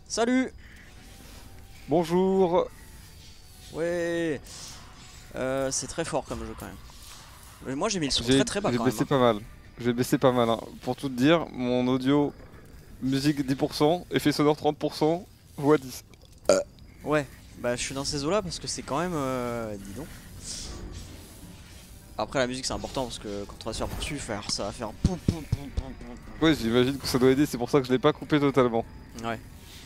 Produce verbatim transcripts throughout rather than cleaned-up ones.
Salut. Bonjour. Ouais. Euh, c'est très fort comme jeu quand même. Mais moi j'ai mis le son J'ai très très bas j'ai quand baissé même. pas mal. J'ai baissé pas mal. Hein. Pour tout te dire, mon audio, musique dix pour cent, effet sonore trente pour cent, voix dix. Hein. Ouais. Bah je suis dans ces eaux là parce que c'est quand même... Euh... Dis donc. Après la musique c'est important parce que quand on va se faire poursuivre, faire, ça va faire... poum, poum, poum, poum, poum. Ouais, j'imagine que ça doit aider, c'est pour ça que je l'ai pas coupé totalement. Ouais.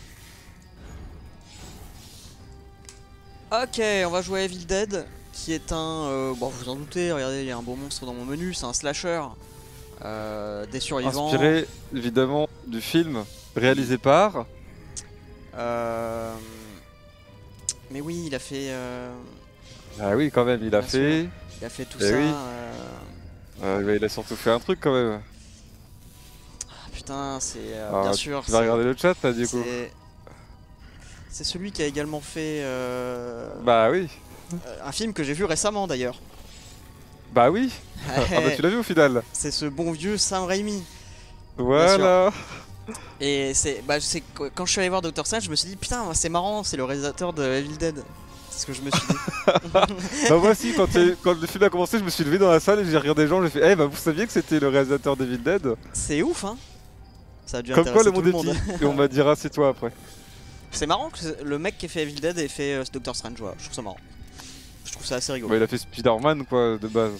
Ok, on va jouer à Evil Dead, qui est un... Euh, bon, vous vous en doutez, regardez, il y a un beau monstre dans mon menu, c'est un slasher. Euh, des survivants. Inspiré, évidemment, du film réalisé par... Euh... Mais oui, il a fait... Euh... Ah oui, quand même, il a Bien fait... Il a fait tout Eh ça. oui. Euh... Euh, bah, il a surtout fait un truc quand même. ah, putain, c'est... Euh, Alors, bien tu sûr, tu vas regarder le chat là du coup. c'est... C'est celui qui a également fait... Euh... Bah oui. un film que j'ai vu récemment d'ailleurs. Bah oui. Ah bah tu l'as vu au final. C'est ce bon vieux Sam Raimi. Voilà. Et c'est, bah, c'est quand je suis allé voir Doctor Strange, je me suis dit putain c'est marrant, c'est le réalisateur de Evil Dead. C'est ce que je me suis dit. Bah moi aussi quand, quand le film a commencé, je me suis levé dans la salle et j'ai regardé les gens, j'ai fait eh bah vous saviez que c'était le réalisateur d'Evil Dead? C'est ouf hein. Ça a dû Comme quoi intéresser le tout monde le est monde. petit. Et on m'a dira c'est toi après. C'est marrant que le mec qui a fait Evil Dead ait fait euh, Doctor Strange, voilà. Je trouve ça marrant. Je trouve ça assez rigolo. Bah il a fait Spider-Man quoi de base.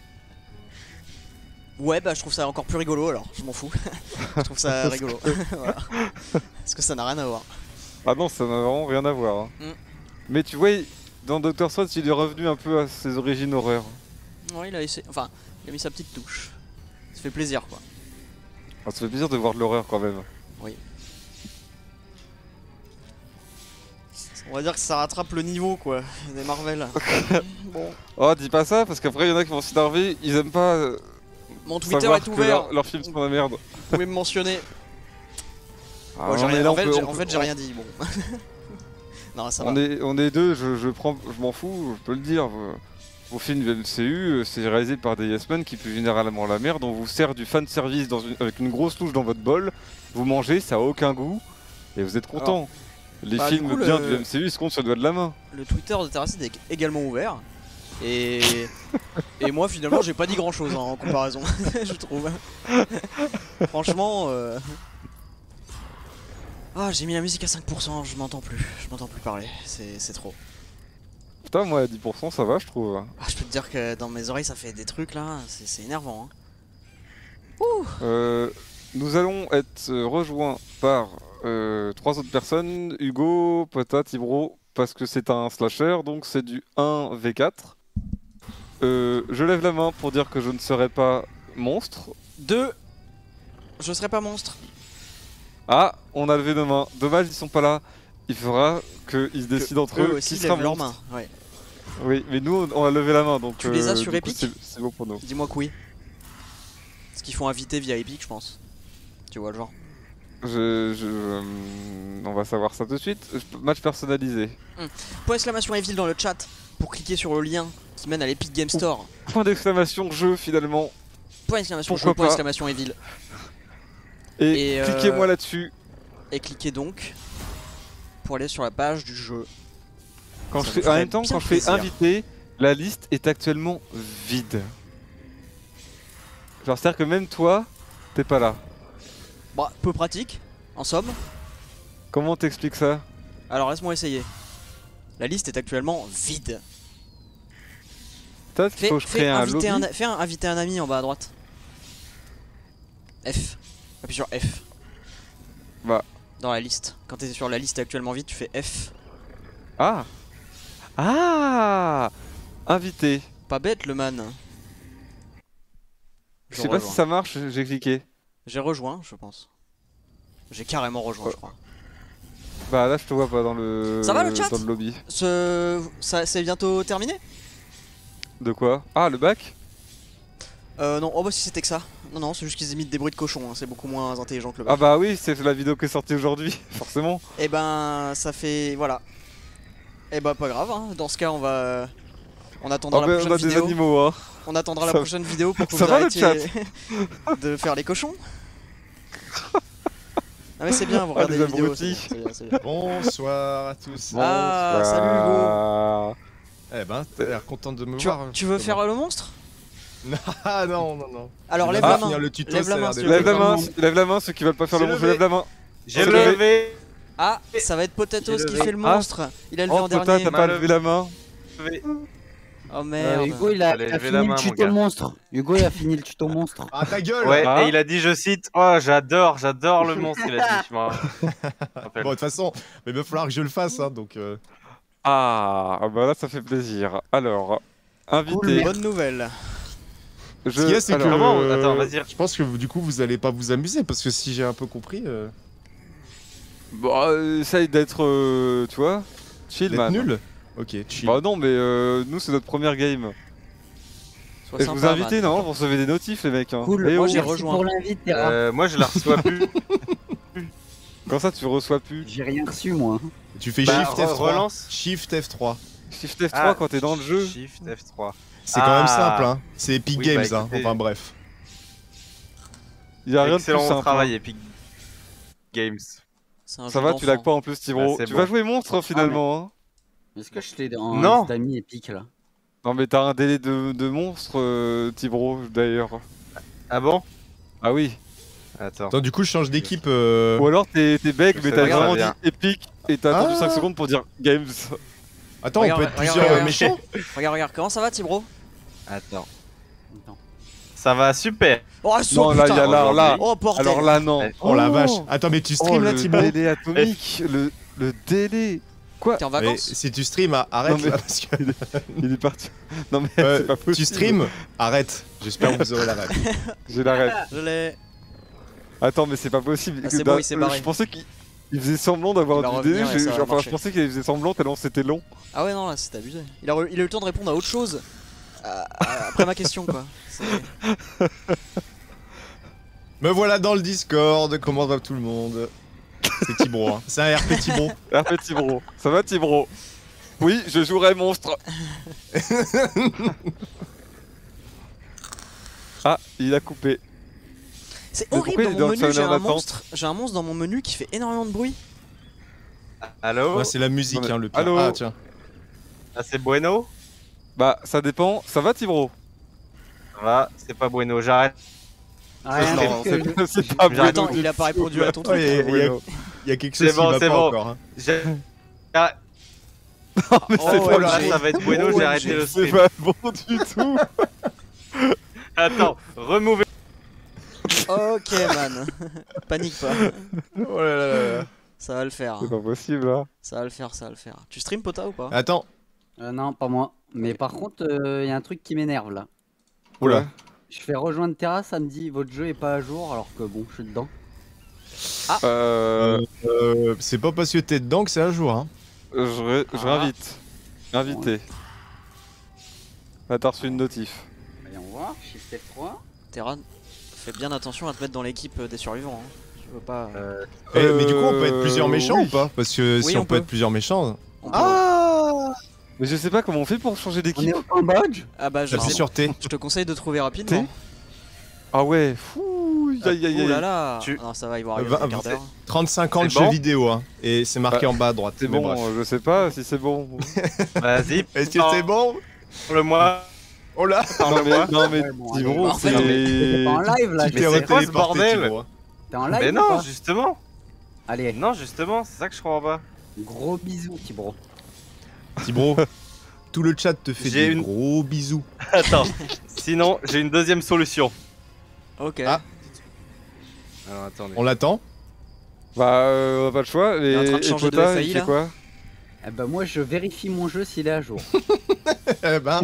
Ouais bah je trouve ça encore plus rigolo alors, je m'en fous. Je trouve ça rigolo. Voilà. Parce que ça n'a rien à voir. Ah non ça n'a vraiment rien à voir. Hein. Mm. Mais tu vois, dans Doctor Strange il est revenu un peu à ses origines horreur. Ouais il a essayé, enfin il a mis sa petite touche. Ça fait plaisir quoi. Ah, ça fait plaisir de voir de l'horreur quand même. Oui. On va dire que ça rattrape le niveau quoi, des Marvel. Bon. Oh dis pas ça parce qu'après il y en a qui vont s'énerver, ils aiment pas... Euh, Mon Twitter est ouvert. Leur, leur film sont de la merde. Vous pouvez me mentionner. Ah, ouais, j'ai non, rien... là, En fait, peut, j'ai en fait, peut... j'ai rien dit. Bon. Non, ça on va. est, on est deux, je, je prends, je m'en fous, je peux le dire. Vos films du M C U, c'est réalisé par des yes men qui puent généralement la merde. On vous sert du fan service dans une, avec une grosse touche dans votre bol. Vous mangez, ça a aucun goût et vous êtes content. Les bah, films du coup, bien le... du M C U ils se comptent sur le doigt de la main. Le Twitter de Terracid est également ouvert. Et, et moi finalement j'ai pas dit grand chose hein, en comparaison, je trouve. Franchement, euh... ah j'ai mis la musique à cinq pour cent, je m'entends plus, je m'entends plus parler, c'est trop. Putain moi à dix pour cent ça va je trouve. Ah, je peux te dire que dans mes oreilles ça fait des trucs là, c'est énervant. Hein. Ouh. Euh, nous allons être rejoints par euh, trois autres personnes, Hugo, Pota, Tibro, parce que c'est un slasher donc c'est du un v quatre. Euh, je lève la main pour dire que je ne serai pas monstre. Deux. Je serai pas monstre. Ah, on a levé nos mains. Dommage, ils sont pas là. Il faudra qu'ils se décident entre eux, eux aussi qui sera leurs monstre. mains. Ouais. Oui, mais nous on a levé la main donc. Tu euh, les as sur Epic? C'est bon pour nous. Dis-moi que oui. Parce qu'ils font inviter via Epic, je pense. Tu vois le genre. Je, je, euh, on va savoir ça tout de suite. Match personnalisé. Hum. Point d'exclamation Evil dans le chat pour cliquer sur le lien qui mène à l'Epic Game Store. Point d'exclamation jeu finalement. Point d'exclamation jeu, point d'exclamation Evil. Et, et cliquez-moi euh... là-dessus. Et cliquez donc pour aller sur la page du jeu. Quand je fais, en même temps, quand je fais inviter, la liste est actuellement vide. Genre, c'est-à-dire que même toi, t'es pas là. Bah, peu pratique, en somme. Comment t'expliques ça? Alors, laisse-moi essayer. La liste est actuellement vide. Peut-être qu'il faut que je crée un lobby. Un, fais un inviter un ami en bas à droite. F. Appuie sur F. Bah. Dans la liste. Quand t'es sur la liste actuellement vide, tu fais F. Ah. Ah. Invité. Pas bête le man. Je, je sais rejoins. Pas si ça marche, j'ai cliqué. J'ai rejoint, je pense. J'ai carrément rejoint, oh. je crois. Bah là, je te vois pas dans le, ça va, le, chat dans le lobby. Ce... Ça, c'est bientôt terminé? De quoi? Ah, le bac? Euh, non, oh bah si c'était que ça. Non, non, c'est juste qu'ils imitent des bruits de cochon, hein. C'est beaucoup moins intelligent que le bac. Ah bah oui, c'est la vidéo qui est sortie aujourd'hui, forcément. Et ben, ça fait... voilà. Et bah pas grave, hein. Dans ce cas, on va... On attendra ah la bah, prochaine on a vidéo. Des animaux, hein. On attendra ça... la prochaine vidéo pour que ça vous va, arrêtiez de faire les cochons. Ah mais c'est bien, vous Ah, regardez les les vidéos, c'est abrutis. bien, c'est bien, c'est bien. Bonsoir à tous. Ah, salut Hugo. Eh ben, t'as l'air content de me Tu, voir. hein, tu veux Thomas. faire le monstre? Ah non, non, non. Alors Je lève vais la finir main. le tuto, Lève ça la a main, l'air s'il d'être te Lève la plaît. main, lève la main, ceux qui veulent pas faire le J'ai monstre, levé. lève la main. J'ai Ok. levé. Ah, ça va être Potatoes J'ai qui levé. fait le Ah. monstre. Il a levé Oh en Pota, dernier. t'as pas levé la main. levé. Oh Euh, merde. Hugo, il a, Allez, il a levez fini la le main, mon tuto gars. monstre. Hugo, il a fini le tuto monstre. Ah, ta gueule. Ouais, Ah. et il a dit, je cite, oh j'adore, j'adore le monstre, il a dit, je m'en rappelle. Bon, de toute façon, mais il va falloir que je le fasse, hein, donc. euh, Ah, bah là ça fait plaisir. Alors, invité. Bonne nouvelle. Je... Ce qu'il y a, c'est que. alors, Comment euh, Attends, vas-y. Je pense que du coup, vous allez pas vous amuser parce que si j'ai un peu compris, euh, Bah, euh, essaye d'être, euh, tu vois, chill, d'être man. nul. Ok, chill. Bah non, mais euh, nous c'est notre première game. Sois Et je vous ai sympa, invité, man. non, vous recevez des notifs, les mecs. Hein. Cool, Eh moi, oh, j'ai merci rejoint. pour l'invite, Terra. Euh, moi je la reçois plus. Quand ça, tu reçois plus. J'ai rien reçu, moi. Tu fais Bah, Shift re- F trois. relance. Shift F trois. Shift F trois Ah, quand t'es dans le jeu. Shift F trois. C'est Ah. quand même simple, hein. C'est Epic Oui, Games, bah, hein. écoutez. Enfin bref. Il y a rien de plus Excellent simple. travail, Epic Games. C'est un Ça jeu va, tu d'enfant. lag pas en plus, Tibro. Ah, c'est tu bon. vas jouer monstre finalement. Hein. Est-ce que je t'ai en Non. liste d'amis épique là? Non, mais t'as un délai de, de monstre, euh, Tibro, d'ailleurs. Ah bon? Ah oui. Attends. Attends, du coup, je change d'équipe. euh, Ou alors t'es t'es beg, Je mais sais t'as pas, vraiment ça dit Epic et t'as attendu Ah. cinq secondes pour dire Games. Attends, Regarde, on peut être regarde, plusieurs regarde. euh, méchants. Regarde, regarde, comment ça va, Tibro? Attends. Attends. Ça va super. Oh, Non, saut, là, il y putain. a là, là. Oh, bordel. Alors là, non. Eh, Oh la vache. Attends, mais tu Oh, stream là, le Thibaut. délai atomique. Le, le délai. Quoi? T'es en Mais vacances? si tu stream, ah, arrête Non, mais- là. Parce que... Il est parti. Non, mais Euh, c'est pas possible. tu stream, arrête. J'espère que vous aurez la rêve. J'ai la rêve. Je l'ai. Attends, mais c'est pas possible. Ah, c'est D'un- bon, il s'est barré. Je pensais qu'il il faisait semblant Il d'avoir va du revenir délai. et je- ça va Enfin, je marcher. pensais qu'il faisait semblant tellement c'était long. Ah ouais, non, là, c'est abusé. Il a, re- il a eu le temps de répondre à autre chose. euh, après ma question, quoi. C'est- Me voilà dans le Discord. Comment va tout le monde? C'est Tibro, hein. C'est un R P Tibro. R P Tibro. Ça va, Tibro? Oui, je jouerai monstre. Ah, il a coupé. C'est Mais horrible, pourquoi dans il est mon dans menu, le j'ai un serveur d'attente monstre. J'ai un monstre dans mon menu qui fait énormément de bruit. Allô? Ouais, c'est la musique, Non, mais- hein, le pire. Allô Ah, tiens. Ah, c'est bueno? Bah, ça dépend. Ça va, Tibro? Ça va, c'est pas bueno, j'arrête. Rien Non, parce que c'est je- pas- c'est pas J'arrête. Attends, bueno. il a pas répondu à ton Ouais, truc. il y a- hein. il y a- Bueno. il y a quelque C'est chose qui bon, va c'est pas bon. encore. hein. J'ai- Mais Ah, c'est Oh, pas, là, j'ai- ça va être bueno, Oh, j'ai arrêté j'ai- le c'est stream. pas bon du tout. Attends, remove. Ok, man. Panique pas. Oh là là là là. Ça va le faire. C'est pas possible, hein. Ça va le faire, ça va le faire. Tu stream, Pota, ou pas? Attends. Euh, non, pas moi. Mais par contre, il y a un truc qui m'énerve là. Oula. Je fais rejoindre Terra, ça me dit votre jeu est pas à jour alors que bon, je suis dedans. Euh, Euh, c'est pas parce que t'es dedans que c'est à jour. Hein. je, ré- je Ah. réinvite. Invité. Là, t'as reçu une notif. Voyons voir, Shift F trois. Terran, fais bien attention à te mettre dans l'équipe euh, des survivants. Hein. Je veux pas. Euh, Eh, mais du coup, on peut être plusieurs Euh, méchants oui. ou pas? Parce que Oui, si on, on peut peut. être plusieurs méchants. on peut- Ah Mais je sais pas comment on fait pour changer On est d'équipe. au Cambodge. Ah bah je J'appuie sais. sur T. Je te conseille de trouver rapidement. Ah ouais, fou, aïe aïe Ouh là aïe. là. Tu- Ah non, ça va, il va arriver Va- dans un quart va- d'heure. trente-cinq ans de C'est bon jeux vidéo. Hein. Et c'est marqué en bas à droite. C'est mais bon, bref. euh, je sais pas si c'est bon. Vas-y, Est-ce que c'est bon? parle-moi. Oh là non mais, non mais, Ouais, bon, Tibro, allez, en fait, non, mais c'est... T'es pas en live là, Tu mais t'es c'est t'es quoi ce retéléporté, bordel Thibaut, hein. t'es en live Mais ou non, pas? justement. Allez, Non, justement, c'est ça que je comprends pas. gros bisous, Tibro. Tibro, tout le chat te fait J'ai des une- gros bisous. Attends, sinon j'ai une deuxième solution. Ok. Ah. Alors attendez. On l'attend? Bah, euh, on a pas le choix. Et, est en train de et changer de Pota, F A I, il fait là. quoi? Eh ben moi je vérifie mon jeu s'il est à jour. Eh ben.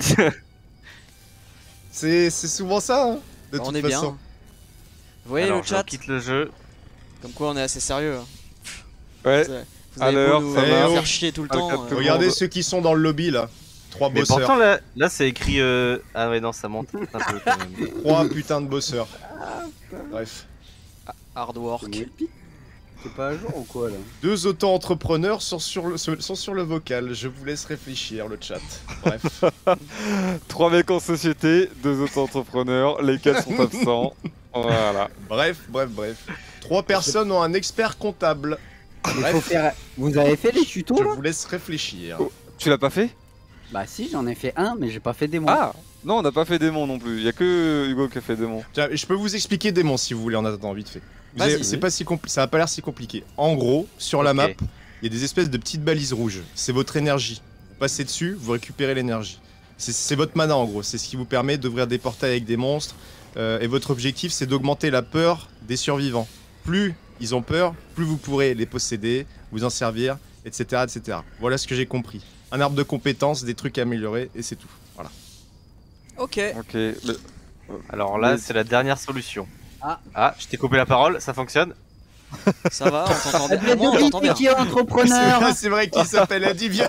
c'est c'est souvent ça, hein, de on toute est bien. façon. Vous voyez Alors, le je chat? quitte le jeu. Comme quoi on est assez sérieux. hein. Ouais, Vous avez- vous avez alors, beau nous ça euh, va. faire chier tout le Avec temps. un euh, peu- Regardez monde. ceux qui sont dans le lobby là. Trois Mais bosseurs. pourtant là, là c'est écrit. Euh... Ah ouais non, ça monte un peu quand même. Trois putains de bosseurs. Bref. Hard work. C'est épique. C'est pas à jour ou quoi là? Deux auto-entrepreneurs sont sur, le, sont sur le vocal. Je vous laisse réfléchir, le chat. Bref. trois mecs en société, deux auto-entrepreneurs, lesquels sont absents. Voilà. bref, bref, bref. Trois personnes ont un expert comptable. Il Bref. faut faire... Vous avez fait les tutos Je là vous laisse réfléchir. Oh. Tu l'as pas fait? Bah si, j'en ai fait un, mais j'ai pas fait démon. Ah non, on n'a pas fait démon non plus. Il y a que Hugo qui a fait démon. Tiens, je peux vous expliquer démon si vous voulez en attendant vite fait. Vous Vas-y. avez- C'est pas si compli- ça a pas l'air si compliqué. En gros, sur la Ok. map, il y a des espèces de petites balises rouges. C'est votre énergie. Vous passez dessus, vous récupérez l'énergie. C'est- C'est votre mana en gros. C'est ce qui vous permet d'ouvrir des portails avec des monstres. Euh, et votre objectif, c'est d'augmenter la peur des survivants. Plus ils ont peur, plus vous pourrez les posséder, vous en servir, et cetera, et cetera. Voilà ce que j'ai compris. Un arbre de compétences, des trucs à améliorer, et c'est tout. Voilà. Ok. Ok. le- Alors là, Mais- c'est la dernière solution. Ah. Ah, je t'ai coupé la parole, ça fonctionne. Ça va, on t'entend bien. Adrien Moi, on t'entend bien. qui est entrepreneur. C'est c'est vrai qu'il s'appelle Adivia.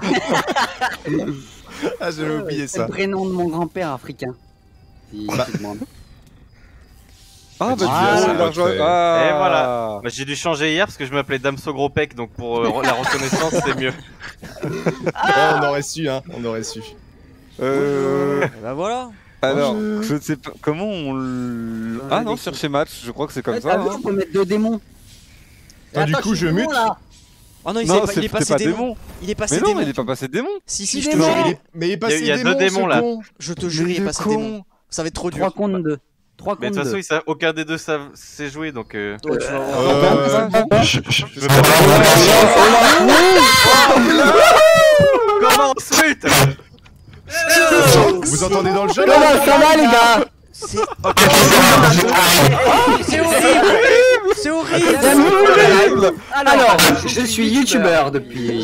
Ah, j'avais oublié C'est ça. le prénom de mon grand-père africain. Si Bah. tu demandes. Ah bah Voilà. tu vois, l'argent- Et ah. Et voilà. Bah, j'ai dû changer hier parce que je m'appelais Damso Gros Pec, donc pour euh, la reconnaissance, c'est mieux. Oh, on aurait su, hein. On aurait su. Euh... Et bah voilà. Alors, Bonjour. je ne sais pas comment on le... Ah non, chercher match, je crois que c'est comme Ouais, ça. t'as vu, hein. on peut mettre deux démons. Ah, du Attends, coup, suis je démon, mute. là. Oh non, il, Non, est, pas, c'est il est t'es passé pas démon. démon. Il est passé Mais non, démon. il est pas passé démon. Si, si, Il je est te mort. jure, il Il est- est- Mais il est passé Il y a démon, deux démons, ce là. con. je te jure, il est Le passé con. démon. Ça va être trop dur. trois contre deux. trois Mais de contre toute façon, deux. ils savent- aucun des deux savent sait jouer, donc. Euh... Ouais, tu vas voir. Euh, je me Comment on se mute Vous entendez dans le jeu Comment là ça va les gars? C'est c'est horrible. C'est horrible. Alors, je suis youtubeur depuis...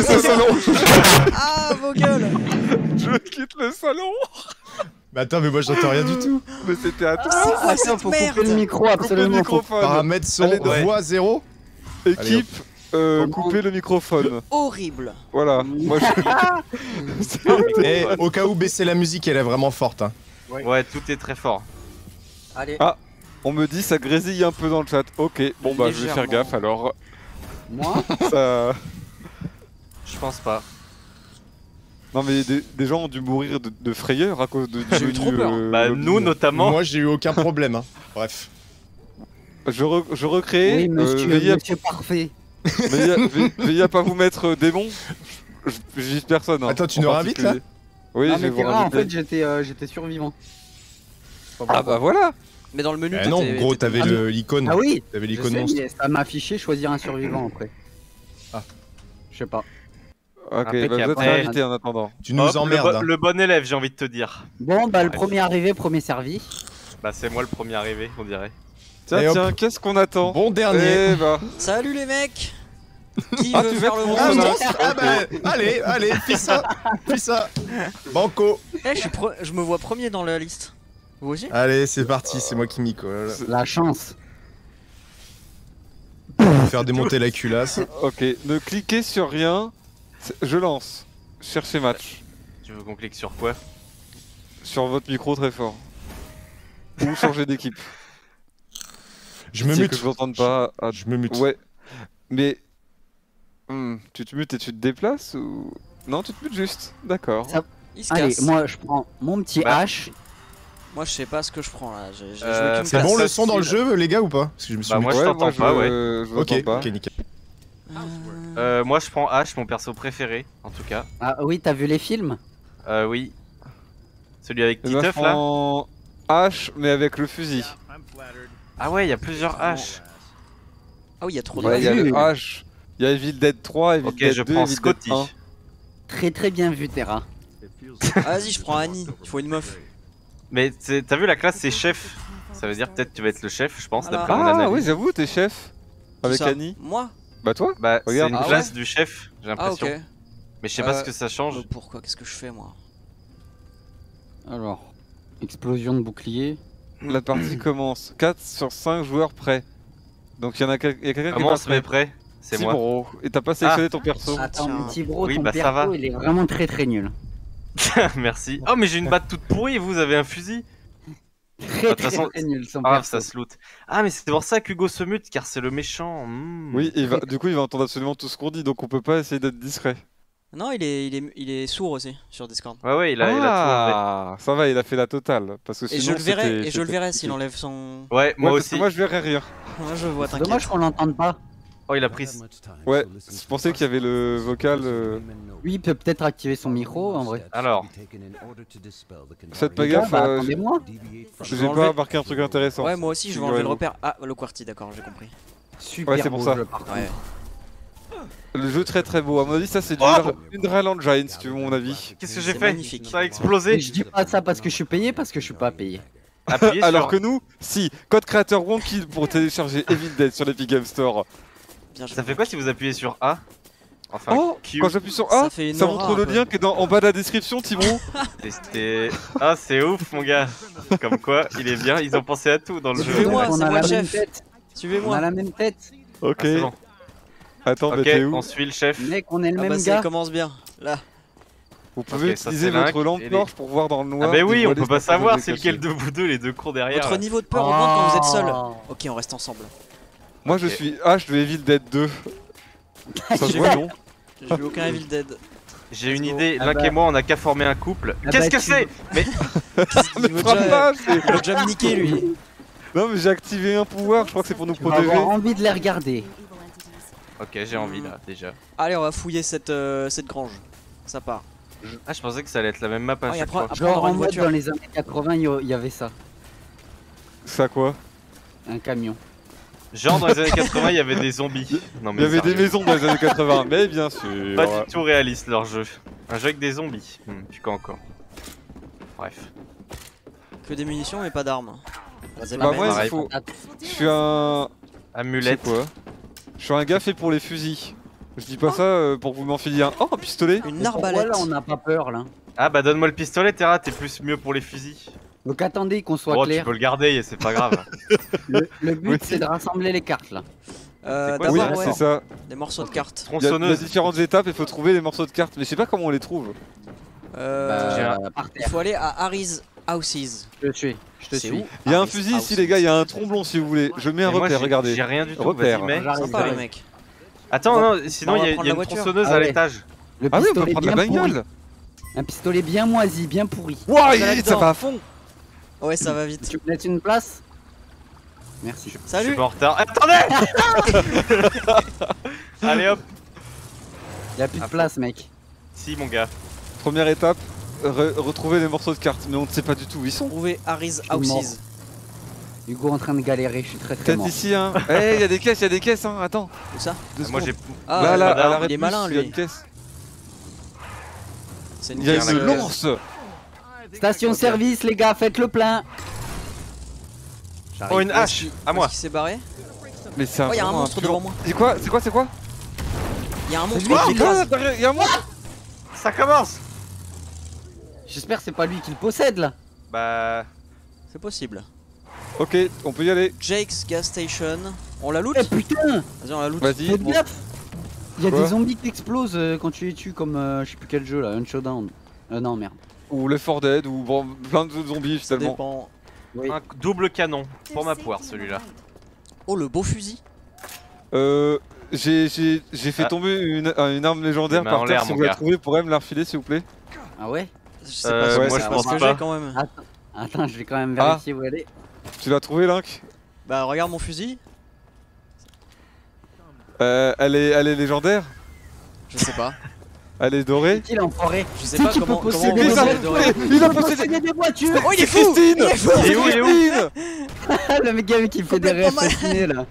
Ah, vos gueules. Je quitte le salon. Mais attends, mais moi j'entends rien du tout. Mais c'était à toi. C'est quoi Attends, cette faut couper le merde? micro, Couper le absolument. faut- microphone. Paramètres son, Allez, ouais. voix zéro. Équipe, euh, Comment- couper le microphone. Horrible. Voilà. Moi je... C'est- Et au cas où baisser la musique, elle est vraiment forte. Hein. Ouais, tout est très fort. Allez, Ah. On me dit ça grésille un peu dans le chat. Ok, bon bah je vais faire Légèrement. gaffe alors. moi Ça... Je pense pas. Non mais des, des gens ont dû mourir de, de frayeur à cause de... du J'ai eu menu, trop peur. euh, Bah, lobby. nous notamment. Moi j'ai eu aucun problème. Hein. Bref. Je, re- je recrée. Oui, euh, monsieur, veillez, à... monsieur parfait. veillez à- ve- veillez à pas vous mettre euh, démon. Je, je, je vise personne. Hein, Attends, tu en nous réinvites, là particulier. Oui, Ah je vais mais vous Terra, en inviter. fait, j'étais euh, j'étais survivant. Ah bah voilà. Mais dans le menu, Eh non, t'étais- gros, t'étais- t'avais Ah, le- l'icône. Ah oui, T'avais je l'icône sais, monstre. mais ça m'a affiché choisir un survivant après. Ah. Je sais pas. Ok, Après, bah, vous êtes après- invité en attendant. Tu nous Hop, emmerdes. le, bo- hein. le bon élève, j'ai envie de te dire. Bon, bah le Ouais. premier arrivé, premier servi. Bah, c'est moi le premier arrivé, on dirait. Tiens, Et hop. tiens, qu'est-ce qu'on attend? Bon dernier. Eh bah. Salut les mecs. Qui Ah, veut tu faire veux le être Ah, monstre, monstre monstre Ah bah, allez, allez, fais ça. Fais ça. Banco. Eh, je, suis pre- je me vois premier dans la liste. Vous aussi? Allez, c'est parti, c'est moi qui m'y colle. La chance. Faire démonter la culasse. Ok, ne cliquez sur rien. C'est- Je lance. Cherchez match. Tu veux qu'on clique sur quoi? Sur votre micro très fort. Ou changer d'équipe. Je me Si, mute. que je m'entende pas. Ah, Je me mute. ouais. Mais. Hmm, tu te mutes et tu te déplaces ou. Non, tu te mutes juste. D'accord. Ça- Il se Allez, casse. moi je prends mon petit Bah. H. Moi, je sais pas ce que je prends là. J'ai j'ai Euh, joué qu'une C'est Bah, bon classe. le son dans le facile. jeu, les gars, ou pas? Parce que je me suis Bah, muté. moi, je t'entends je, pas, ouais. je vous Ok, entends pas. ok, nickel. Euh, Euh, moi, je prends H, mon perso préféré, en tout cas. Ah oui, t'as vu les films? Euh, oui. Celui avec Eh ben, je Titeuf, là. prends H, mais avec le fusil. Ah ouais, il y a plusieurs H. Ah oui, il y a trop Ouais, il y a de. vu. le H. Il y a Evil Dead trois, Evil Ok, Dead je deux, prends Evil Scotty. Dead un. Très très bien vu, Terra. Ah, vas-y, je prends Annie. Il faut une meuf. Mais c'est- t'as vu la classe, c'est chef. Ça veut dire peut-être que tu vas être le chef, je pense, Voilà. d'après mon Ah analyse. oui, j'avoue, t'es chef. Qui Avec ça Annie. Moi? Bah toi. Bah, c'est Regarde. une Ah classe du chef, j'ai Ah, l'impression. ok. Mais je sais pas Euh, ce que ça change. Euh, Pourquoi? Qu'est-ce que je fais moi? Alors, explosion de bouclier. La partie commence. quatre sur cinq joueurs prêts. Donc il y en a, quel- il y a quelqu'un qui est Comment pas on se met prêt. prêt? C'est moi. Bro. Et t'as pas sélectionné ton perso. Attends, tiens. mon petit bro, Oui, ton bah, ça perso, va. il est vraiment très très nul. Merci. Oh, mais j'ai une batte toute pourrie et vous avez un fusil? Très de toute très, façon, très nul son Ah, perso. ça se loot. Ah, mais c'est pour ça qu'Hugo se mute, car c'est le méchant. Hmm. Oui, il va, du coup il va entendre absolument tout ce qu'on dit, donc on peut pas essayer d'être discret. Non, il est, il, est, il est sourd aussi sur Discord. Ouais, ouais, il a, il a tout enlevé. Ah, ça va, il a fait la totale. Parce que Et sinon, je le verrai, c'était- et je le c'était verrai compliqué. s'il enlève son. Ouais, moi Ouais, parce que aussi. moi je verrai rien. Moi je vois, C'est t'inquiète. dommage qu'on l'entende pas. Oh, il a pris. Ouais, je pensais qu'il y avait le vocal. euh, Oui, il peut peut-être activer son micro en vrai. Alors. Faites pas Les gars, gaffe, bah, euh, attendez-moi. Je vais j'ai enlever- pas marqué un truc intéressant. Ouais, moi aussi je vais enlever le repère. Ah, le QWERTY, d'accord, j'ai compris. Super Ouais, c'est pour beau ça. jeu, par contre. Ouais. Le jeu très très beau. À mon avis, ça c'est du Oh Unreal Engine, si tu veux mon avis. Qu'est-ce que j'ai C'est fait magnifique. Ça a Et explosé. je dis pas ça parce que je suis payé, parce que je suis pas payé. Appuyez Alors sur. que nous, si, code créateur Wonky pour télécharger Evil Dead sur l'Epic Game Store. Bien joué. Ça fait quoi si vous appuyez sur A? Enfin, Oh, Q. quand j'appuie sur Ça A, fait une ça aura montre le un peu. lien qui est dans, en bas de la description, Thibaut. C'était. Ah, c'est ouf, mon gars. Comme quoi, il est bien. Ils ont pensé à tout dans le jeu. Suivez-moi, On c'est a moi la le même chef. tête. On Suivez-moi. a la même tête. Ok. Ah, c'est bon. Attends, mais Ok, t'es où on suit le chef. Mec, on est le Ah bah même ça gars. commence bien. Là. Vous pouvez Ok, ça, utiliser c'est votre Link, lampe et les- torche pour voir dans le Ah, noir. bah oui, on dévoiler peut pas certains savoir objets c'est lequel cachés. de vous deux, les deux cours derrière. Votre là. niveau de peur augmente quand vous êtes seul. Oh. Ok, on reste ensemble. Moi je Ok. suis H de Evil Dead deux. Ça se J'ai voit vu. non? J'ai vu aucun Evil Dead. J'ai une Let's go. idée, Ah Link bah. et moi on a qu'à former un couple. Ah Qu'est-ce bah, que tu- c'est? Mais Mais Il veut frappe déjà- pas, c'est- Il va déjà me niquer lui. Non mais j'ai activé un pouvoir, je crois que c'est pour nous Tu vas protéger. avoir envie de les regarder. ok, j'ai envie là déjà. Allez, on va fouiller cette, euh, cette grange. Ça part. Ah, je pensais que ça allait être la même map à Ah, et chaque après- fois. après- on aura Genre en une mode voiture. dans les années quatre-vingts, il y a- il y avait ça. Ça quoi? Un camion. Genre dans les années quatre-vingts, il y avait des zombies. Non Il mais y avait des sérieux. maisons dans les années quatre-vingts, mais bien sûr. Pas du tout réaliste leur jeu. Un jeu avec des zombies. Hmm, puis quoi encore? Bref. Que des munitions mais pas d'armes. C'est Bah la moi même. pareil. il faut... Je suis un... Amulette. C'est quoi? Je suis un gars fait pour les fusils. Je dis pas ça euh, pour que vous m'enfiliez un... Oh, un pistolet. Une Mais pourquoi, arbalète. là, on n'a pas peur là. Ah bah donne-moi le pistolet, Terra, t'es plus mieux pour les fusils. Donc attendez qu'on soit Oh, tu clair. peux le garder, c'est pas grave. Le, le but Oui. c'est de rassembler les cartes là. Euh, C'est quoi, Oui, D'abord, ça ouais, c'est ça. des morceaux de cartes. Il y, a, il y a Tronçonneuse. différentes étapes, il faut trouver les morceaux de cartes, mais je sais pas comment on les trouve. Euh, J'ai Bah, par il terre. faut aller à Harry's Houses. Je te suis. Je te C'est suis. où Il y a un Harry's fusil ici Houses. les gars, il y a un tromblon si vous voulez. Je mets un Mais moi, repère, j'ai- regardez. J'ai rien du tout, Repère. vas-y, mais. J'arrive, Sympa j'arrive. les mecs. Attends, On va- non, sinon on il va y a, prendre il y a la une voiture. tronçonneuse Ah à ouais. l'étage. Le Ah oui, on peut pistolet prendre la bien pourri. bagnole. Un pistolet bien moisi, bien pourri. Wouah, On est il- ça là-dedans. va à fond. Ouais, ça va vite. Tu me laisses une place? Merci. Je suis Salut. pas en retard. Attendez. Allez hop. Y'a plus de Ah, place, mec. Si, mon gars. Première étape, re- retrouver les morceaux de cartes, mais on ne sait pas du tout où ils sont. Trouver Harry's suis mort. Houses. Hugo en train de galérer, je suis très très Peut-être mort. ici hein. Eh, il y a des caisses, il y a des caisses hein. Attends. Où ça Deux Moi j'ai. secondes. Ah, là, là, madame, à la il est réponse, malin il y a lui. une caisse. C'est une Il y a caisse, une euh, lance. Station service, les gars, faites le plein. Oh, une Où est-ce hache. qu'il- À où moi. est-ce qu'il s'est barré. Mais c'est un. Oh, il y a un vraiment monstre pur- devant moi. C'est quoi? C'est quoi? C'est quoi? Il y a un monstre lui qui qui écrase. Ah, derrière, il y a un monstre. Ça commence. J'espère que c'est pas lui qui le possède là. Bah. C'est possible. Ok, on peut y aller. Jake's Gas Station. On la loot. Eh putain, Vas-y, on la loot. Vas-y. faites Bon. gaffe. Il y a Quoi des zombies qui explosent euh, quand tu les tues comme euh, je sais plus quel jeu là, un showdown. Euh non merde. Ou Left four Dead, ou bon, plein de zombies Ça finalement. dépend. Oui. Un double canon. Pour ma poire, celui-là. Oh, le beau fusil. Euh. J'ai j'ai- j'ai fait Ah. tomber une, une arme légendaire Les mains par en terre. l'air, Si mon vous la gars. trouvez, pourrez me la refiler s'il vous plaît. Ah ouais. Je sais Euh, pas si moi, c'est je parce pense que pas. j'ai quand même. Attends, attends, je vais quand même Ah. vérifier où elle est. Tu l'as trouvé, Link? Bah, regarde mon fusil. euh, elle, est, elle est légendaire? Je sais pas. Elle est dorée? Qui l'enfoiré? Je sais C'est pas qui peut comment. posséder comment des on Il a, va armes le dorer. il a Faut possédé. posséder des voitures. Oh, il est C'est fou. Christine! Il est fou. Il est où, il est où Christine. Le gars qui fait des rêves Complètement fascinés là.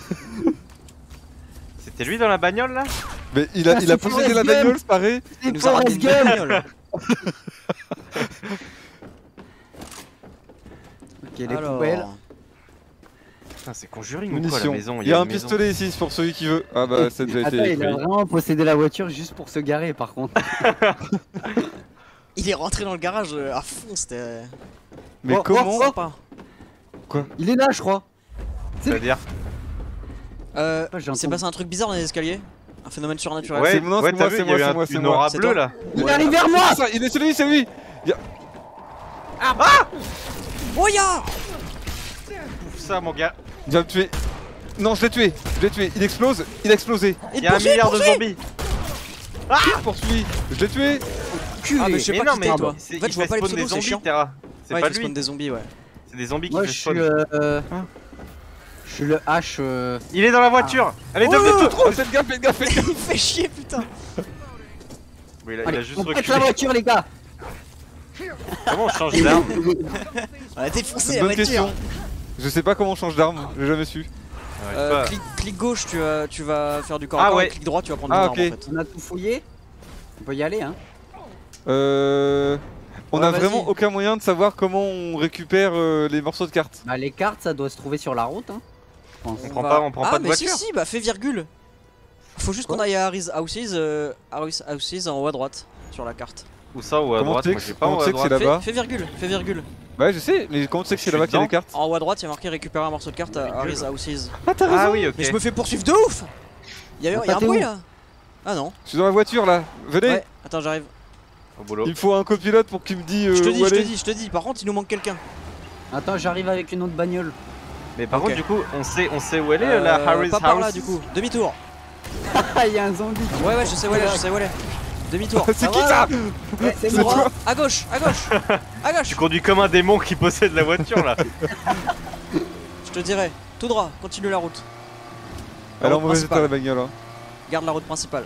C'était lui dans la bagnole là? Mais il a, Ah, il a c'est possédé la Forrest bagnole, Gump. c'est pareil? Il C'est nous a ramené Forrest une Gump. bagnole. Ok, les Alors, poubelles. Putain, c'est Conjuring ou quoi la Munitions. maison? Il y a une un maison. pistolet ici c'est pour celui qui veut. Ah bah ça a déjà été Attends, il a écrit. vraiment possédé la voiture juste pour se garer par contre. il est rentré dans le garage euh, à fond, c'était. Mais Oh, comment? oh, Sympa. Il est là, je crois. C'est-à-dire? Euh, Ah, j'ai il s'est entendu. passé un truc bizarre dans les escaliers. Un phénomène surnaturel. Ouais, c'est moi, ouais c'est t'as moi, vu, c'est il y a eu moi, un- c'est moi, c'est une moi. aura C'est bleue toi. là. Il Ouais. arrive vers moi. Ah, ça, il est celui, c'est lui. Oh ya. Ouf ça, mon gars. Il va me tuer. Non, je l'ai tué, je l'ai tué. Il explose, il a explosé. Il y a un milliard de zombies. Qui me poursuit? Je l'ai tué. Ah, mais je sais Mais pas non, qui mais t'es, toi. c'est- En fait, il je vois fait pas les spawn des pseudos, c'est zombies, chiant. Terra. C'est Ouais, pas il fait spawn lui. des zombies, ouais. C'est des zombies qui Moi fait je suis spawn. euh, je suis le H euh... Il est dans la voiture. Elle est Oh devenue toute rouge. Faites gaffe, faites gaffe, faites gaffe. Il fait chier, putain. Oui, il a, il a Allez, juste on pète reculé. la voiture les gars. Comment on change d'arme? On a défoncé C'est la une bonne voiture. question. Je sais pas comment on change d'arme, j'ai jamais su. Ouais, Euh, pas- clic, clic gauche, tu vas, tu vas faire du corps à Ah corps, ouais. et clic droit, tu vas prendre Ah, une arme ok. en fait. On a tout fouillé. On peut y aller hein. Euh... On Ouais, a vas-y. vraiment aucun moyen de savoir comment on récupère euh, les morceaux de cartes. Bah les cartes ça doit se trouver sur la route hein. Je pense. On prend va- pas- on prend ah, pas de mais voiture. si, si, bah fais virgule. Faut juste qu'on aille à Harry's Houses, euh, Harry's Houses en haut à droite, sur la carte. Où ça ou à Comment droite? tu sais Moi que- j'ai pas comment en tu haut à sais que c'est droite. là-bas? Fais, fais virgule, fais virgule. Ouais, je sais, mais comment tu sais que Je c'est suis là-bas qu'il y a les dedans. cartes? En haut à droite, il y a marqué récupérer un morceau de carte à Harry's Houses. Ah, t'as raison. Ah oui, ok. Mais je me fais poursuivre de ouf. Y'a y a Attends, un t'es bruit où là. Ah non. Je suis dans la voiture là, venez. Ouais, attends, j'arrive. Au boulot. Il me faut un copilote pour qu'il me dise euh, Je te où dis, je te aller. dis, je te dis. Par contre, il nous manque quelqu'un. Attends j'arrive avec une autre bagnole. Mais par Ok. contre, du coup, on sait, on sait où elle est Euh, la Harry's Pas par là House. du coup. Demi-tour. Ah y'a un zombie. Ouais, ouais, je sais où elle est, je sais où elle est. Demi-tour. C'est Ah, qui ouais, ça? Ouais, c'est C'est moi. toi. À gauche, à gauche, à gauche. Tu conduis comme un démon qui possède la voiture là. Je te dirai. Tout droit, continue la route. Alors, route mauvais état principale. la bagnole. Hein. Garde la route principale.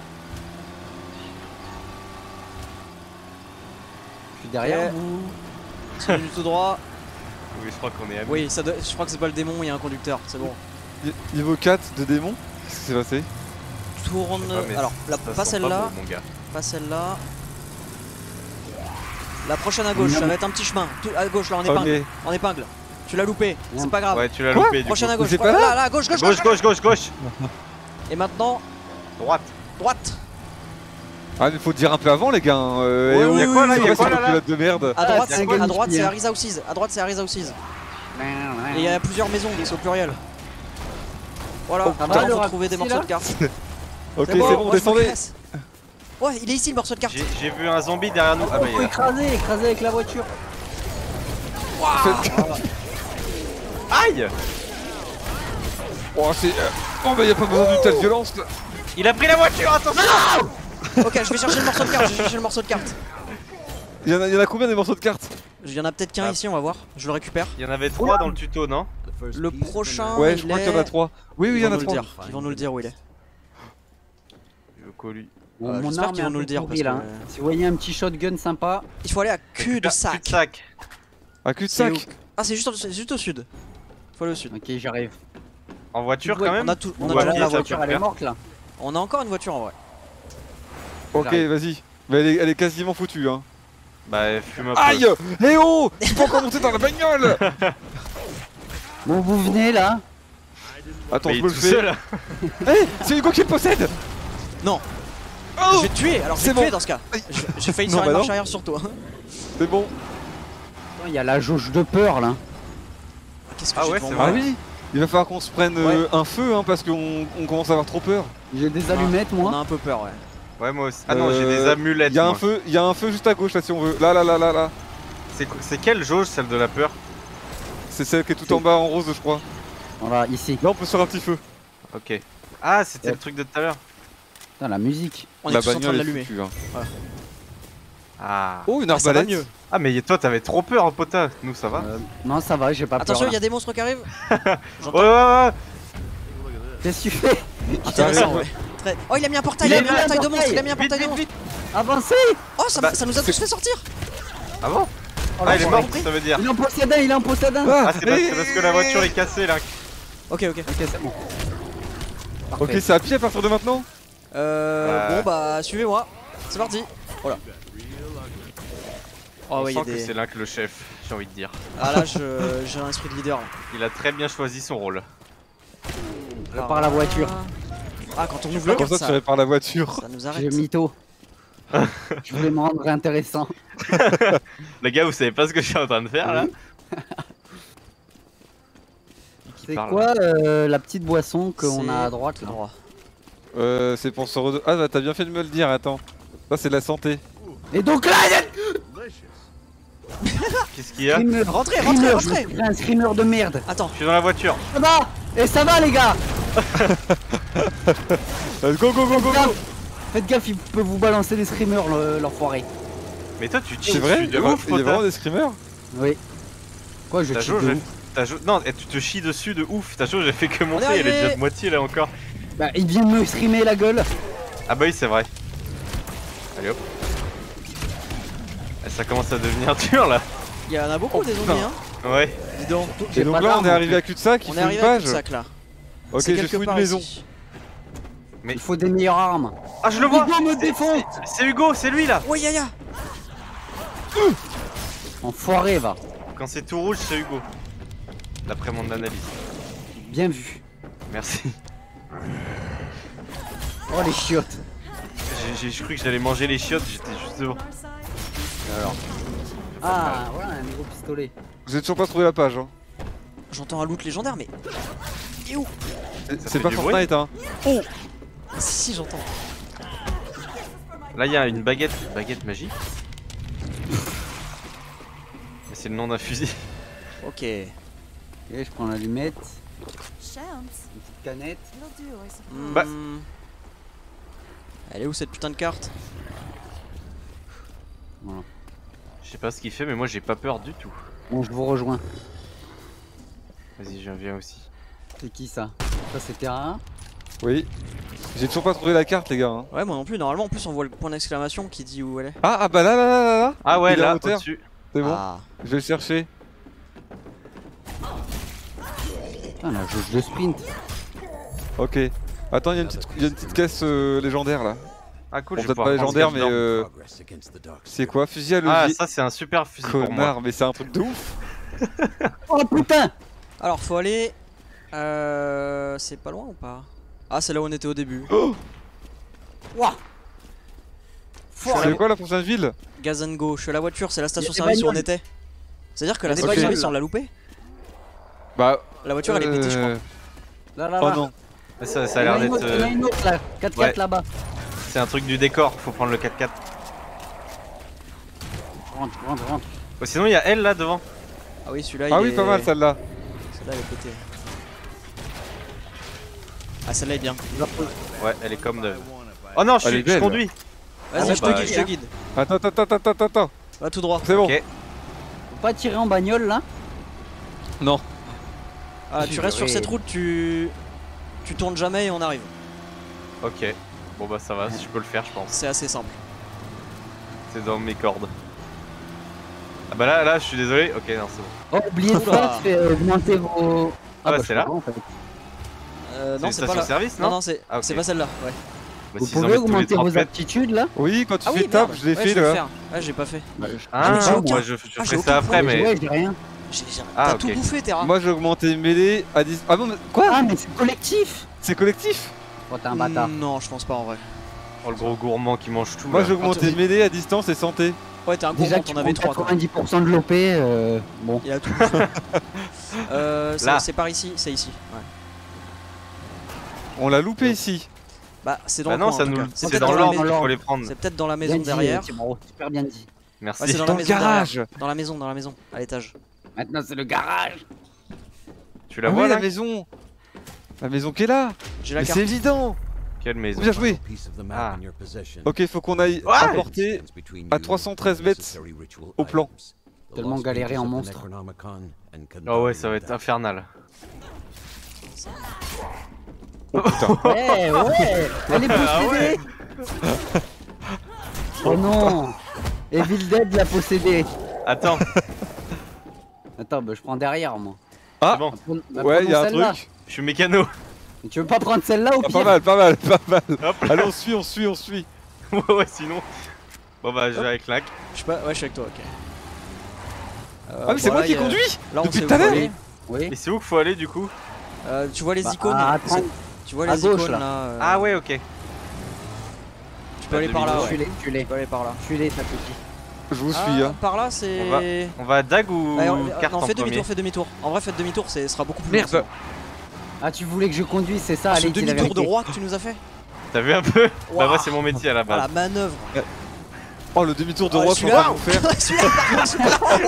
Je suis derrière Ok. vous. Continue tout droit. Oui, je crois qu'on est amis. Oui, ça doit... je crois que c'est pas le démon, il y a un conducteur, c'est bon. Ni- Niveau quatre de démon. Qu'est-ce qui s'est passé? Tourne. Ah, mais Alors, la... Ça pas sent celle-là, beau, mon gars. pas celle-là. La prochaine à gauche, ça va être un petit chemin. Tout... À gauche, là, en épingle. Ok. En épingle. Tu l'as loupé, c'est Merde. pas grave. Ouais, tu l'as Quoi loupé du Prochaine à coup. gauche. C'est Pro- pas là là, là, gauche, gauche, Gauche, gauche, gauche, gauche. Et maintenant, Droite. droite. Ah, mais faut dire un peu avant, les gars. hein. Euh, Ouais, eh, oui, oh, oui, quoi, là, c'est y a quoi quoi, ces là, là copilotes de merde? À droite, c'est c'est un gars à droite, qui c'est vient. Harry's Houses. À droite, c'est Harry's Houses. Et il y a plusieurs maisons, c'est au pluriel. Voilà, Oh, on ça va, va le retrouver des raccourci, morceaux là de cartes. Ok, c'est bon, bon, moi, je me descendez. casse. Ouais, il est ici le morceau de carte. J'ai j'ai vu un zombie derrière nous. Ah bah il est Faut là. écraser, écraser avec la voiture. Aïe. Oh, c'est. euh, Oh, bah, y a pas besoin d'une telle violence là. Il a pris la voiture, attention. Ok, je vais chercher le morceau de carte, je vais chercher le morceau de carte. Il y, en a, il y en a combien des morceaux de cartes? Il y en a peut-être qu'un Ah. ici, on va voir. Je le récupère. Il y en avait trois dans le tuto, non? Le prochain. Ouais, il je crois est- qu'il y en a trois. Oui, oui, il y Ils en vont a nous le trois. dire. Ils vont nous le dire où il est. Le colis. Bon, Euh, mon j'espère arme qu'ils est vont un nous peu le dire, pourrie, parce là. que- hein. Si vous voyez un petit shotgun sympa, Il faut aller à cul de sac. sac. Un cul de C'est sac. où Ah, c'est juste, au- c'est juste au sud. Faut aller au sud. ok j'arrive. En voiture Ouais, quand même. On a tout. On Bon a, voilà, tout- ok, la ça voiture peut elle le est faire. morte là. on a encore une voiture en vrai. Ok, J'arrive. vas-y. Mais elle est, elle est quasiment foutue, hein. Bah fume un peu. Aïe! Eh oh! Tu peux encore monter dans la bagnole! Bon vous venez là. Attends, Mais je il me est le tout fais. seul. Eh! C'est Hugo qui le possède! Non. Oh! Je vais te tuer. Alors je vais C'est te tuer bon. dans ce cas. Je- J'ai failli Non, faire une bah marche non. arrière sur toi. C'est bon. Attends, il y a la jauge de peur là. Qu'est-ce que Ah j'ai ouais, devant c'est moi Ah vrai. oui! Il va falloir qu'on se prenne euh, un feu, hein, parce qu'on on commence à avoir trop peur. J'ai des allumettes On a moi. un peu peur, ouais. Ouais moi aussi. Ah non, j'ai Euh, des amulettes. Il y a un moi. feu, il y a un feu juste à gauche là si on veut. Là, là, là, là, là. C'est quoi- c'est quelle jauge celle de la peur? C'est celle qui est tout en bas en rose, je crois. Voilà ici. Là, on peut se faire un petit feu. Ok. Ah c'était Ouais. le truc de tout à l'heure. Putain la musique. On est la tous en train de bagnole est l'allumer. foutue, hein. Ah. Oh, une Ah, ça va arbalète. mieux. Ah mais toi t'avais trop peur hein, pota. Nous ça va? Euh, non ça va j'ai pas Attention, peur. il y a des monstres qui arrivent. Ouais J'entends. ouais ouais. Qu'est-ce que tu fais? Intéressant, ouais. Très- Oh, il a mis un portail, Il il, a a mis un mis un portail de portail. monstre, il a mis un Vite portail de vite monstre. vite. Avancez. Oh, ça, Bah, ça nous a tous fait sortir. Ah bon? Oh, Ah il est j'ai mort compris. ça veut dire. Il en possède un, il en possède un. Ah c'est parce, c'est parce que la voiture est cassée là. Ok, ok. Ok c'est bon. Ok, Parfait. c'est à pied à partir de maintenant? Euh. Ouais. Bon, bah, suivez-moi. C'est parti. Voilà. Oh, On ouais, il y a sent que des. c'est là que le chef, j'ai envie de dire. Ah, là, je- j'ai un esprit de leader. Là. Il a très bien choisi son rôle. Je pars la voiture. Ah, quand on ouvre la Comme carte, ça, tu ça, répares la voiture. ça nous J'ai arrête. mytho. Je voulais me rendre intéressant. Les gars, vous savez pas ce que je suis en train de faire là? Qui C'est parle, quoi là euh, la petite boisson qu'on C'est a à droite là? Droit. Euh, c'est pour se redonner. Ah, bah, t'as bien fait de me le dire, attends. Ça, c'est de la santé. Et donc là, il y a Qu'est-ce qu'il y a? screamer. Rentrez, rentrez, Screamer, rentrez. je me suis pris un screamer de merde. Attends, Je suis dans la voiture. Ça va. Et ça va les gars. Let's go, go, go, go, go! Faites gaffe, il peut vous balancer des screamers, le- l'enfoiré. Mais toi, tu C'est cheats vrai, dessus il y de a ouf, il y a vraiment Pota. des screamers. Oui. Quoi, je Ta cheat jauge, de elle- ouf. ta jauge- non, et tu te chies dessus de ouf. Ta jauge, j'ai fait que monter, est elle est déjà arrivé. de moitié là encore. Bah, il vient de me streamer la gueule. Ah bah oui, c'est vrai. Allez hop. Eh, ça commence à devenir dur là. Il y en a beaucoup des zombies, hein. Ouais. Dis donc. J'ai Et donc pas là, on d'arme, est en arrivé fait. à cul-de-sac, il On faut est une arrivé à page. cul-de-sac là. Ok, C'est j'ai quelque fouillé une part maison. ici. Il faut des meilleures armes. Ah, je le vois. Hugo me C'est- défonce. c'est- C'est Hugo, c'est lui là. Ouais, yaya. Enfoiré, va. Quand c'est tout rouge, c'est Hugo. D'après mon analyse. Bien vu. Merci. Oh, les chiottes. J'ai j'ai cru que j'allais manger les chiottes, j'étais juste devant. Alors. Ah, voilà, un nouveau pistolet. Vous avez toujours pas trouvé la page, hein. J'entends un loot légendaire, mais. Il est où? C'est- fait C'est pas du Fortnite, hein. Si, si, j'entends. Là, il y a une baguette, baguette magique. Et c'est le nom d'un fusil. Ok. Ok, je prends l'allumette. Chance. Une petite canette. It'll do, I suppose. Hmm. Bah. Elle est où cette putain de carte? Je sais pas ce qu'il fait, mais moi j'ai pas peur du tout. Bon, je vous rejoins. Vas-y, je viens aussi. C'est qui ça? Ça, c'est Terra. Oui. J'ai toujours pas trouvé la carte, les gars. hein. Ouais, moi non plus. Normalement, en plus, on voit le point d'exclamation qui dit où elle est. Ah, ah bah là, là, là, là, là. Ah ouais, Il est en là, hauteur. au-dessus. C'est bon, Ah. je vais le chercher. Putain, la jauge de sprint. Ok. Attends, il y a une petite, il y a une petite caisse euh, légendaire là. Ah cool, Bon, je vais peut-être pas pouvoir prendre ce légendaire, qu'il y mais a dedans. euh, c'est quoi? Fusil à Ah, levier. ça c'est un super fusil pour moi. Connard, mais c'est un truc de ouf. Oh putain! Alors, faut aller. Euh. C'est pas loin ou pas? Ah, c'est là où on était au début. Oh, Wouah! c'est quoi la prochaine ville? Gaz and Go. Je suis à la voiture, c'est la Il y a des station-service où on bagnoles. était. C'est-à-dire que la Il y a des station-service, bagnoles. on l'a loupé? Bah. La voiture, elle est pétée, je crois. euh, Là, là, Oh là. non. Ah, Ça, ça a Il y en l'air une d'être. autre, il y en a euh, une autre là. quatre quatre Ouais. là-bas. C'est un truc du décor, faut prendre le quatre quatre. Rentre, rentre, rentre. Oh, sinon, il y a elle là devant. Ah oui, celui-là, Ah il oui, est... pas mal celle-là. Celle-là, elle est pétée. Ah, celle-là est bien. Ouais, elle est comme de. Oh non, je, Elle est suis, je belle. conduis. Vas-y, Ah, je bah, te guide, je te hein. guide. Attends, attends, attends, attends, attends. Va tout droit. C'est bon. Ok. Faut pas tirer en bagnole là. Non. Ah, tu restes sur Ouais. cette route, tu. Tu tournes jamais et on arrive. Ok. Bon bah ça va, je peux le faire, je pense. C'est assez simple. C'est dans mes cordes. Ah bah là, là, je suis désolé. Ok, non, c'est bon. Oh, oubliez de Oula. ça, ça fait augmenter vos. Ah bah, je c'est sais là. pas, en fait. Euh, C'est non, une c'est pas station là. service, Non, non non, c'est Ah, ok. c'est pas celle-là. Ouais. Bah, Vous s'ils en pouvez mettent tous les augmenter trente vos mètres. aptitudes là. Oui, quand tu Ah fais oui, tap, merde. je l'ai Ouais, fait je vais le là. faire. Ouais, j'ai pas fait. Ah, j'ai aucun- moi je, je Ah, j'ai ferai aucun ça après, problème, mais. Ouais, j'ai rien. J'ai- j'ai- Ah, T'as ok. tout bouffé, Terra. Moi j'ai augmenté mêlée à dix. Ah bon, mais quoi? Ah, mais c'est collectif. C'est collectif? Oh, t'es un bâtard. Non, je pense pas en vrai. Oh, le gros gourmand qui mange tout. Moi là. j'ai augmenté Attends. mêlée à distance et santé. Ouais, t'es un Déjà gourmand, que tu t'en avais prends trois. quoi. quatre-vingt-dix pour cent de l'O P, euh, bon. Il a tout bouffé. euh, c'est- Là. c'est par ici, c'est ici. Ouais. On l'a loupé ici. Bah, c'est dans Bah le non, coin, ça en tout nous. cas. C'est C'est peut-être dans dans la l'ordre maison. qu'il faut l'ordre. les prendre. C'est peut-être dans la Bien maison dit, derrière. euh, Thibaut, super bien dit. Merci. Ouais, c'est dans Dans la le maison garage. derrière. Dans la maison, dans la maison, à l'étage. Maintenant, c'est le garage. Tu la Ah vois oui, là la maison. La maison qui est là. J'ai la Mais carte. c'est évident. Quelle maison Bien joué. Ah. Ok, faut qu'on aille Ouais. apporter à trois cent treize mètres au plan. Tellement galéré en monstre. Oh ouais, ça va être infernal. Oh putain. Ouais, ouais. Allez, Ah ouais. posséder. Oh non. Evil Dead l'a possédé. Attends, Attends, bah, je prends derrière moi. Ah. c'est bon, Prends- bah, Ouais, prenons y a un celle-là. truc. je suis mécano. Mais tu veux pas prendre celle-là ou Ah, pire? pas mal, pas mal, pas mal. Hop. Allez, on suit, on suit, on suit. Ouais, ouais, sinon. Bon bah, je vais avec claque. Je sais pas, ouais, je suis avec toi, ok. Euh, Ah, mais c'est bon, moi là, qui y a- conduis. Là, on Depuis sait tout à où faut l'heure. aller. Oui. Et c'est où qu'il faut aller du coup? Euh, tu vois les Bah, icônes à c'est- trente. Tu vois à les gauche, icônes là. là, euh, Ah ouais, ok. Tu peux aller par là, Je ouais. suis les, je suis les. Tu peux aller par là. Je suis les, ça te dit. Je vous Ah, suis, hein. par là, c'est. On va- On va à Dag ou Ouais, on- carte non, en fais premier? demi-tour, fais demi-tour. En vrai, faites demi-tour, ce sera beaucoup plus Merde. long. Ah, tu voulais que je conduise, c'est ça? Ah, ce Allez, dis la demi-tour de vérité. roi que tu nous as fait. T'as vu un peu? Bah Ouah. moi c'est mon métier à la Ah, la base. manœuvre. Oh, le demi-tour de Ah, roi qu'on celui-là. va nous faire. Celui-là, par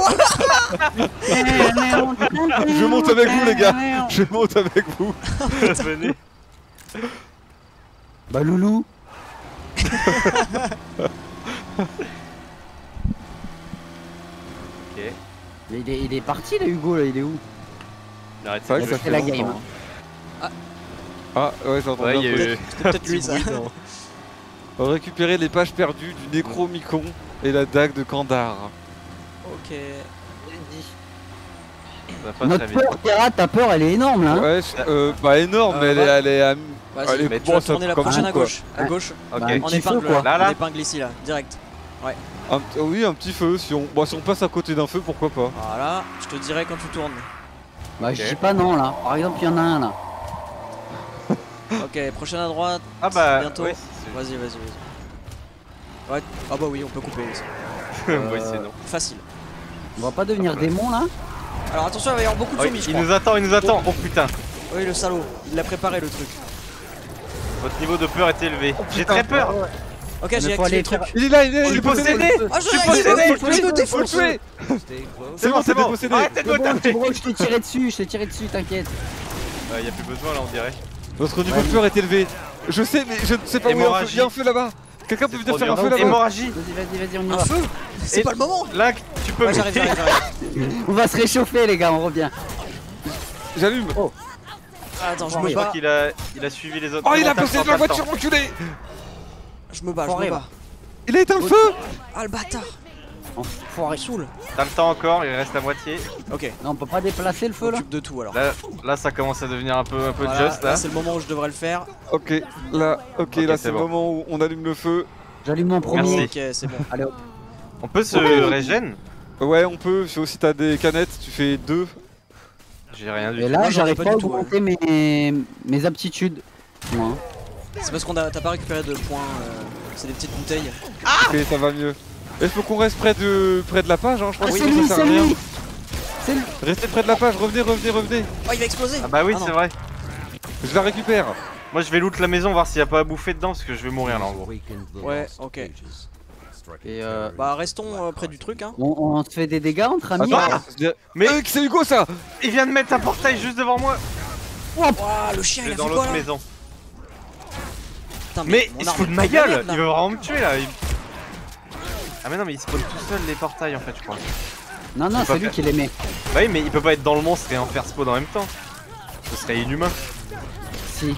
contre, Je monte avec vous, les gars. Je monte avec vous. Venez. Bah, loulou. Ok. Mais il est, il est parti là, Hugo, là, il est où? Arrête, C'est vrai c'est que ça que fait la longtemps, game. hein. Ah ouais, j'entends Ouais, bien. il y a eu. C'était peut-être lui ça. Récupérer les pages perdues du Necromicon et la dague de Kandar. Ok. Ça va pas Notre très vite. peur, Terra, ta peur, elle est énorme là. Hein. Ouais, je- euh, bah énorme, Euh, mais elle est, ouais. elle est, à- Vas-y, elle est mais tu bon, vas ça- tourner la comme prochaine vous, à quoi. gauche. À gauche. Ok. Bah, En petit feu, épingle, quoi. Là, là. en épingle ici là, direct. Un- oui, un petit feu. Si on, bon, si on passe à côté d'un feu, pourquoi pas. Voilà, je te dirai quand tu tournes. Bah, je dis pas non là. Par exemple, il y en a un là. Ok, prochaine à droite. Ah bah. Bientôt. ouais, c'est- Vas-y, vas-y, vas-y. Ouais. Ah bah oui, on peut couper ici. oui, c'est non. Facile. On va pas devenir démon là. Alors attention, il va y avoir beaucoup de Oui, zombies, je il crois. nous attend, il nous attend. Oh putain. Oui, le salaud. Il a préparé le truc. Votre niveau de peur est élevé. J'ai très peur. Ok, Mais j'ai faut activé aller le truc. faire- Il est là, il est là, Je il suis est possédé. possédé. Ah, je Je suis l'ai, possédé. il Faut me le tuer, défonce. faut le tuer. C'est bon, c'est t'es bon. possédé. Arrêtez de C'est me bon, taper. c'est bon, je t'ai tiré dessus, je t'ai tiré dessus, t'inquiète. Euh, y a plus besoin là, on dirait. Notre niveau de peur est élevé. Je sais, mais je ne sais pas où il y a un feu. Hémorragie. Il y a un feu là-bas. Quelqu'un peut venir faire un feu là-bas. Hémorragie. Vas-y, vas-y, vas-y, on y Un va. feu. C'est Et- pas le moment. Là, tu peux Ouais, me j'arrive, j'arrive, j'arrive. On va se réchauffer les gars, on revient. J'allume. Ah, attends, je Oh, me Je crois bats. qu'il a, il a suivi les autres. Oh, il C'est a bon, t'as- possédé t'as la pas le voiture, enculé. Je me bats, je Foiré, me va. bats. Il a éteint le feu. Ah, le bâtard. Enfoiré. Saoule. temps. T'as le temps encore, il reste la moitié. Ok, Non, on peut pas déplacer le je feu là. m'occupe de tout alors. Là, là, ça commence à devenir un peu, un peu Voilà, just là. là, c'est le moment où je devrais le faire. Ok, là, ok, Ok, là c'est c'est le bon. moment où on allume le feu. J'allume mon premier. Merci. Ok, c'est bon. Allez hop. On peut se régène. Ouais, on peut. Si aussi t'as des canettes, tu fais deux. J'ai rien du Et tout. là, Moi, j'en ai j'arrive pas pas à du tout, augmenter mes... mes aptitudes. Moi. C'est parce qu'on a t'as pas récupéré de points. euh, C'est des petites bouteilles. Ok, ça va mieux. Il faut qu'on reste près de près de la page, hein. Je Ah, crois c'est que lui, ça c'est sert à rien. lui. C'est lui. Restez près de la page. Revenez, revenez, revenez. Oh, il va exploser. Ah bah oui, Ah, non. c'est vrai. Je la récupère. Moi, je vais loot la maison, voir s'il y a pas à bouffer dedans, parce que je vais mourir là en gros. Ouais, ok. Et euh, bah restons euh, près du truc, hein. On, on se fait des dégâts entre amis. Attends, là. je dirais- Mais- Euh, c'est Hugo ça. Il vient de mettre un portail juste devant moi. Ouah, le chien, Je il vais a dans fait quoi l'autre là maison. Putain, Mais mon il se arme fout de est ma trop de la gueule. merde, là. Il veut vraiment me tuer là. il- Ah mais non, mais il spawn tout seul les portails en fait, je crois. Non, non, pas c'est lui faire. qui les met. Bah oui, mais il peut pas être dans le monstre et en faire spawn en même temps. Ce serait inhumain. Si.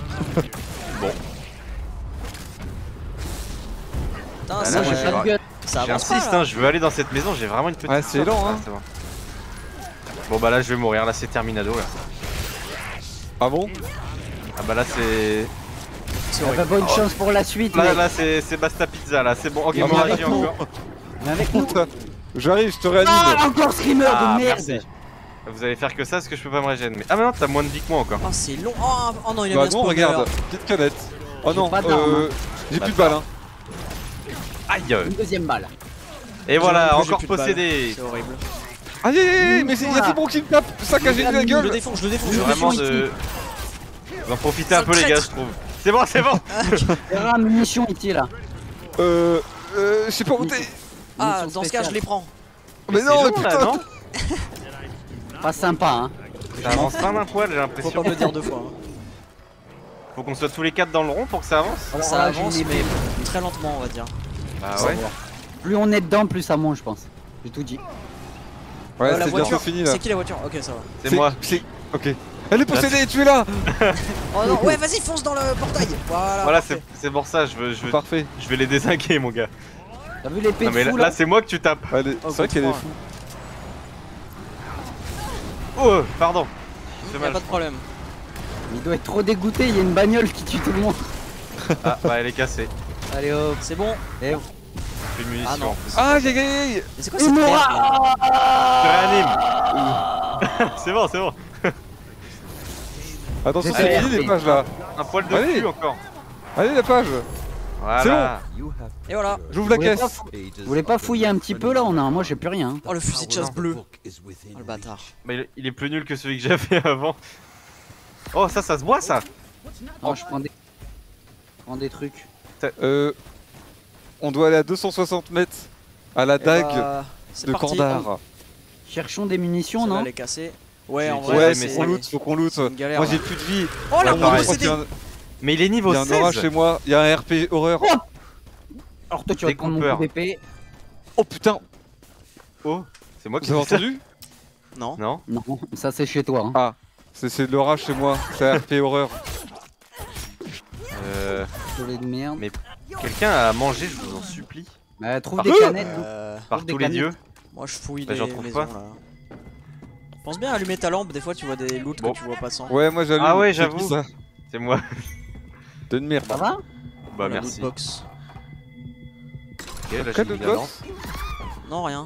Putain, Bah ça, là, j'ai j'ai pas pas- de gueule. ça avance pas, J'insiste, là. hein, je veux aller dans cette maison, j'ai vraiment une petite. Ouais, c'est soif. lent, hein. Ah, c'est bon. Bon bah là je vais mourir, là c'est terminado là. Ah bon? Ah bah là c'est. C'est Ah bah, horrible. bonne chance pour la suite. Là mec. là c'est c'est Basta Pizza là, c'est bon. Ok, Ah, hémorragie mais avec encore. Mais avec nous. J'arrive, je te réanime. Ah, encore screamer Ah, de merde. merci. Vous allez faire que ça parce que je peux pas me régénérer. Mais... Ah mais non, t'as moins de vie que moi encore. Oh, c'est long. Oh, oh non, il a Bah bien non, spawn, regarde, alors. petite canette. Oh J'ai non, pas d'arme, euh, j'ai plus de balles. Hein. Aïe. Une deuxième balle. Et voilà, J'ai- j'ai encore plus de balles. possédé. C'est horrible. Aïe aïe aïe, aïe, mais c'est- y a Fibron qui me tape, saccagé de la Je le gueule. défonce, je le défonce. C'est je le vraiment défonce. de. On va en profiter un Sale peu les gars, traître. je trouve. C'est bon, c'est bon. Terra, munitions ici là. Euh, euh, je sais pas où t'es. Ah, Munitions dans ce cas, je spéciales. les prends. Mais c'est non, long, putain. là, non Pas sympa, hein. Ça avance pas d'un poil, j'ai Faut l'impression. pas me le dire deux fois. hein. Faut qu'on soit tous les quatre dans le rond pour que ça avance. Alors Ça là, j'ai avance, une épée. mais très lentement, on va dire. Bah Ça ouais. va. Plus on est dedans, plus ça monte, je pense. J'ai tout dit. Ouais, Euh, la c'est voiture, bientôt fini là. c'est qui la voiture? Ok, ça va. C'est moi. C'est. Ok. Elle est possédée, tu es là. Oh non, ouais, vas-y, fonce dans le portail. Voilà. Voilà, parfait. c'est c'est pour ça, je veux, je veux, Parfait. je vais les désinguer, mon gars. T'as vu l'épée Non de mais là, fou là, là? c'est moi que tu tapes. Elle est- Oh, C'est vrai qu'elle est contre fou. Oh, pardon. Y'a Dommage. pas de problème. Il doit être trop dégoûté, il y a une bagnole qui tue tout le monde. Ah, bah elle est cassée. Allez hop. C'est bon. Et Plus de munitions Ah non. en plus. Ah, j'ai gagné. Mais c'est quoi cette merde là Je réanime. C'est bon, c'est bon. Attention, Allez, c'est fini les allez. pages là. Un poil de Allez. cul encore. Allez, la page. Voilà. Et voilà. J'ouvre la Vous voulez caisse. Vous voulez pas fouiller un petit peu là? On a... Moi j'ai plus rien. hein. Oh, le fusil de chasse bleu. Oh, le bâtard. Mais il- il est plus nul que celui que j'avais avant. Oh, ça, ça se boit ça. Non, je prends des... je prends des trucs. Euh, on doit aller à deux cent soixante mètres à la Eh dague bah, c'est de parti. Kandar. Cherchons des munitions, Celle-là, non? elle est cassée. Ouais, en Ouais, vrai, Ouais, c'est- mais on loot, faut qu'on loot. c'est une galère, Moi j'ai là. plus de vie. Oh, la Ouais, bombe pareil. Je crois qu'il y possédée. a un- Mais il est niveau il y a un orage seize. chez moi, il y a un R P horreur. Alors toi tu vas prendre mon coup d'épée. Oh putain. Oh, c'est moi qui Vous avez dis ça. entendu? Non. Non. Non, ça c'est chez toi. Hein. Ah, c'est c'est de l'orage chez moi. C'est R P horreur. Euh... Désolé de merde. Mais quelqu'un a mangé, je vous en supplie. Bah, trouve Ah, des euh, canettes. Euh, Par des tous les canettes. dieux. moi je fouille Bah, des j'en trouve maisons pas. là. Pense bien à allumer ta lampe, des fois tu vois des loots Bon. que tu vois passant. Ouais, moi j'allume. Ah ouais, C'est qui, j'avoue. ça C'est moi. De merde. Ça va? Bah La merci. lootbox. Ok, là j'ai Quel mis autre la lampe. box? Non, rien.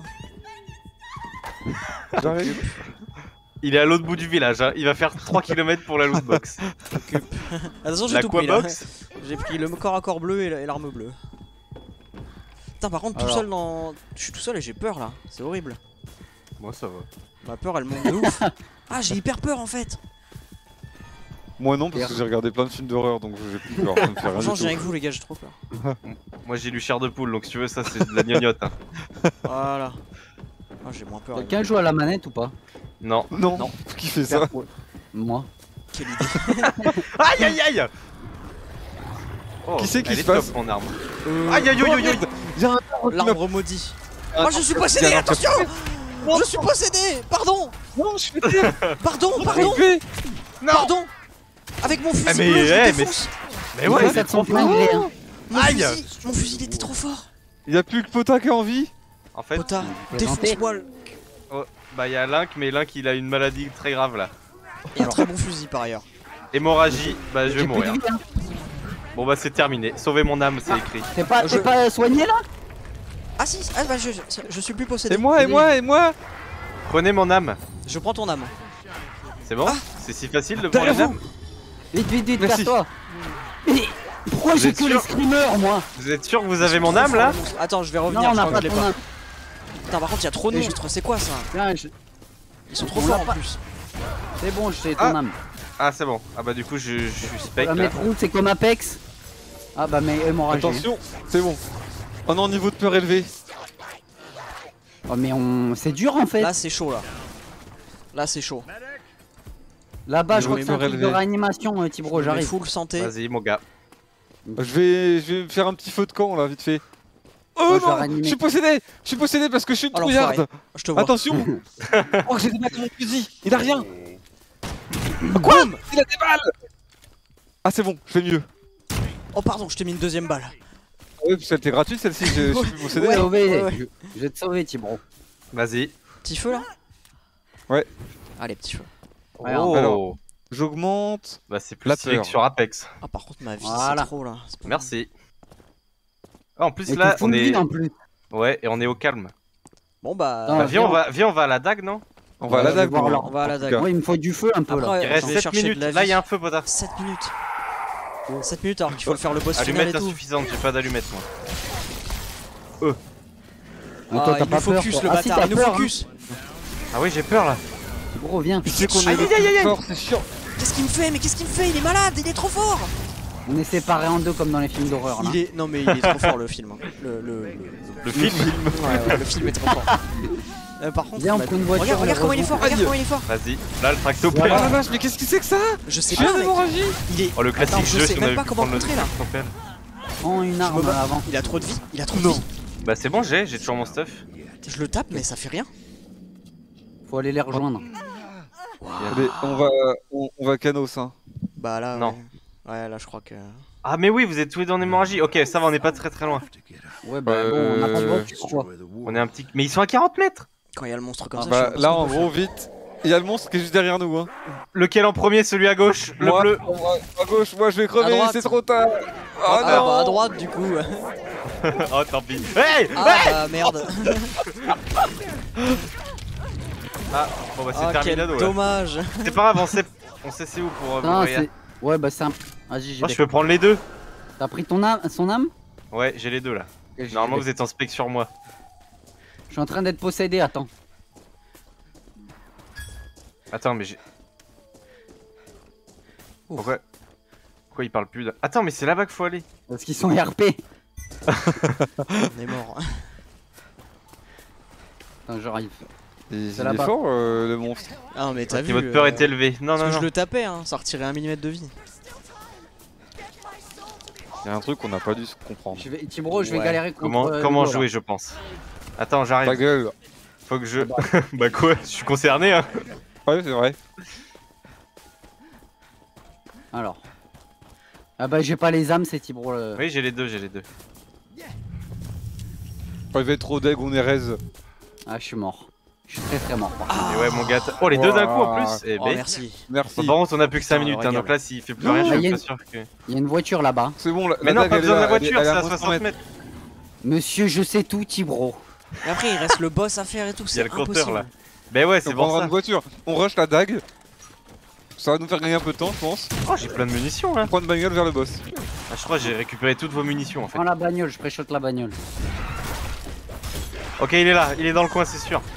J'arrive. Il est à l'autre bout du village, hein. Il va faire trois kilomètres pour la lootbox. Attention, j'ai La tout pris là. Quabox. J'ai pris le corps à corps bleu et la- et l'arme bleue. Putain, par contre, tout Alors. seul dans. Je suis tout seul et j'ai peur là. C'est horrible. Moi ça va. Ma peur elle monte de ouf. Ah, j'ai hyper peur en fait. Moi non, parce que j'ai regardé plein de films d'horreur donc j'ai plus peur. Ça me fait rien Franchement, du j'ai tout. avec vous les gars, j'ai trop peur. Moi j'ai lu chair de poule, donc si tu veux ça c'est de la gnognotte. Hein. Voilà. Ah, j'ai moins peur. Quelqu'un joue à la manette ou pas? Non. Non, Non. qui fait ça? Moi. Quelle idée. Aïe aïe aïe. Oh, Qui c'est qui elle se est top, passe mon arme. Euh, Aïe aïe aïe aïe aïe. J'ai un L'arbre maudit. Ah, Oh, je suis possédé, tiens, attention. Je suis possédé. Pardon. Non, je fais dire. Pardon, pardon. Non. Pardon. Avec mon fusil Ah, mais, bleu, je eh, mais- défonce. Mais ouais, ça te sent plein gré, hein. Mon Aïe. fusil, mon fusil il était trop fort. Y'a plus que Pota qui a envie. En fait, Pota, Plaisanter. défonce-moi. le- bah y'a Link, mais Link il a une maladie très grave là. Et un très bon fusil par ailleurs. Hémorragie, bah je vais J'ai plus de mourir. vie, hein. Bon bah c'est terminé. Sauvez mon âme, c'est écrit. T'es pas, Je- t'es pas soigné là? Ah si, ah, bah, je, je, je suis plus possédé. Et moi, et moi, et moi. Prenez mon âme. Je prends ton âme. C'est bon? Ah. C'est si facile de prendre Derrière une âme? Vite, vite, vite, Merci. casse-toi. Mais pourquoi Vous j'ai êtes que les sûr screamers moi? Vous êtes sûr que vous avez mon âme là? Attends, je vais Non, revenir, on je n'a crois pas que je ton l'ai âme. pas. Putain, par contre, il y a trop de Et je- monstres, c'est quoi ça? Tiens, je- Ils sont trop On forts l'a en pas. plus. c'est bon, je sais ton Ah. âme. Ah c'est bon. Ah bah du coup je, je suis Faut spec la là. mettre où? C'est comme Apex? Ah bah mais hémorragie. Attention, c'est bon. On est en niveau de peur élevé. Oh mais on... c'est dur en fait. Là, c'est chaud là. Là, c'est chaud. Là-bas, je Niveau crois que c'est un de truc de relevé. réanimation, euh, Tibro, J'ai j'arrive. full santé. Vas-y mon gars. Je vais, je vais me faire un petit feu de camp là, vite fait. Oh Moi, je vais non, réanimer. je suis possédé, je suis possédé parce que je suis une Oh, trouillarde. l'enfoiré. Je te vois. Attention. Oh, j'ai des balles dans mon fusil. Il a rien. Quoi? Il a des balles. Ah c'est bon, je fais mieux. Oh, pardon, je t'ai mis une deuxième balle. Ah oui, parce qu'elle était gratuite celle-ci, je, je suis plus possédé. Ouais, hein. sauvé. ouais, ouais. Je, je vais te sauver, Tibro. Vas-y. Petit feu là? Ouais. Allez, petit feu. Regarde. Oh. Alors. J'augmente. Bah c'est plus La stylé peur. que sur Apex. Ah, par contre, ma vie, Voilà. c'est trop là. C'est pas- Merci. Ah, en plus Et là t'es on full est. vide en plus. Ouais et on est au calme. Bon, bah. Non, Bah, Ah, viens on viens. va viens on va à la dague non? On va à Ouais, la je vais dague. voir nous, là. hein. On va à la En tout dague. cas. Ouais, il me faut du feu un peu là. Après, Il reste je vais sept chercher de minutes. la Là vie. il y a un feu potard. sept minutes. sept minutes alors qu'il faut le faire le boss final Allumette et tout. insuffisante, j'ai pas d'allumette moi. Mais Ah, toi, t'as il pas nous peur, focus toi. le Ah, si, bâtard, t'as il nous peur, hein. focus. Ah oui j'ai peur là. Tibro, viens. Tu sais qu'on est Aïe, le aïe, aïe, aïe. plus fort, c'est chiant. Qu'est-ce qu'il me fait? Mais qu'est-ce qu'il me fait? Il est malade, il est trop fort. On est séparés en deux comme dans les films d'horreur là. Il est. Non, mais il est trop fort le film. hein. Le, le, le... Le film. Ouais, ouais, le film est trop fort. Euh, par contre, Viens, on bah, prend une voiture. regarde, regarde on comment il est rejoint. fort, regarde Aïe. comment il est fort. Vas-y. Là le Oh tractopelle. la vache, mais qu'est-ce que c'est que ça? Je sais J'ai pas, une mec. hémorragie. Il est. Oh le classique Attends, je jeu sais si on même avait pas pu comment prendre le contrer, là. tractopelle. Prends une Je me arme bats. avant. Il a trop de vie. Il a trop de Non. vie. Bah c'est bon j'ai, j'ai toujours mon stuff. Je le tape, mais ça fait rien. Faut aller les rejoindre. Allez, on va, on, on va canos hein. Bah là. Non. Ouais, ouais là, je crois que. Ah mais oui vous êtes tous les deux en hémorragie. Ok ça va on est pas très très loin. Ouais, bah Euh, bon, on a pas de euh, voiture quoi. On est un petit. Mais ils sont à quarante mètres. Quand il y a le monstre comme Ah, ça. Bah je suis là un en peu gros vite, il y a le monstre qui est juste derrière nous hein. Lequel en premier? Celui à gauche. Le Moi, bleu. moi, à gauche, moi je vais À crever, droite. c'est trop tard. Oh Ah, non. bah à droite du coup. Oh tant pis. Hey. Ah bah merde. Ah bon bah c'est Ah, quel terminado là. dommage. C'est pas grave on sait, on sait c'est où pour euh, Non, mourir. c'est. Ouais, bah c'est un. Vas-y, j'y Moi je vais. peux prendre les deux. T'as pris ton âme, son âme? Ouais j'ai les deux là. Ok, j'y Normalement vais. vous êtes en spec sur moi. Je suis en train d'être possédé, attends. Attends mais j'ai... Pourquoi... Pourquoi il parle plus de... Attends mais c'est là-bas qu'il faut aller. Parce qu'ils sont R P. On est mort. Attends, j'arrive. Il, C'est il est là-bas. fort euh, le monstre. Ah mais t'as Et vu. votre peur euh, est élevée. Non Parce non que non. je le tapais, hein, ça retirait un millimètre de vie. Il y a un truc qu'on n'a pas dû comprendre. Je vais, Tibro, je vais Ouais. galérer contre. Comment, euh, comment Hugo, là. jouer, je pense. Attends, Ta j'arrive. gueule. Faut que je. Bah quoi, je suis concerné, hein. Ouais, c'est vrai. Alors. Ah bah j'ai pas les âmes, c'est Tibro. Le... Oui, j'ai les deux, j'ai les deux. Quand il va être trop deg, on est raise. Ah, je suis mort. Je suis très très mort. par contre. Et ouais, mon gars. t'as- Oh, les deux d'un coup en plus. Eh Oh, ben. merci. Merci. Bon, par contre, on a plus que cinq Putain, minutes, le hein, donc régal. là, s'il fait plus rien, je Ah, suis y a pas une- sûr que. Il y a une voiture là-bas. C'est bon, la, Mais la non, dague, pas elle est besoin de la là, elle est- voiture, elle est c'est à moins de cent soixante mètres. Monsieur, je sais tout, Tibro. Mais après, il reste le boss à faire et tout. Il y a C'est le compteur impossible. là. Ben ouais, c'est On pour prendra ça. une voiture. On rush la dague. Ça va nous faire gagner un peu de temps, je pense. Oh, j'ai plein de munitions là. On prend une bagnole vers le boss. Ah, je crois que j'ai récupéré toutes vos munitions en fait. Prends la bagnole, je préchote la bagnole. Ok, il est là, il est dans le coin, c'est sûr.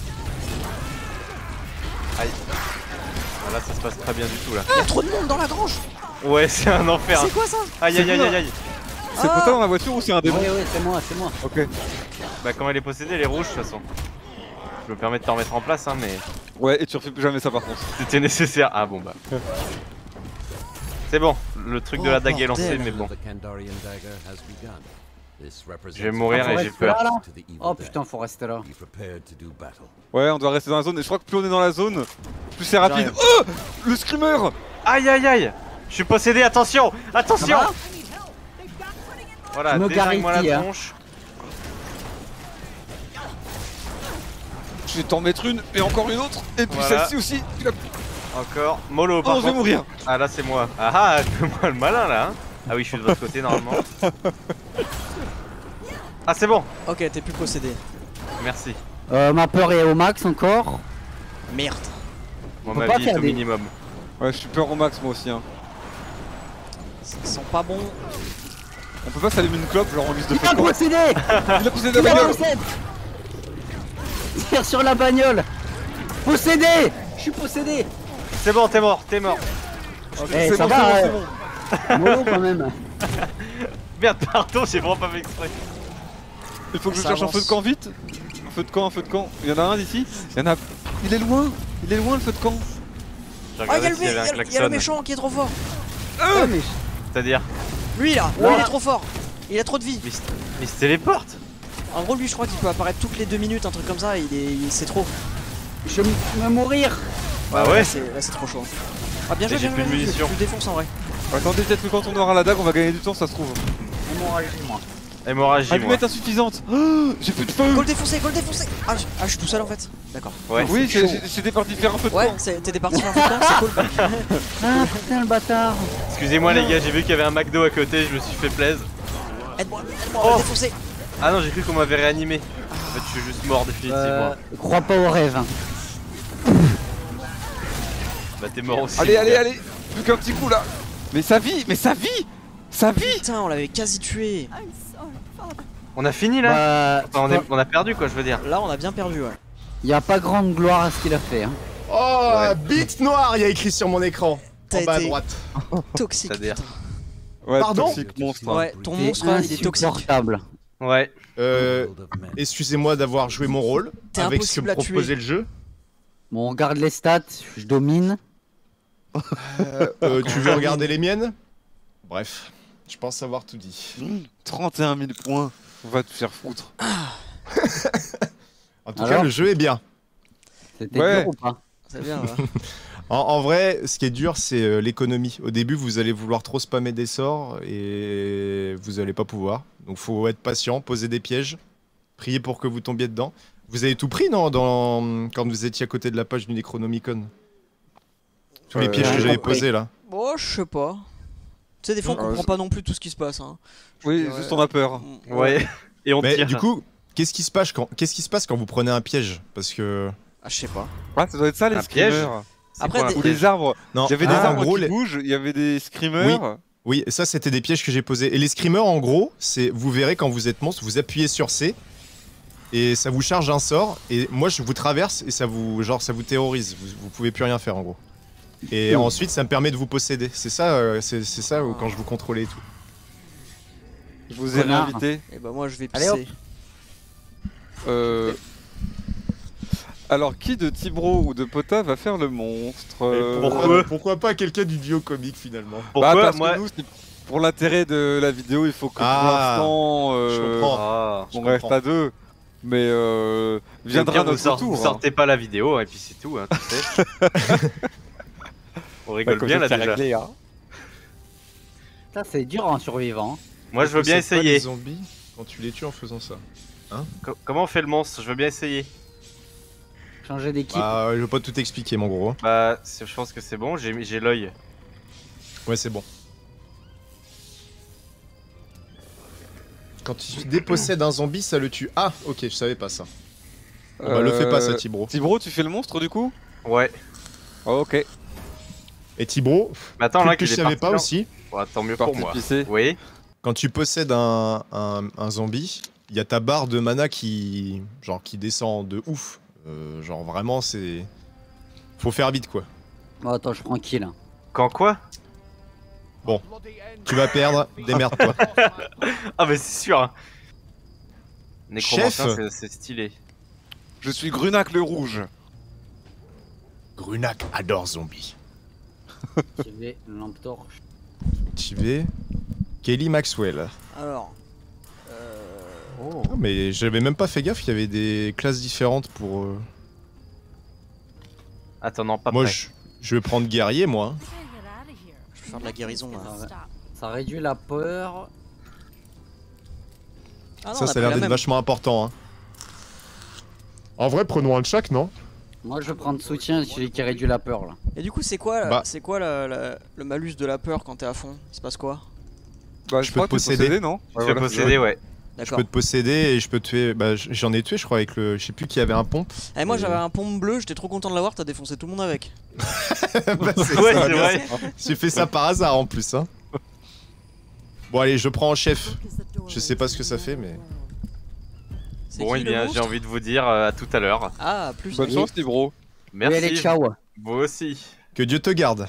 Aïe. Ah, là, ça se passe très bien du tout là. Il y a trop de monde dans la grange. Ouais, c'est un enfer. C'est quoi ça? Aïe aïe aïe aïe aïe. C'est Ah. pour toi dans la voiture ou c'est un Ouais, démon ouais, c'est moi, c'est moi. Ok. Bah, quand elle est possédée, elle est rouge de toute façon. Je me permets de te remettre en place, hein, mais Ouais, et tu refais plus jamais ça par contre. c'était nécessaire. Ah bon, bah. C'est bon, le truc de Oh, la dague est lancé, bordel. mais bon. The Kandarian dagger has begun. This Je vais represents mourir Faut et j'ai rester peur. là, là. to the evil Oh dead. putain, faut rester là. Be prepared to do battle. Ouais, on doit rester dans la zone. Et je crois que plus on est dans la zone, plus c'est rapide. Oh, le screamer. Aïe aïe aïe. Je suis possédé, attention. Attention. Ça va Voilà, Je me désingue-moi la garantis, hein. tronche. Je vais t'en mettre une et encore une autre. Et puis Voilà. celle-ci aussi. Tu l'as- Encore. Mollo, Oh, par je vais contre. mourir. Ah là, c'est moi. Ah ah, fais-moi le malin là. hein. Ah oui, je suis de votre côté normalement. Ah, c'est bon. Ok, t'es plus possédé. Merci. Euh, ma peur est au max encore. Merde. Moi, peut ma pas vie est faire au des- minimum. Ouais, je suis peur au max moi aussi. Hein. Ça sent pas bon. On peut pas s'allumer une clope, genre en guise de Il feu a de camp. possédé. Il a poussé de Il la a bagnole. possédé. Tire sur la bagnole. Possédé. Je suis possédé. C'est bon, t'es mort, t'es mort. Eh, C'est ça bon, va, c'est euh, bon, c'est bon. mollo quand même. Merde, pardon, j'ai vraiment pas fait exprès. Il faut que je Ça cherche un avance. feu de camp vite. Un feu de camp, un feu de camp. Il y en a un d'ici. Il y en a. Il est loin. Il est loin le feu de camp. J'ai Ah, il y regardé a le s'il y mé- avait un y a le- y a le klaxon. méchant qui est trop fort. Ouais, mais C'est-à-dire, Lui là, lui, il est trop fort. Il a trop de vie. mais il se- mais il se téléporte. En gros, lui, je crois qu'il peut apparaître toutes les deux minutes, un truc comme ça. Il est, il- c'est trop. je vais me mourir. Bah ouais. Là, c'est là, c'est trop chaud. Ah, bien joué, Et j'ai bien plus joué, de bien joué. munitions. Tu le défonces en vrai. Attendez, peut-être que quand on aura la dague, on va gagner du temps, ça se trouve. Hémorragie, moi. Hémorragie, moi. Allumette insuffisante. Oh, j'ai plus de feu. Go le défoncer, go le défoncer. Ah, je, ah, je suis tout seul en fait. D'accord. Ouais. Oui, c'est j'ai- chaud. j'ai- j'étais parti faire un peu de Ouais, camp. c'est- t'étais parti faire un peu de temps, c'est cool. Ah putain le bâtard. Excusez-moi les gars, j'ai vu qu'il y avait un McDo à côté, je me suis fait plaisir. Aide-moi, aide-moi, on va Oh. le défoncer. Ah non, j'ai cru qu'on m'avait réanimé. En fait, je suis juste mort définitivement. Euh, crois pas au rêve. Hein. Bah t'es mort aussi. Allez, mon allez, gars. allez. Plus qu'un petit coup là. Mais sa vie, mais sa vie, sa vie. Putain, on l'avait quasi tué. I'm sorry, Father. On a fini là Bah, Enfin, on, est- on a perdu quoi, je veux dire. Là, on a bien perdu, ouais. y a pas grande gloire à ce qu'il a fait. Hein. Oh, Ouais. bite noire, il y a écrit sur mon écran. T'as En bas à été- droite. Toxique. C'est-à-dire. putain. Ouais, Pardon toxique monstre. Ouais, ton C'est monstre, là, il est toxique. insupportable. Ouais. Euh, World of men. excusez-moi d'avoir joué mon rôle T'es avec ce que impossible me à tuer. proposait le jeu. Bon, on regarde les stats, je domine. Euh, euh, tu veux regarder les miennes? Bref, je pense avoir tout dit. trente et un mille points. On va te faire foutre. En tout cas, Alors le jeu est bien. C'était Ouais. dur ou pas? C'est bien, ouais. En, en vrai, ce qui est dur, c'est euh, l'économie. Au début, vous allez vouloir trop spammer des sorts et vous allez pas pouvoir. Donc, faut être patient, poser des pièges, prier pour que vous tombiez dedans. Vous avez tout pris, non, dans... quand vous étiez à côté de la page du Necronomicon? Tous les Euh, pièges que j'ai j'avais compris. posés là. Bon, je sais pas. Tu sais, des fois, on Euh, comprend je- pas non plus tout ce qui se passe. Hein. Je Oui, dirais- juste on a peur. Ouais. Et on Mais tire. du coup, qu'est-ce qui se passe quand, qu'est-ce qui se passe quand vous prenez un piège? Parce que Ah, je sais pas. Ah, ça doit être ça les Un piège screamers. C'est Après, quoi un des- Ou piège les arbres. non, Il y avait des ah, en arbres gros, qui les- bougent, il y avait des screamers. Oui, ça c'était des pièges que j'ai posés. Et les screamers, en gros, c'est vous verrez quand vous êtes monstre, vous appuyez sur C et ça vous charge un sort. Et moi, je vous traverse et ça vous, genre, ça vous terrorise. Vous, vous pouvez plus rien faire en gros. Et Ouh. ensuite, ça me permet de vous posséder. C'est ça, euh, c'est c'est ça euh, quand je vous contrôlais et tout. Je vous ai Connard. réinvité. Et bah, moi, je vais Allez, hop. pisser. Euh... Alors, qui de Tibro ou de Pota va faire le monstre euh, pourquoi Pourquoi pas quelqu'un du duo comique finalement? Pourquoi bah, parce moi que nous, c'est- pour l'intérêt de la vidéo, il faut que Ah, pour l'instant, je euh, comprends. Ah, Je on reste comprends. à deux. Mais euh, viendra Viendra notre notre tour. Vous hein. sortez pas la vidéo, hein, et puis c'est tout, hein, tu sais. On Bah, rigole comme bien ça, là c'est déjà. réglé, hein. Ça, c'est dur en survivant. Moi je veux bien Possède pas les essayer. zombies quand tu les tues en faisant ça. Co- comment on fait le monstre? Je veux bien essayer. Changer d'équipe. Bah, je vais pas tout expliquer, mon gros. Bah, c'est- je pense que c'est bon, j'ai mis- j'ai l'œil. Ouais, c'est bon. Quand tu dépossèdes un zombie, ça le tue. Ah, ok, je savais pas ça. Bon, bah, le fais pas ça, Euh, Tibro. Tibro, tu fais le monstre du coup? Ouais. Oh, ok. Et Tibro, Mais attends, truc là, que qu'il je est savais parti, pas là. aussi, Ouais, tant mieux pour Parti moi. pisser. Oui. quand tu possèdes un, un, un zombie, il y a ta barre de mana qui, genre, qui descend de ouf. Euh, genre vraiment, c'est... Faut faire vite, quoi. Bon, attends, je prends kill. Quand quoi? Tu vas perdre, démerde-toi. Ah, mais c'est sûr. Hein. Nécromancien, Chef. c'est- c'est stylé. Je suis Grunac le rouge. Grunac adore zombie. J'y vais, lampe torche. Activé. Kelly Maxwell. Alors. Euh... Oh. Ah, mais j'avais même pas fait gaffe qu'il y avait des classes différentes pour... euh, Attends, non, pas Moi, prêt. je, je vais prendre guerrier, moi. hein. Je vais faire de la guérison là. Ah ouais. Ça réduit la peur. Ah non, ça, on a ça a pris l'air la d'être même. vachement important. Hein. En vrai, prenons un de chaque, non? Moi, je vais prendre soutien, celui qui réduit la peur là. Et du coup, c'est quoi, la- Bah. c'est quoi la- la- le malus de la peur quand t'es à fond? Il se passe quoi? Bah, Je je peux crois te que t'es posséder. non? Tu Ouais, peux voilà. posséder, ouais. Je D'accord. peux te posséder et je peux tuer. Bah, j- j'en ai tué, je crois, avec le. Je sais plus qui avait un pompe. Et moi Et- j'avais un pompe bleu, j'étais trop content de l'avoir, t'as défoncé tout le monde avec. Bah, c'est Ouais, ça, c'est bien vrai. sûr. J'ai fait ça par hasard en plus. Hein. Bon, allez, je prends en chef. Je sais pas ce que ça fait, mais. C'est Bon, qui, eh le bien, j'ai monstre envie de vous dire euh, à tout à l'heure. Ah, plus. Bonne oui. chance, Tibro. Oui, allez, Merci. ciao. Vous aussi. Que Dieu te garde.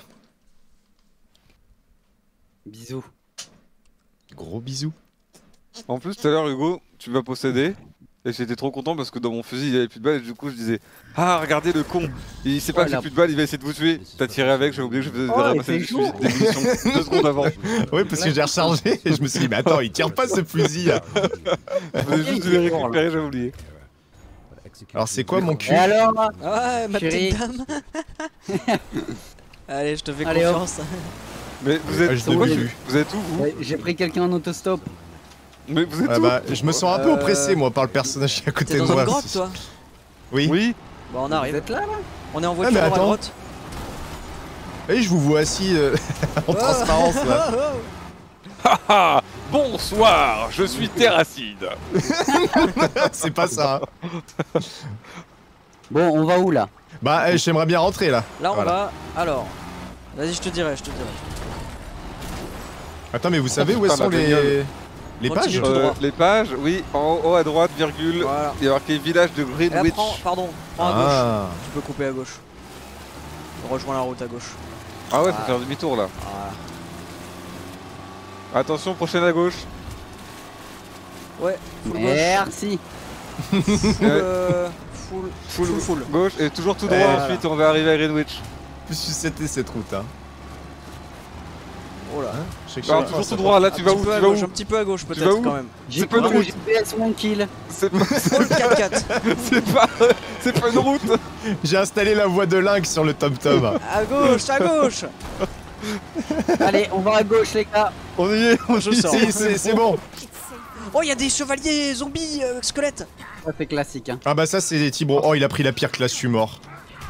Bisous. Gros bisous. En plus, tout à l'heure, Hugo, tu m'as possédé. Et j'étais trop content parce que dans mon fusil, il y avait plus de balles. Et du coup, je disais, ah, regardez le con. Il sait pas Oh, que j'ai la- plus de balles, il va essayer de vous tuer. T'as tiré avec, j'ai oublié que je faisais Oh, ramasser il des fait chaud. des munitions deux secondes avant. Oui, parce que j'ai rechargé et je me suis dit, mais attends, il tire pas ce fusil. Là. Je venais juste de les récupérer, j'avais oublié. Alors, c'est quoi mon cul? Et alors Ah ouais, ma Chérie. petite dame. Allez, je te fais Allez, hop. confiance. Mais vous êtes, Ah, je pourquoi l'ai vous- vu. vous êtes où, vous? Ouais, J'ai pris quelqu'un en autostop. Mais vous êtes Ah où? bah, je me sens un peu Euh, oppressé, moi, par le personnage qui est à côté T'es de dans moi. une grotte, toi? Oui. Oui. Bah, on Vous arrive. êtes là, là On est en Ah, voiture mais dans la attends. grotte. Et je vous vois assis euh, en transparence là. Ah, bonsoir, je suis Terracide. C'est pas ça. hein. Bon, on va où là? Bah, eh, j'aimerais bien rentrer là. Là, on Voilà. va. Alors. Vas-y, je te dirai, je te dirai. Attends, mais vous savez où putain, sont ma les. bagnole. Les Continue pages tout Euh, droit. les pages, oui, en haut à droite, virgule. Voilà. Il y a marqué village de Et là, Greenwich. prends, pardon, prends à gauche. Ah. Tu peux couper à gauche. Rejoins la route à gauche. Ah ouais, faut Ah. faire demi-tour là. Voilà. Attention, prochaine à gauche. Ouais, full gauche. Merci. Full, euh, full, full, full, full. Gauche et toujours tout droit, Euh, ensuite on va arriver à Greenwich. Plus c'était cette route, hein. Oh là. Je sais que Alors je- toujours oh, tout ça droit, là Un tu vas petit où? peu Tu à vas gauche, où? un petit peu à gauche vas peut-être où quand même. J'ai C'est pas pris une le route. G P S mon kill. C'est pas... Full quatre quatre. c'est pas... c'est pas une route. va. J'ai installé la voie de Lynx sur le tom-tom. À gauche, à gauche. Allez, on va à gauche, les gars. On y est, on Je y est. sors. Si, c'est c'est bon. Oh, il y a des chevaliers zombies euh, squelettes. Ça fait classique, hein. Ah bah ça c'est Tibro. Oh, il a pris la pire classe, je suis mort.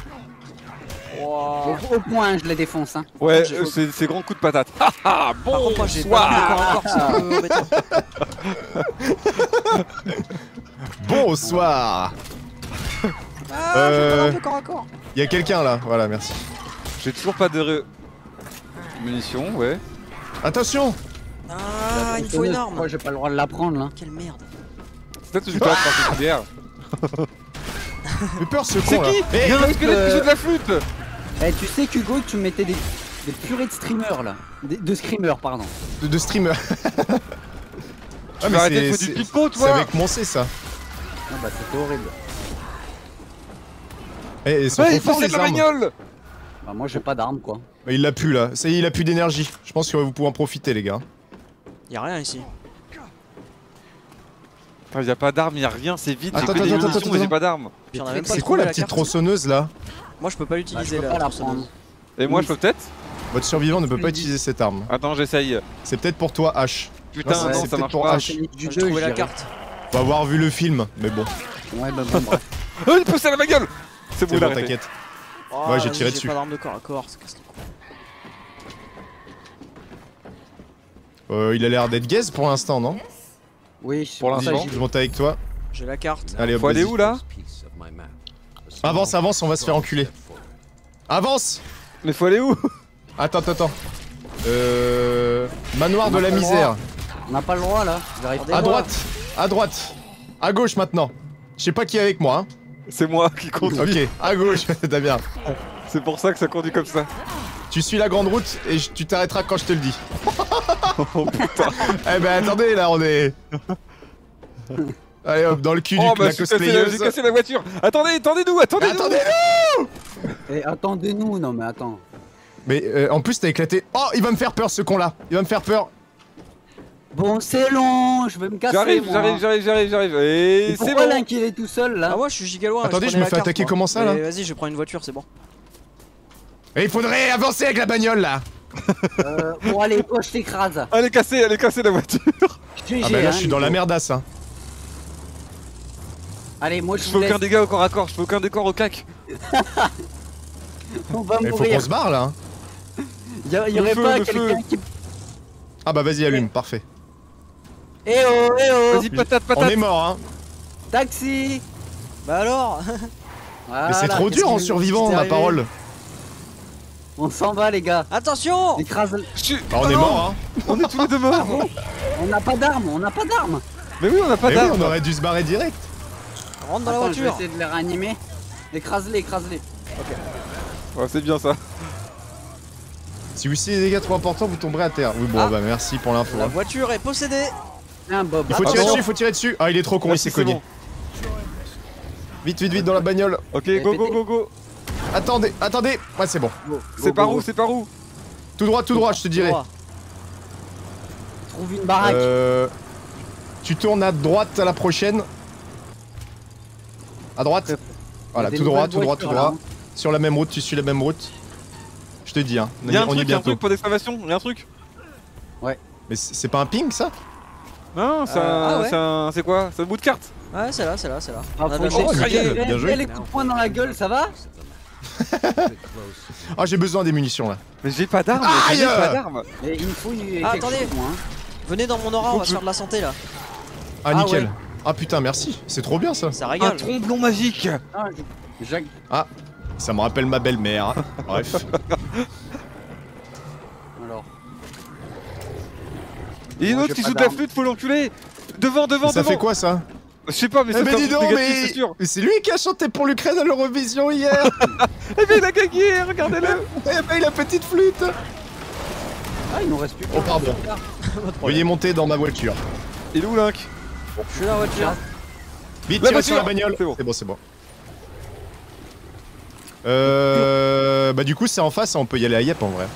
Wow. Au, au point, je les défonce, hein. Ouais, j'ai- euh, c'est c'est grand coup de patate. Ah ah, Par contre, moi j'ai pas bonsoir. encore, c'est un peu embêtant. Bonsoir. Ah, Euh. j'ai pas un peu corps à corps. Il y a quelqu'un là. Voilà, merci. J'ai toujours pas de re- munitions, ouais. Attention. Ah, il me faut une arme. Moi, j'ai pas le droit de la prendre, là. Quelle merde. C'est peut-être que j'ai pas de particulière. Fais peur ce C'est con là. qui Eh, Il y a un squelette qui euh, joue de la flûte. Eh, tu sais qu'Hugo, tu mettais des, des purées de streamers, là. Des- de screamers, pardon. de, de streamer. Tu vas arrêter de faire du pipeau, C'est toi. avec mon C ça. Ah bah, c'était horrible. Eh, ils sont Ouais, trop il forts possède les la armes. bagnole. Bah, moi, j'ai pas d'arme, quoi. Bah, il l'a pu là. Ça y est, il a plus d'énergie. Je pense que vous pouvez en profiter les gars. Y'a rien ici. Enfin, y a pas d'armes, y a rien, c'est vide. J'ai Attends, que des attends, munitions, attends, mais j'ai attends. pas d'armes. Puis on a même pas C'est trouvé quoi la petite carte. tronçonneuse là? Moi je peux pas Bah, l'utiliser je peux la pas la tronçonneuse. prendre. Et moi, Oui. je peux peut-être. Votre survivant ne peut pas utiliser cette arme. Attends, j'essaye. C'est peut-être pour toi, H. Putain, c'est- non, c'est ça peut-être marche pour pas. H. Du J'ai deux, trouvé la j'irai. carte. Faut avoir vu le film, mais bon. Ouais, bah bon, bref. Oh, il pousse à ma gueule. C'est bon, C'est bon, arrêtez. t'inquiète. Oh, Ouais, j'ai vas-y, tiré dessus. J'ai pas d'arme de corps à corps, c'est casse les couilles. Euh, il a l'air d'être gaze pour l'instant, non? Oui, Pour ça, l'instant. j'y Je vais. monte avec toi. J'ai la carte. Allez, hop, Faut aller vas-y. où là? Piece of my map. A small Avance, avance, on va se faire enculer. Avance! Mais faut aller où? Attends, attends, attends. Euh... Manoir On de a la pas le misère. On n'a pas le droit là. J'arrive Attendez. pas. À Et moi droite, à droite. À gauche maintenant. Je sais pas qui est avec moi, hein. C'est moi qui conduis. Ok, à gauche, t'as bien. C'est pour ça que ça conduit comme ça. Tu suis la grande route et je- tu t'arrêteras quand je te le dis. Oh putain. Eh ben attendez, là on est... Allez hop, dans le cul Oh du bah la j'ai cassé, la- j'ai cosplayeuse. cassé la voiture. Attendez, attendez-nous, attendez-nous. Attendez. Eh, attendez-nous, non mais attends. Mais euh, en plus t'as éclaté... Oh, il va me faire peur ce con là. Il va me faire peur. Bon, c'est long, je vais me casser. J'arrive, moi. j'arrive, j'arrive, j'arrive, j'arrive. Et Et c'est pourquoi bon. Link il est tout seul là? Ah, moi je suis giga loin. Attendez, je prenais me la fais carte, attaquer moi. comment ça, là Mais Vas-y, je prends une voiture, c'est bon. Et il faudrait avancer avec la bagnole là. Euh, bon allez, toi je t'écrase. Elle est cassée, elle est cassée la voiture. G G, Ah bah là hein, je suis dans la Nico. merdasse hein. Allez, moi je Je vous fais laisse. aucun dégât au corps à corps, je fais aucun décor au cac. On va Il faut mourir. qu'on se barre là hein. Y, a- y Le aurait feu, pas le quelqu'un feu. qui. Ah bah vas-y allume, parfait. Eh oh, eh oh. Vas-y, patate, On patate. est mort hein. Taxi. Bah alors Voilà, Mais c'est trop qu'est-ce dur en qui- survivant, qu'est-ce qui ma t'est parole. On s'en va les gars. Attention Écrase. Je suis- Bah, on Oh est non, mort hein. On est tous les deux morts. On n'a pas d'armes, on n'a pas d'armes. Mais oui, on a pas Mais oui, d'armes. on aurait dû se barrer direct. Rentre dans la Attends, je vais voiture. essayer de les réanimer. Écrase-les, écrase-les. Ouais, c'est bien ça. Si vous essayez des dégâts trop importants, vous tomberez à terre. Oui bon Ah. bah merci pour l'info. La hein. voiture est possédée. Tiens Bob. Il faut Ah, tirer pardon. dessus, il faut tirer dessus. Ah il est trop con, Ouais, il s'est c'est cogné. bon. Vite vite vite dans la bagnole. Ok, go go go go. Attendez, attendez. Ouais c'est bon. Go, go, C'est par go, où, go. c'est par où? Tout droit, tout droit, je te dirai. Droit. Trouve une baraque. Euh... Tu tournes à droite à la prochaine. À droite. Voilà, Il y a tout des droit, nouvelles tout droit, tout voitures, là, droit. Sur la même route, tu suis la même route. Je te dis hein, on, Y'a un y- on y truc, est y'a un bientôt. truc, point d'exclamation, y'a un truc. Mais c'est c'est pas un ping ça? Non, c'est Euh, un. ah ouais. C'est un. C'est quoi? C'est un bout de carte. Ouais, c'est là, c'est là, c'est là. Ah, On a faut de la que chance. Oh, nickel. Eh, bien joué. eh, les coups de poing dans la gueule, ça va? Ah j'ai besoin des munitions là. Mais j'ai pas d'armes, Aïe j'ai pas d'armes. Et il me faut une. Ah, quelque attendez. chose, moi, hein. Venez dans mon aura, on va se faire de la santé là. Ah Ah, nickel. ouais. Ah putain merci, c'est trop bien ça. Ça Un régale. tromblon magique. Ah, je- Jacques. Ça me rappelle ma belle-mère. Bref. Alors. Et une Moi, autre j'ai qui pas joue de la d'armes. flûte, faut l'enculer. Devant, devant, Mais ça devant. fait quoi ça? Je sais pas, mais Eh ça mais fait dis un donc, négatif, mais c'est sûr. mais c'est lui qui a chanté pour l'Ukraine à l'Eurovision hier. Eh ben il a gagné, regardez-le. Eh ben la petite flûte. Ah, il nous reste plus que. Oh, pardon. Veuillez monter dans ma voiture. Il est où Link? Je suis dans la voiture. Vite, La tirez sur la voiture. bagnole. C'est bon. C'est bon, c'est bon. Euh... Bah du coup c'est en face, on peut y aller à Yep en vrai.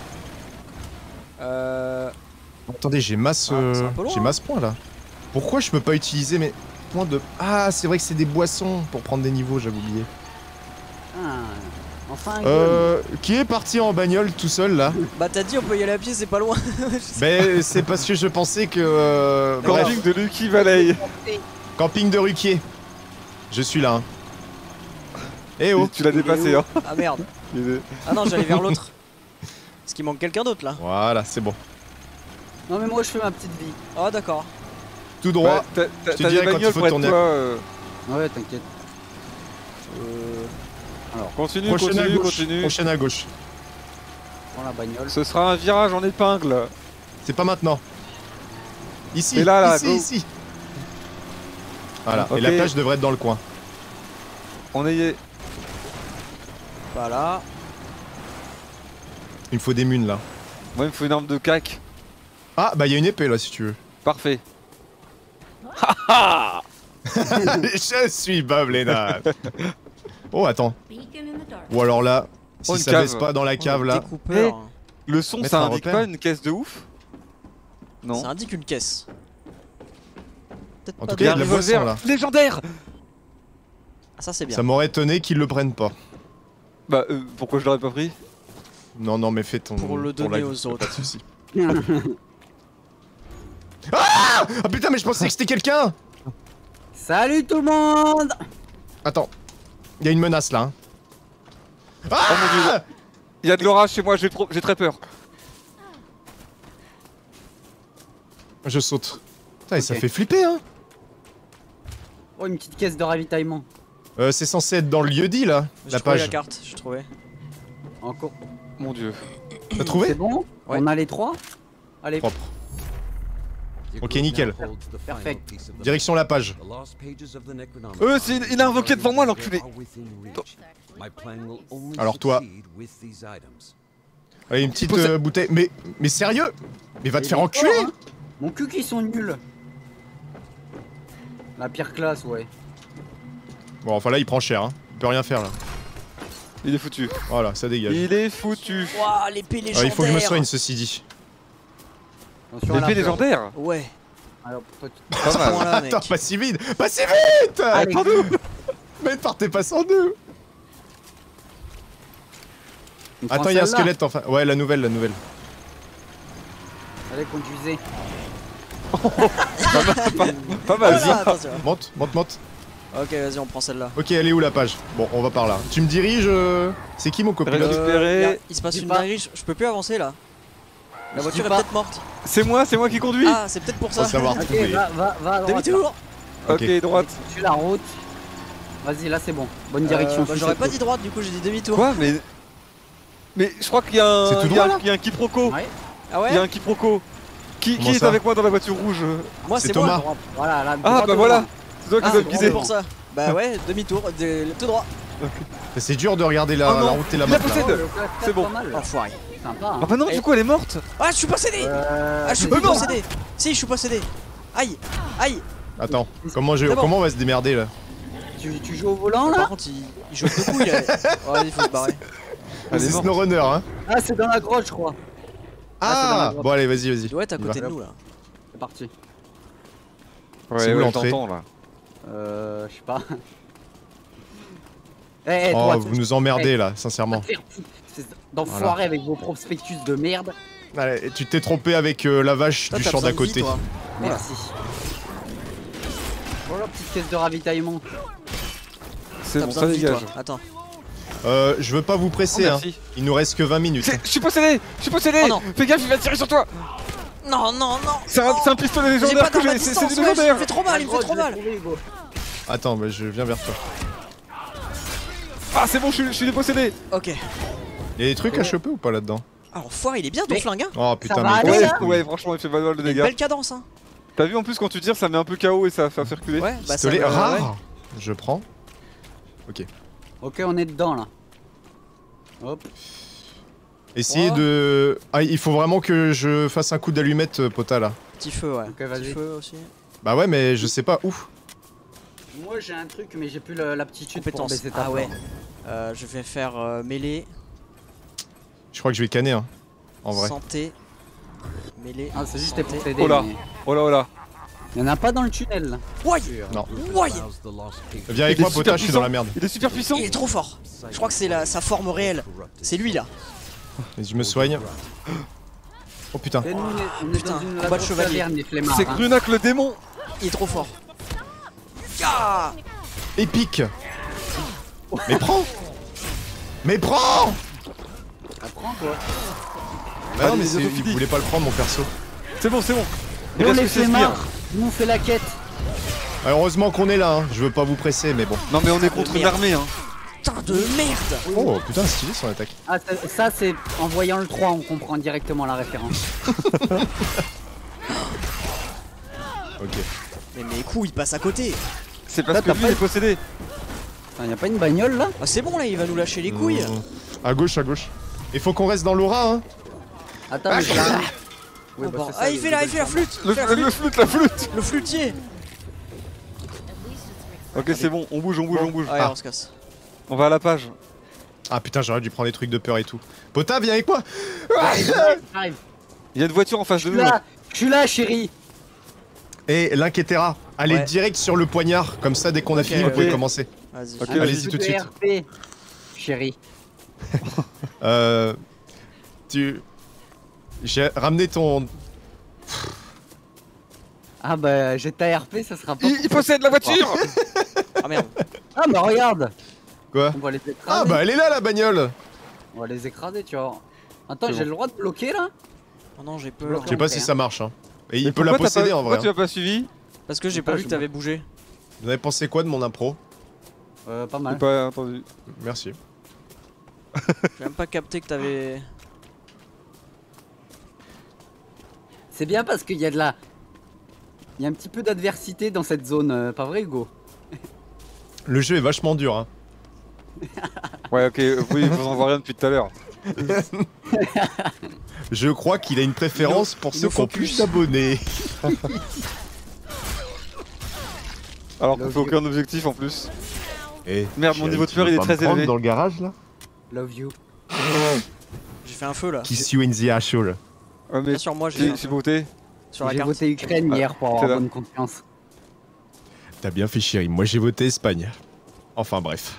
Euh. Attendez, j'ai masse... Ah, c'est un euh, peu loin, j'ai hein. masse points là. Pourquoi je peux pas utiliser mes points de... Ah c'est vrai que c'est des boissons pour prendre des niveaux, j'avais oublié. Ah, enfin un Euh... Qui est parti en bagnole tout seul là? Bah t'as dit on peut y aller à pied, c'est pas loin. Ben c'est parce que je pensais que... euh, bref. Camping de Lucky Valley. Camping de Ruquier. Je suis là. Hein. Eh oh. Tu l'as dépassé, hein. Ah merde. Il est- Ah non, j'allais vers l'autre. Est-ce qu'il manque quelqu'un d'autre là? Voilà, c'est bon. Non mais moi je fais ma petite vie. Ah d'accord. Tout droit. Ouais, t'as- t'as je te t'as dirai des quand il bagnoles faut pour être tourner. toi. euh, Ouais, t'inquiète. Continue, Prochaine à continue, gauche. continue. Prochaine à gauche. Prends la bagnole. Ce sera un virage en épingle. C'est pas maintenant. Ici, Et là, là, ici, go. ici. Voilà, Ok. et la plage devrait être dans le coin. On est. Pas là. Il me faut des munes là. Moi, il me faut une arme de cac. Ah, bah il y a une épée là si tu veux. Parfait. Je suis Bob Lennon. Oh, attends. Beacon in the dark. Ou alors là, si Oh, une ça cave. baisse pas dans la cave là. Découpeur. Le son, Mettre ça un indique repère. pas une caisse de ouf? Non. Ça indique une caisse. Peut-être En pas tout cas, il y a de la revolver boisson là. légendaire. Ah, ça c'est bien. Ça m'aurait étonné qu'ils le prennent pas. Bah, euh, pourquoi je l'aurais pas pris? Non, non, mais fais ton. Pour le ton donner live, aux autres. Pas de soucis. Ah, ah putain, mais je pensais que c'était quelqu'un. Salut tout le monde. Attends, il y a une menace là. Hein. Oh mon dieu. Il y a de l'orage chez moi, j'ai trop... j'ai très peur. Je saute. Putain, et ça Ok. fait flipper hein. Oh, une petite caisse de ravitaillement. Euh, c'est censé être dans le lieu-dit là, J'ai la trouvé page. la carte, j'ai trouvé. Encore. Mon dieu. T'as C'est trouvé? bon? Ouais. On a les trois? Allez. Propre. Your Ok, group nickel. now holds the final Perfect. piece of the Direction la page. The lost pages of the Necronomicon. Euh, c'est- il a invoqué devant moi, l'enculé. are within reach. My plan will only Alors toi. succeed with these items. Allez, une petite Possède- euh, bouteille. Mais, mais sérieux? Mais va te Et faire les enculer! forts, hein. Mon cul qui sont nuls. La pire classe, ouais. Bon, enfin là, il prend cher. Hein. Il peut rien faire là. Il est foutu. Voilà, ça dégage. Il est foutu. Waouh, l'épée Ah, légendaire. il faut que je me soigne, ceci dit. Attention à la L'épée peur. légendaire. Ouais, Alors, toi, tu- Pas à ce mal. point-là, mec. Attends, pas si vite! Pas si vite! Allez, Attends-nous! Mais partez pas sans nous! on prend Attends, il y a un celle-là. squelette enfin. Ouais, la nouvelle, la nouvelle. Allez, conduisez. Pas mal. Voilà, attention. Monte, monte, monte. Ok, vas-y, on prend celle-là. Ok, elle est où la page? Bon, on va par là. Tu me diriges. euh, C'est qui mon copilote? Récupérer. Récupérer. Euh, y a- il se passe Dis une pas. dinguerie, je, je peux plus avancer là. La Je voiture dis est pas. peut-être morte. C'est moi, c'est moi qui conduis. Ah, c'est peut-être pour Faut ça. savoir Ok, trouver. va, va, va à droite. Demi-tour. Ok, Ok. droite. Tu la route. Vas-y, là c'est bon. Bonne direction. Euh, bah, suis J'aurais cette pas route. dit droite, du coup j'ai dit demi-tour. Quoi? Mais. Mais je crois qu'il y a un. C'est tout il y a droit, un- là il y a un quiproquo. Ouais. Ah Il y a ouais un quiproquo. Qui, Comment qui est ça avec moi dans la voiture rouge? Moi c'est c'est Thomas. moi. Droite. Voilà, là. Ah droit bah devant. voilà. C'est toi qui Ah, dois c'est me c'est guider. pour ça. Bah ouais, demi-tour, de- tout droit. C'est dur de regarder la, Oh non, la route et la il la map là. possède. Oh, le clap, C'est bon. pas mal. Enfoiré. Sympa. Hein. Ah bah non, Et- du coup elle est morte. Ah, je suis possédé. Euh, Ah, je suis c'est plus bon. possédé. Si, je suis possédé. Aïe, aïe. Attends, comment, je... C'est bon. comment on va se démerder là? Tu, tu joues au volant Par là? contre, il, il joue beaucoup, il a. Ouais, il faut se barrer. Elle est C'est morte. SnowRunner hein? Ah, c'est dans la grotte, je crois. Ah, c'est dans la Ah! droite. Bon, allez, vas-y, vas-y. Il doit être à Il côté va. de nous là. C'est parti. C'est Ouais, où ouais, l'entrée? j'entends là. Euh, je sais pas. Eh, eh, Oh, droite. vous nous emmerdez là, sincèrement. D'enfoiré avec vos prospectus de merde. Allez, tu t'es trompé avec euh, la vache Toi, du t'as champ besoin d'à de vie, côté. toi. Merci. Voilà, petite caisse de ravitaillement. C'est T'as bon, besoin ça de vie, dégage. toi. Attends. Euh, je veux pas vous Oh, presser, hein. merci. Il nous reste que vingt minutes. C'est- Je suis possédé. Je suis possédé. Oh non. Fais gaffe, il va tirer sur toi. Non, non, non. C'est un, non. c'est un pistolet J'ai légendaire pas que d'arme à j'ai. C'est c'est distance, du ouais, il me légendaire. fait trop mal, il me fait trop mal. Attends, bah, je viens vers toi. Ah, c'est bon, je suis, je suis dépossédé. Ok. Il y a des trucs à choper ou pas là-dedans? Alors, foire, il est bien ton Mais- flingue, hein. Oh putain, va mais aller, ouais, là Ouais, ouais, franchement, il fait pas mal de Il a une dégâts. belle cadence, hein. T'as vu en plus quand tu tires, ça met un peu K O et ça fait faire reculer. Ouais, bah ça. pistolet va- rare. ouais. Je prends. Ok. Ok, on est dedans là. Hop. Essayez Oh. de. Ah, il faut vraiment que je fasse un coup d'allumette, euh, Pota là. Petit feu, ouais. Ok, Petit vas-y. feu aussi. Bah ouais, mais je sais pas où. Moi j'ai un truc, mais j'ai plus le- l'aptitude pour Compétence. baisser ta Ah ouais. forme. Euh, je vais faire euh, mêlée, Je crois que je vais canner, hein. En vrai. santé, mêlée. Ah, c'est juste santé. pour t'aider. Oh là. mais- Oh là, oh là. Y'en a pas dans le tunnel là. Ouais, Non. ouais. Allows the lost pages Viens avec Il est moi, super Pota, je suis puissant. dans la merde. Il est super puissant. Il est trop fort. Je crois que c'est la- sa forme réelle. C'est lui là. Et je me soigne. Oh putain. Et nous, on est, on est Putain, dans une combat de la grosse chevalier. taverne, les flemmards. C'est hein. Grunac le démon. Il est trop fort. Ah, Épique. Mais prends. Mais prends. Apprends quoi. Bah non, Allez, mais c'est c'est- fini. il voulait pas le prendre, mon perso. C'est bon, c'est bon. Il Bon reste les que seize flemmards, sbires. nous on fait la quête. Alors, heureusement qu'on est là, hein. Je veux pas vous presser, mais bon. Non, mais on est contre une merde. armée, hein. putain de merde. Oh putain, stylé son attaque. Ah ça, ça, c'est en voyant le trois on comprend directement la référence. Ok. Mais mes coups, il passe à côté. C'est parce Là, que t'as lui pas- il est possédé. Putain, y a pas une bagnole là? Ah, c'est bon là, il va nous lâcher les couilles. Mmh. À gauche, à gauche. Il faut qu'on reste dans l'aura, hein. Attends, mais j'arrive. Oui, Oh, bah, bon. c'est ça, Ah, il le- fait la, le il fait la bel flûte. Le, Il fait la le flûte. flûte, la flûte. Le flûtier. Ok, c'est bon, on bouge, on bouge, on bouge. Ouais, Ah. on se casse. On va à la page. Ah putain, j'aurais dû prendre des trucs de peur et tout. Pota, viens avec moi. J'arrive, j'arrive. Il y a une voiture en face Je de suis nous. là, Je suis là, chérie. Et l'inquiétera. Allez Ouais. direct sur le poignard, comme ça dès qu'on a Ok, fini, vous ok. pouvez commencer. Vas-y. Ok, Un allez-y petit tout de peu suite. R P, chérie. Euh. Tu. J'ai ramené ton. Ah bah, j'ai ta R P, ça sera pas. Il, il possède la voiture. Ah merde. Ah bah regarde. Quoi? On va les écraser. Ah bah elle est là la bagnole! On va les écraser, tu vois. Attends, C'est j'ai bon. le droit de bloquer là? Oh non, j'ai Je peur. Je sais pas si ça marche hein. Et il Mais peut la pourquoi t'as posséder pas- en vrai. Pourquoi tu hein. l'as pas suivi? Parce que j'ai Pas, pas vu je que t'avais bougé. Vous avez pensé quoi de mon impro? Euh, pas J'ai mal. pas entendu. Merci. J'ai même pas capté que t'avais. C'est bien parce qu'il y a de la. Il y a un petit peu d'adversité dans cette zone, euh, pas vrai, Hugo? Le jeu est vachement dur hein. Ouais, ok, euh, oui, vous en voit rien depuis tout à l'heure. Je crois qu'il a une préférence pour il ceux nous qui ont faut plus plus. d'abonnés. Alors qu'on Love fait you. aucun objectif en plus. Eh, Merde, mon chérie, niveau de tu peur veux il est pas me très prendre élevé. dans le garage là? Love you. J'ai fait un feu là. Kiss you in the asshole. Ouais, mais Bien sûr, moi j'ai fait j'ai un j'ai feu voté. sur la J'ai carte. voté Ukraine Ah, hier pour t'es avoir là. bonne confiance. T'as bien fait chérie, moi j'ai voté Espagne. Enfin bref.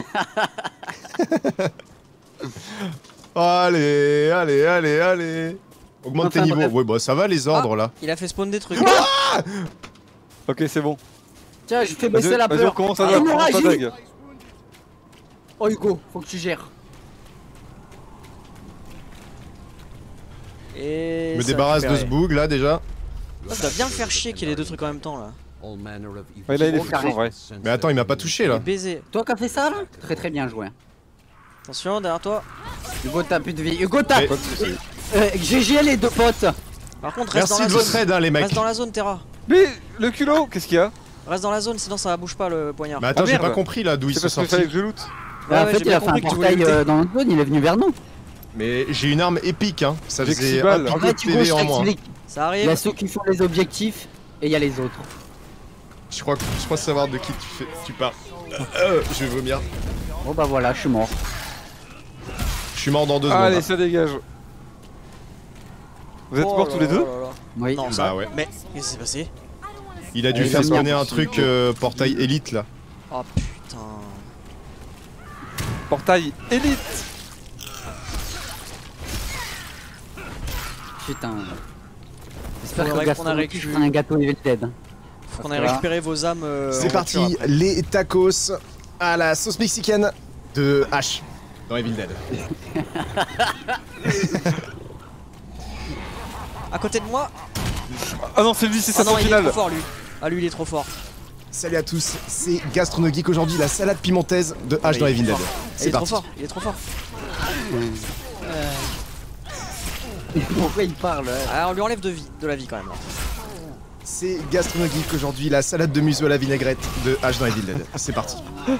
Allez, allez, allez, allez. Augmente Enfin, tes niveaux. bref. Ouais bah ça va les ordres là. Il a fait spawn des trucs. Ok, c'est bon. Tiens, je fais Vas-y, baisser la vas-y, on peur. commence à Ah, dague, on commence à hémorragie. dague. Oh Hugo, faut que tu gères. Et. Je me ça débarrasse de ce récupéré. boug là déjà. Ah, ça doit bien me faire chier qu'il y ait les deux trucs en même temps là. All manner of evil Ouais, là il est Gros foutu carré. en vrai. Mais attends, il m'a pas touché Les là. baisers. Toi qui as fait ça là? Très très bien joué. Attention, derrière toi. Hugo t'as plus de vie. Hugo t'as. Mais- Pas de soucis. Euh, G G les deux potes. Par contre, reste Merci dans la de zone. votre aide hein les mecs. Reste dans la zone, Terra. Mais le culot, qu'est-ce qu'il y a? Reste dans la zone, sinon ça bouge pas le poignard. Mais attends, Oh, j'ai merde. pas compris là d'où ils C'est sont parce qu'il sortis. fallait que je loot. Ouais, en ouais, fait, j'ai il bien a fait un compris que tu voulais portail lutter. euh, dans notre zone, il est venu vers nous. Mais j'ai une arme épique hein. Ça J'ai faisait six un balles. peu En de fait, Hugo, P V je en moins. t'explique. Ça Il y a arrive. ceux qui font les objectifs et il y a les autres. Je crois, que- je crois savoir de qui tu, fais, tu parles. Euh, je vais vomir. Bon bah voilà, je suis mort. Je suis mort dans deux secondes. Allez, hein. ça dégage. Vous êtes Oh morts là tous les là deux? là là. Oui. Non, Bah ça. ouais. Mais qu'est-ce qui s'est passé? Il a dû Allez, faire viens, spawner un merci, truc Hugo. euh, portail élite là. Oh putain. Portail élite. Putain. J'espère Faudrait que qu'on Gaston a Rocky récu- fera un gâteau Evil Dead. Faut qu'on Parce aille que là- récupérer vos âmes. euh, C'est en parti, voiture, après. les tacos à la sauce mexicaine de H dans Evil Dead. À côté de moi. Ah non, c'est lui, c'est Ah sa non, il est finale. trop fort lui. Ah lui il est trop fort. Salut à tous, c'est Gastronogeek aujourd'hui, la salade pimentaise de H dans il est Evil Dead. trop Il C'est est trop parti. fort. Il est trop fort. Pourquoi il parle euh Alors on lui enlève de vie, de la vie quand même. là. C'est Gastronogeek aujourd'hui, la salade de museau à la vinaigrette de H dans Evil Dead. C'est parti.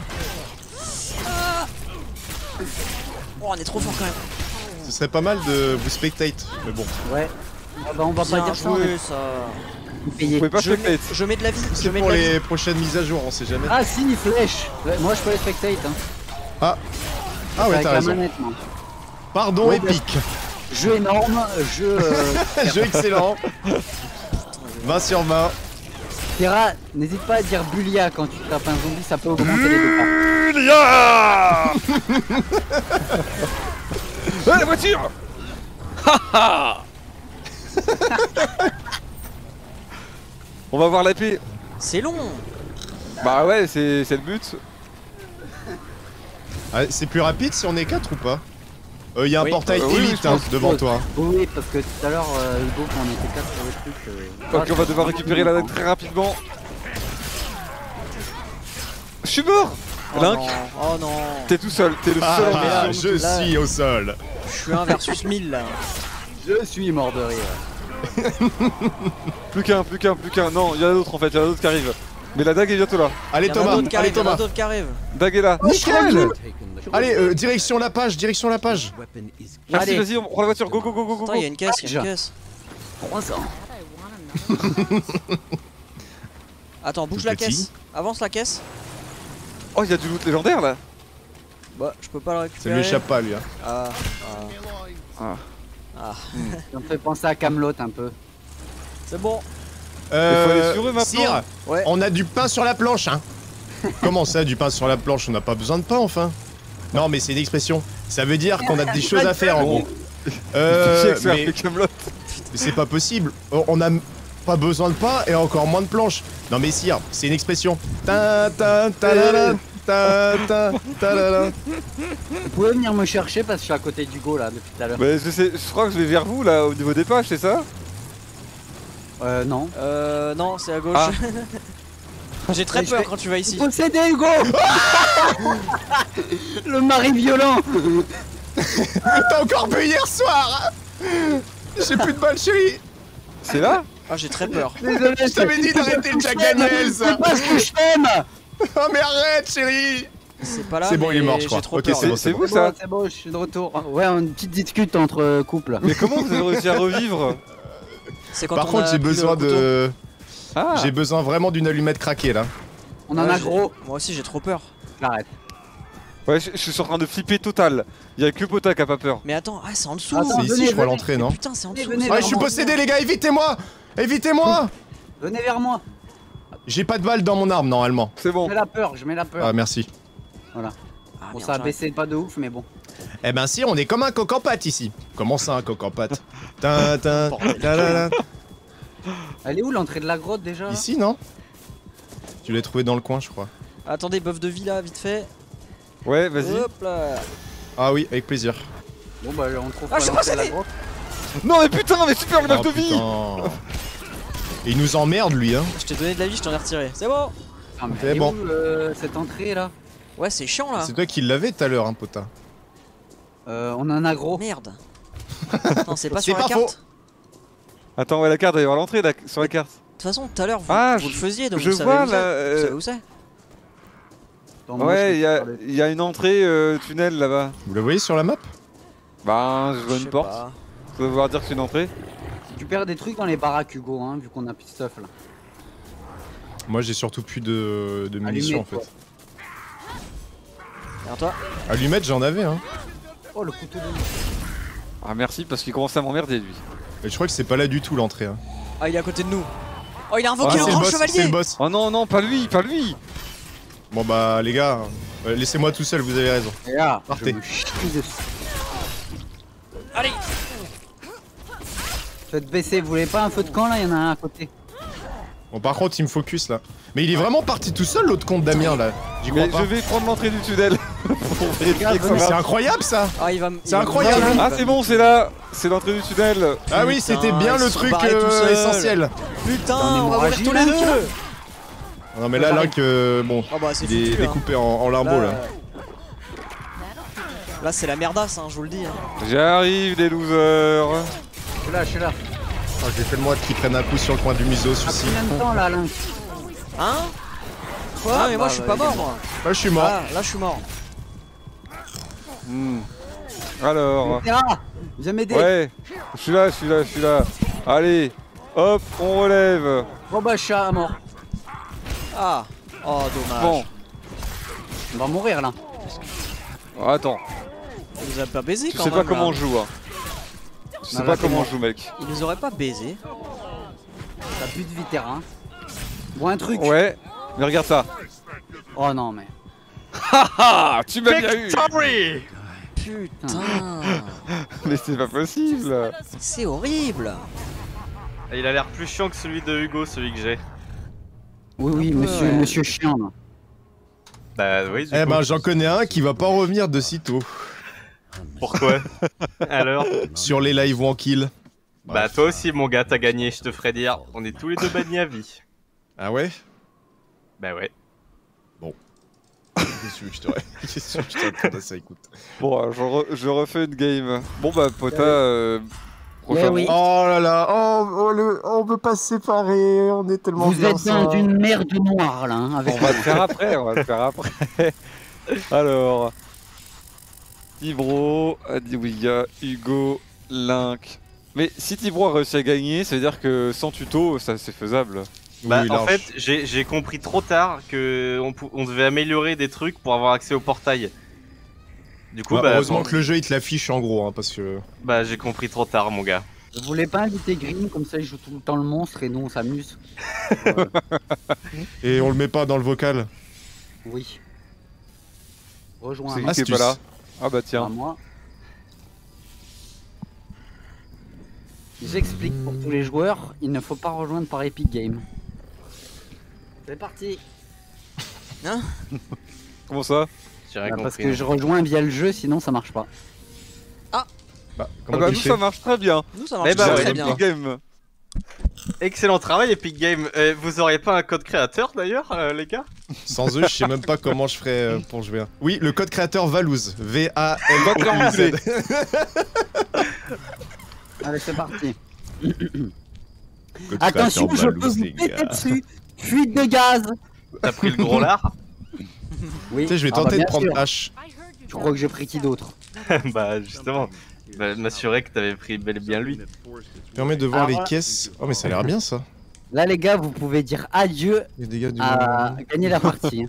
Oh on est trop fort quand même. Ce serait pas mal de vous spectate, mais bon. Ouais. Ah bah on va pas Bien dire ça, on joué est ça. payé. Vous pouvez pas Je mets, spectate. je mets de la vie. Je C'est mets pour de la vie. les prochaines mises à jour, on sait jamais. Ah si, il flèche. Ouais, moi je peux les spectate. Hein. Ah, ah ouais, Avec t'as la raison. manette, moi. Pardon, Oui, bah- épique. Jeu énorme, jeu. Euh... Jeu excellent. vingt sur vingt. Terra, n'hésite pas à dire Bulia quand tu tapes un zombie, ça peut augmenter les dégâts. Julia. Ah, la voiture. On va voir l'épée. C'est long. Bah ouais, c'est c'est le but. Ah, c'est plus rapide si on est quatre ou pas? Il y a un Oui. portail Euh, oui, oui, élite je hein, pense. devant toi. Oui, parce que tout à l'heure, euh, Hugo, quand on était quatre sur le truc. Euh... Donc on va devoir récupérer la dague très rapidement. Je suis mort. Oh Link, non. Oh non. t'es tout seul, t'es le seul en Ah, mission. je là- suis au sol. Je suis un versus mille là. Je suis mort de rire. Plus qu'un, plus qu'un, plus qu'un. Non, il y en a d'autres en fait, il y en a d'autres qui arrivent. Mais la dague est bientôt là. Allez Il y en a Thomas, d'autres qui allez arrivent. Il y en a Thomas. d'autres qui arrivent. Dague est là. Nickel. taken the Allez, euh, direction la page, direction la page. weapon is Merci, Allez. vas-y, on prend la voiture. Go, go, go, go, go. Attends, go. il y a une caisse, il y a une caisse. trois ans. Attends, bouge Tout la petit. caisse. Avance la caisse. Oh, il y a du loot légendaire là. Bah, je peux pas le Ça récupérer. lui échappe pas lui. Hein. Ah, Ah. ah. Ça me fait penser à Camelot un peu. C'est bon. Euh, Il faut aller sur eux maintenant. Sire, Ouais. on a du pain sur la planche, hein. Comment ça, du pain sur la planche? On n'a pas besoin de pain, enfin. Non, mais c'est une expression. Ça veut dire qu'on a des choses à faire, en gros. Euh, mais mais c'est pas possible. On on a pas besoin de pain et encore moins de planches. Non, mais sire, c'est une expression. Ta ta ta la la, ta ta ta la la. Vous pouvez venir me chercher parce que je suis à côté d'Hugo là depuis tout à l'heure. Bah, je, sais, je crois que je vais vers vous là au niveau des pages, c'est ça? Euh, non. Euh, non, c'est à gauche. Ah. J'ai très Mais je peur fais- quand tu vas ici. Possédé Hugo. Le mari violent. T'as encore bu hier soir. J'ai plus de balles, chérie. C'est là? Ah, j'ai très peur. Désolé, Je t'avais dit d'arrêter le Jack Daniels. C'est pas ce que je t'aime. Oh, mais arrête, chérie. C'est pas là. C'est bon, il est mais mort, je crois. J'ai trop Ok, peur. c'est bon, C'est c'est vous C'est ça? bon, c'est bon, je suis de retour. Ouais, une petite discute entre couples. Mais comment vous avez réussi à revivre? C'est quand Par on contre, a j'ai plus le besoin couteau. de. Ah. J'ai besoin vraiment d'une allumette craquée là. On en Ouais, a j'ai- gros. Moi aussi, j'ai trop peur. J'arrête. Ouais, je, je suis en train de flipper total. Y'a que Pota qui a pas peur. Mais attends, ah, c'est en dessous. Attends, C'est ici, venez, je crois, venez. l'entrée, non? Putain, c'est en Venez, dessous. venez, c'est Ah, je suis vraiment- possédé, les gars, évitez-moi. Évitez-moi. Venez vers moi. J'ai pas de balles dans mon arme normalement. C'est bon. Je mets la peur, je mets la peur. Ah, merci. Ah, Bon, merde, ça a j'arrête. baissé pas de ouf, mais bon. Eh ben si, on est comme un coq en pâte ici. Comment ça, un coq en pâte? Tin, tin, ta, la, la. Elle est où l'entrée de la grotte déjà là Ici, non? Tu l'as trouvé dans le coin, je crois. Attendez, buff de vie là, vite fait. Ouais, vas-y. Hop là. Ah oui, avec plaisir. Bon bah on trouve Ah, pas je suis l'entrée de la possédé. grotte. Non, mais putain, mais super le Oh, buff de vie! putain. Il nous emmerde, lui, hein. Je t'ai donné de la vie, je t'en ai retiré. C'est bon. Ah, mais C'est elle est bon. où, euh, cette entrée là Ouais, c'est chiant là. C'est toi qui l'avais tout à l'heure, hein, Pota. euh, On en a gros. Merde. Non, c'est pas C'est sur la pas carte. faux. Attends, ouais, la carte, il va y avoir l'entrée là, sur la carte. De toute façon, tout à l'heure, vous, Ah, vous je- le faisiez, donc je vous savez vois où là. c'est. euh, Vous savez où c'est? Attends, moi, je Ouais, peux il y, a- faire le- y a une entrée euh, tunnel là-bas. Vous la voyez sur la map? Bah, je vois Je une sais porte. pas. Ça veut vouloir dire que c'est une entrée. Tu perds des trucs dans les baraques Hugo, hein, vu qu'on a plus de stuff là. Moi, j'ai surtout plus de, de munitions, en Allumette, fait. Derrière toi. Allumettes, j'en avais, hein. Oh le couteau de Ah, merci parce qu'il commence à m'emmerder lui. Et je crois que c'est pas là du tout, l'entrée. Hein. Ah, il est à côté de nous. Oh, il a Ah, invoqué c'est le le grand boss, c'est chevalier. le boss. Oh non, non, pas lui, pas lui! Bon bah, les gars, euh, laissez-moi tout seul, vous avez raison. Et là, Partez. je me chie dessus. Allez. Faites baisser, vous voulez pas un feu de camp là? Il y en a un à côté. Bon, par contre, il me focus là. Mais il est vraiment parti tout seul, l'autre compte Damien là. J'y crois Mais pas. je vais prendre l'entrée du tunnel pour vérifier que ça Mais c'est marche. incroyable ça! Ah, il va. me- C'est il va me- incroyable. il va Ah, me- c'est bon, c'est là! C'est l'entrée du tunnel! Ah oui, Putain, c'était bien ils le sont truc barrés euh, tout seuls. essentiel. Putain, T'en es on va mourir hémorragie, tous les là, deux. Non mais là, là que bon, Ah bah, c'est il est foutu. hein. découpé en, en lambeaux là. Là, c'est la merdasse, hein, je vous le dis. hein. J'arrive, les losers! Je suis là, je suis là. Oh, j'ai fait le moi qui prenne un coup sur le coin du museau, celui-ci. Combien de temps là, Lynx? Hein? Quoi? Ah, mais moi, bah, je suis bah, pas il est mort, moi. Là, je suis mort. Ah, là, je suis mort. Hmm. Alors. Terra, viens m'aider. Ouais, je suis là, je suis là, je suis là. Allez, hop, on relève. Bon bah je suis à mort. Ah. Oh, dommage. Bon, On va mourir là. attends, Il nous a pas baisé tu quand sais même. pas comment là. je joue, hein. Tu sais Non, pas là, t'es comment mort. je joue, mec. Il nous aurait pas baisé. T'as plus de vie terrain. Bon un truc. Ouais, mais regarde ça. Oh non mais. Ah, tu m'as bien eu. Putain. Mais c'est pas possible. C'est horrible. Il a l'air plus chiant que celui de Hugo, celui que j'ai. Oui oui Un peu, monsieur ouais. monsieur chiant là. Bah oui, du Eh coup. ben, j'en connais un qui va pas revenir de sitôt. Pourquoi? Alors? Sur les live one kill. Bah toi aussi mon gars, t'as gagné, je te ferai dire. On est tous les deux bannis à vie. Ah ouais? Bah ouais. Qu'est-ce que je te Qu'est-ce que je te réponds à ça, écoute. Bon, euh, je, re- je refais une game. Bon bah, Pota, euh, prochain oui. round. Oh là là, oh, on, le, on veut pas se séparer, on est tellement Vous bien êtes dans une merde noire là hein, avec On va le faire après, on va le faire après. Alors, Tibro, Adiwiga, Hugo, Link. Mais si Tibro a réussi à gagner, ça veut dire que sans tuto, ça c'est faisable. Bah Oui, en large. fait, j'ai j'ai compris trop tard que on, pou- on devait améliorer des trucs pour avoir accès au portail. Du coup, Ouais, bah, heureusement bon, que le jeu il te l'affiche en gros, hein, parce que. bah j'ai compris trop tard mon gars. Vous voulez pas inviter Green, comme ça il joue tout le temps le monstre et nous on s'amuse. Euh, Et on le met pas dans le vocal. oui. Rejoins C'est moi. qui qui est pas là? Ah bah À tiens. moi. J'explique pour tous les joueurs, il ne faut pas rejoindre par Epic Games. C'est parti. Comment ça? J'ai rien Bah, parce compris. que je rejoins via le jeu, sinon ça marche pas. Bah, Ah comment bah nous cliquer ça marche très bien. Nous ça marche Eh bah très, ouais, très Epic bien. Game. Excellent travail Epic Games. Euh, vous auriez pas un code créateur d'ailleurs, euh, les gars? Sans eux, je sais même pas comment je ferais euh, pour jouer. Oui, le code créateur Valouz. V A L Va te faire O U enculer. Z. Allez, c'est parti. Code Attention, créateur je peux Valouz, vous les péter gars. dessus. Fuite de gaz. T'as pris le gros lard? Oui. Tu sais, je vais Ah bah, tenter de bien prendre sûr. H. Tu crois que j'ai pris qui d'autre? Bah justement. Bah, m'assurer que t'avais pris bel et bien lui. Permet de voir Alors les là- caisses. Oh, mais ça a l'air bien ça. Là, les gars, vous pouvez dire adieu Les dégâts du à moment. gagner la partie.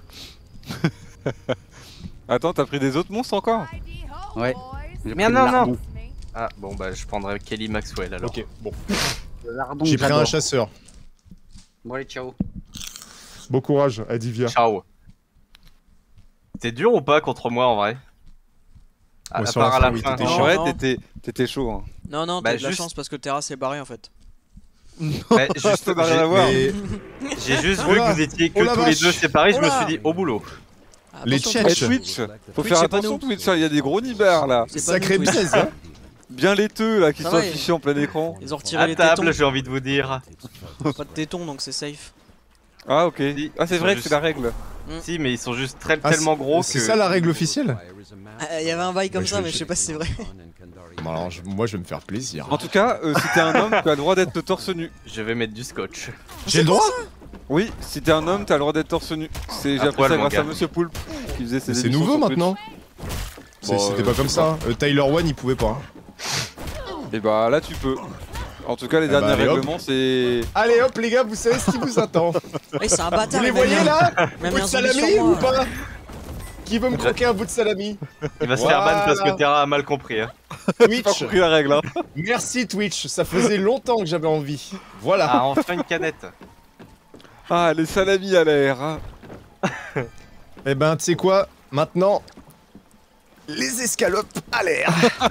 Attends, t'as pris des autres monstres encore? Ouais. J'ai Mais pris non, le non. lardon. Ah bon bah je prendrai Kelly Maxwell alors. Ok, bon. Le lardon J'ai que pris un j'adore. chasseur. Bon, allez, ciao. Bon courage, Adivia. Ciao. T'es dur ou pas contre moi en vrai? À, Ouais, à sur la part à fin, la oui, fin. t'étais En Non, vrai, non. t'étais t'étais chaud. Hein. Non, non, Bah, t'as de la juste- chance parce que le terrain s'est barré en fait. Ouais, juste, Ça n'a rien à j'ai- voir. Mais J'ai juste Oh vu là, que vous étiez que oh la tous les vache. deux séparés, je Oh me là. suis dit au boulot. Les Attention, Tchèques. Et Twitch. Twitch, faut Twitch, faire c'est pas attention nous. Twitch, il y a des gros nibards là. C'est pas sacré nous, Twitch. business, hein. Bien laiteux là, qui Ça sont va, affichés en plein écran. Ils ont retiré À les table, tétons. j'ai envie de vous dire. Pas de tétons donc c'est safe. Ah ok. Si, Ah c'est ils vrai sont que c'est la règle. Si, mais ils sont juste très, Ah, tellement c'est- gros C'est que. ça la règle officielle? Ah, Il y avait un bail comme Bah, ça, je- mais je- je sais pas si c'est vrai. Bon, alors, je- moi, je vais me faire plaisir. En tout cas, euh, si t'es un homme, tu as le droit d'être torse nu. Je vais mettre du scotch. J'ai le droit? Oui, si t'es un homme, t'as le droit d'être torse nu. C'est- J'ai À appris poil, ça mon grâce gars. à Monsieur Poulpe qui faisait ses Mais c'est émissions nouveau sur Twitch. maintenant. C'est- Bon, C'était euh, pas je comme sais ça. hein. Euh, Tyler One, il pouvait pas. hein. Et bah là tu peux. En tout cas, les Eh bah, derniers allez, hop. règlements, c'est. Allez hop, les gars, vous savez ce qui vous attend. Ouais, c'est un bâtard. Vous les il m'a mis voyez un- là il m'a Bout mis de un zombie salami sur ou moi. pas? Qui veut me croquer un bout de salami? Il va se faire ban parce que Voilà. Terra a mal compris. Hein. J'ai pas Twitch. compris la règle. Hein. Merci Twitch, ça faisait longtemps que j'avais envie. Voilà. Ah, enfin une canette. Ah, les salamis à l'air. hein. Eh ben, tu sais quoi? Maintenant, les escalopes à l'air.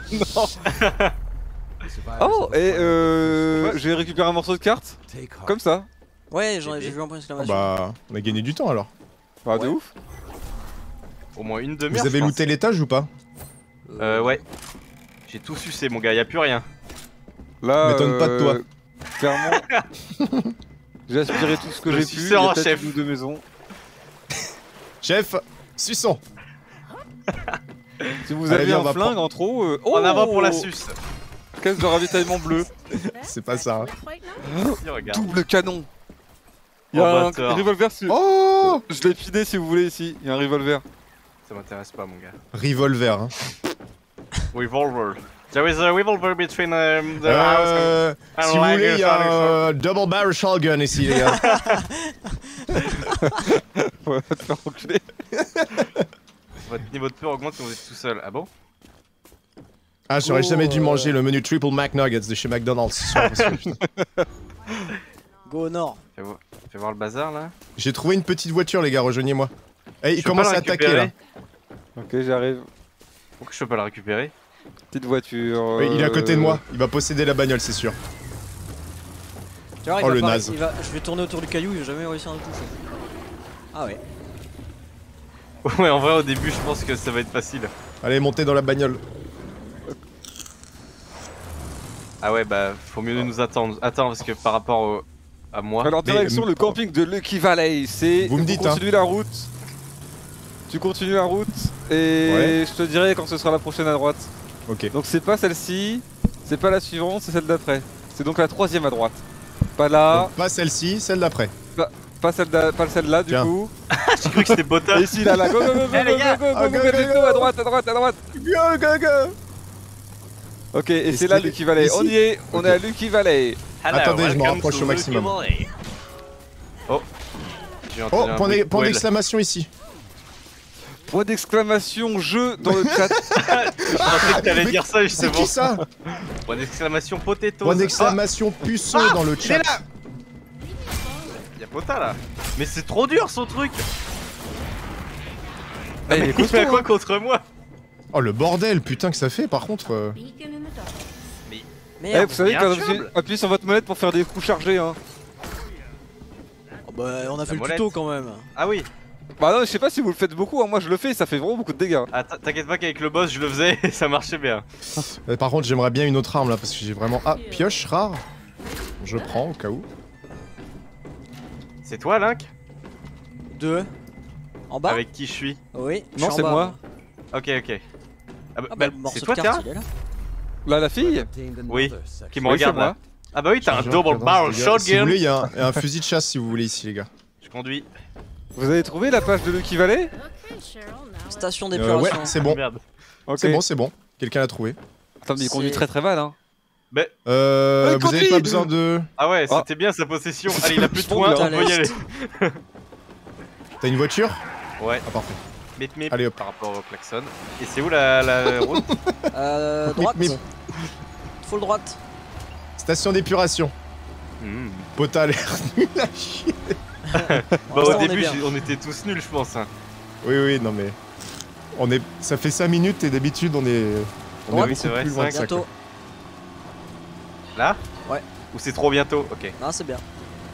Oh, et euh. J'ai récupéré un morceau de carte. Comme ça. Ouais, j'en ai- j'ai vu un point d'exclamation. Bah, on a gagné du temps alors. Bah, de Ouais. ouf. Au moins une demi-heure. Vous avez je pense. looté l'étage ou pas? Euh, ouais. J'ai tout sucé, mon gars, y a plus rien. Là. M'étonne pas de toi. euh, Clairement. J'ai aspiré tout ce que Le j'ai pu. Il y suceur a en peut-être chef. une ou deux maisons. Chef, suçons. Si vous Allez, avez viens, on un va flingue prendre- en trop. euh, En avant pour la oh, suce. Caisse de ravitaillement bleu. C'est pas ça. hein. Si, regarde. Double canon. Il y Oh, a un bâtard. revolver sur. Oh, Je l'ai filé si vous voulez ici. Il y a un revolver. Ça m'intéresse pas, mon gars. revolver. Hein. Revolver. There is a revolver between um, the house Euh, and... si vous voulez, il y a un double barrel shotgun ici, les gars. Ouais, va te faire enculer. Votre niveau de peur augmente quand vous êtes tout seul. Ah bon? Ah, j'aurais Oh, jamais dû euh. manger le menu Triple McNuggets de chez McDonald's. ce soir, parce que, putain. Go au nord. Fais voir, fais voir le bazar là. J'ai trouvé une petite voiture, les gars, rejoignez-moi. Eh, il Je peux commence pas à la attaquer là. récupérer Ok, j'arrive. Pourquoi je peux pas la récupérer? Petite voiture. Oui, il est à côté de euh, moi. Il va posséder la bagnole, c'est sûr. Tu vois, il Oh, va le pas- naze. il va- Je vais tourner autour du caillou, il va jamais réussir à le toucher. Ah ouais. Ouais, en vrai, au début, je pense que ça va être facile. Allez, montez dans la bagnole. Ah ouais, bah, faut mieux nous attendre. Attends, parce que par rapport au... à moi... Alors, Mais- direction mais- le camping de Lucky Valley. C'est. Vous me dites, hein. continues la route. Tu continues la route. Et Ouais. je te dirai quand ce sera la prochaine à droite. Ok. Donc, c'est pas celle-ci. C'est pas la suivante, c'est celle d'après. C'est donc la troisième à droite. Pas là. Donc, pas celle-ci, celle d'après. Pas celle d'a- pas celle-là du Tiens. coup. J'ai cru que c'était Botta. Et ici, là, là. Go, go, go, go, Eh, les go, gars. go, go, Ah, go, go, go, go, let's go. go, à droite, à droite, à droite. Go, go, go. Ok, et, Et c'est là c'est- Lucky Valley. ici On y est, on Ok. est à Lucky Valley. Hello, Attendez, je me welcome rapproche to au maximum. Lucky Valley. Oh. J'ai Oh, entendu un point bruit d'e- de point poêle. d'exclamation ici. Point d'exclamation jeu dans le chat. Je pensais que t'allais Mais dire ça C'est justement. qui ça? Point d'exclamation potato. Point d'exclamation puceau dans le chat. là. Y'a Pota là. Mais c'est trop dur son truc. Ah, il est Il fait costaud, quoi hein. contre moi? Oh le bordel, putain que ça fait par contre. euh. Eh, Merde. vous savez il y a quand un vous trouble. appuyez sur votre molette pour faire des coups chargés hein. Oh, bah, on a fait le molette. tuto quand même. Ah oui. Bah non, je sais pas si vous le faites beaucoup, hein. Moi je le fais et ça fait vraiment beaucoup de dégâts. Ah, t'inquiète pas qu'avec le boss je le faisais et ça marchait bien. Euh, par contre j'aimerais bien une autre arme là parce que j'ai vraiment... Ah, pioche rare. Je prends au cas où. C'est toi Link? Deux. En bas. Avec qui je suis? Oui. je Non, suis en c'est bas. moi. Ok ok. Ah bah, Ah bah, bah, le morceau c'est de toi carte, Tara il est là. Là, la fille Obtained Oui, another section. qui me Oui, regarde c'est moi. là. Ah bah oui, t'as un Chargeur, double cadence, barrel les gars. Si vous shotgun. voulez, il y, a un- il y a un fusil de chasse si vous voulez ici les gars. Je conduis. Vous avez trouvé la page de Lucky Valley? Station Euh, d'épuration. ouais, c'est bon. Merde. Ok. C'est bon, c'est bon. Quelqu'un l'a trouvé. Attends, mais il conduit C'est- très très mal hein. Mais Euh, Ouais, vous avez conduis. pas besoin de... ah ouais, Ah. c'était bien sa possession. Allez, il a plus de Bon, points, t'as on peut y l'est. aller. T'as une voiture? Ouais, Ah parfait. mip mip Allez, hop. par rapport au klaxon. Et c'est où la, la route? Euh, droite. Mip, mip. Full droite. Station d'épuration. Hmm. Pota a l'air nul à chier. Bah Pour au l'instant, on est début bien. j'ai- on était tous nuls je pense. Hein. Oui, oui, non mais... On est... Ça fait cinq minutes et d'habitude on est... On Droite. est Oui, beaucoup c'est vrai, plus loin de ça, Bientôt. quoi. Là? Ouais. Ou c'est trop bientôt? Ok. Non, c'est bien.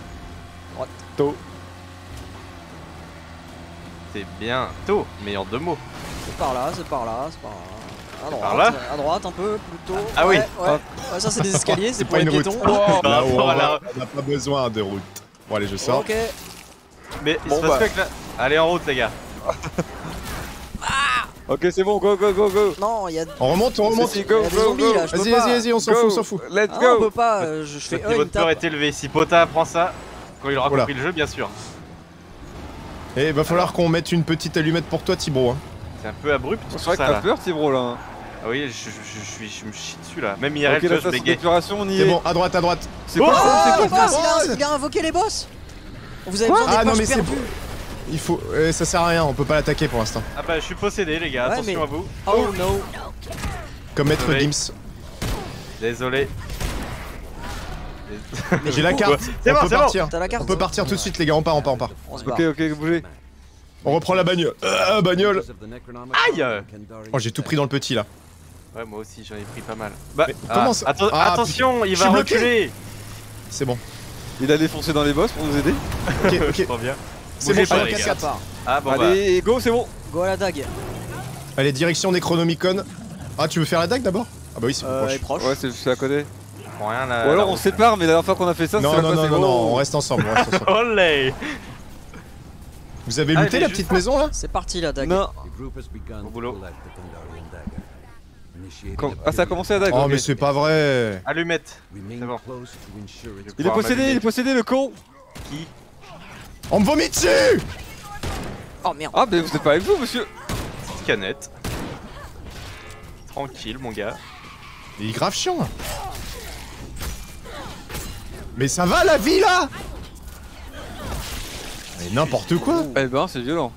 C'est bientôt, mais en deux mots. C'est par là, c'est par là, c'est par là. À droite, Par là à droite un peu, plutôt. Ah ouais, oui. Ouais. Ouais, ça c'est des escaliers, c'est C'est pour pas les une route. piétons. Par Là où on rapport à va, la- on n'a pas besoin de route. Bon allez, je sors. Ok. Mais il Bon, se passe bah. quoi avec la... Allez en route les gars. Ok, c'est bon, go go go go. Non, il y a, On remonte, on remonte. Si, si, il y go a des go zombies go. là, je peux Vas-y, pas. vas-y, vas-y, on s'en Go. fout, on s'en fout. Let's Ah, on go. peut pas, euh, je, je fais Votre E, niveau il de me peur tape. est élevé. Si Pota apprend ça, quand il aura Oula. compris le jeu, bien sûr. Et il va falloir qu'on mette une petite allumette pour toi, Thibaut. Hein. C'est un peu abrupt tout C'est vrai que ça t'as là. peur, Tibro là. Ah oui, je, je, je, suis, je me chie dessus là. Même I R L, Ok, tu vois, la je station bégaye. d'épuration, on y C'est est. bon, à droite, à droite. C'est quoi ça? Ah, C'est les quoi boss, ça? il a, il a invoqué les boss. Vous avez Quoi besoin des Ah, non, pages mais c'est perdues. Il faut. euh, ça sert à rien, on peut pas l'attaquer pour l'instant. Ah bah je suis possédé les gars, Ouais, attention mais- à vous. Oh no. Comme Maître Désolé. Gims. Désolé. Dés- J'ai la carte. C'est on bon, peut c'est bon. partir. T'as la carte On peut partir tout de suite, les gars, on part, on part, on part. On se Ok, barre. ok, bougez. On reprend la bagnole. Euh, bagnole. Of the Necronomicon Aïe. and Kandarian Oh, j'ai tout pris dans le petit là. Ouais, moi aussi j'en ai pris pas mal. Bah, Mais ah, comment ça- atten- Ah, attention, il je va suis bloqué. reculer. C'est bon. Il a défoncé dans les boss pour nous aider. Ok, ok. Trop bien. C'est Bougez bon, pas, allez, les quatre, gars. quatre. Part. Ah bon bah. Allez, go, c'est bon. Go à la dague. Allez, direction Necronomicon. Ah, tu veux faire la dague d'abord? Ah, bah oui, c'est plus Euh, elle est proche. proche. Ouais, c'est juste à côté. Prends rien là. Ou alors on se sépare, mais la dernière fois qu'on a fait ça, Non, c'est non, non, non, non, on reste ensemble. on reste ensemble. Olé. Vous avez Ah, looté il est la juste petite là. maison là? C'est parti la dague. Non. The group has begun Au to boulot. collect the Kandarian dagger. Initiating Quand- a Ah, ça a period. commencé à dague. Oh, ok. mais c'est pas vrai. Allumette. Remain C'est bon. close to ensure its Il est possédé, il est possédé le con. Qui? On me vomit dessus! Oh merde. Ah, mais vous êtes pas avec vous, monsieur. Petite canette. Tranquille mon gars. Il est grave chiant. Mais ça va la vie là? Mais n'importe quoi. Eh ben, c'est violent.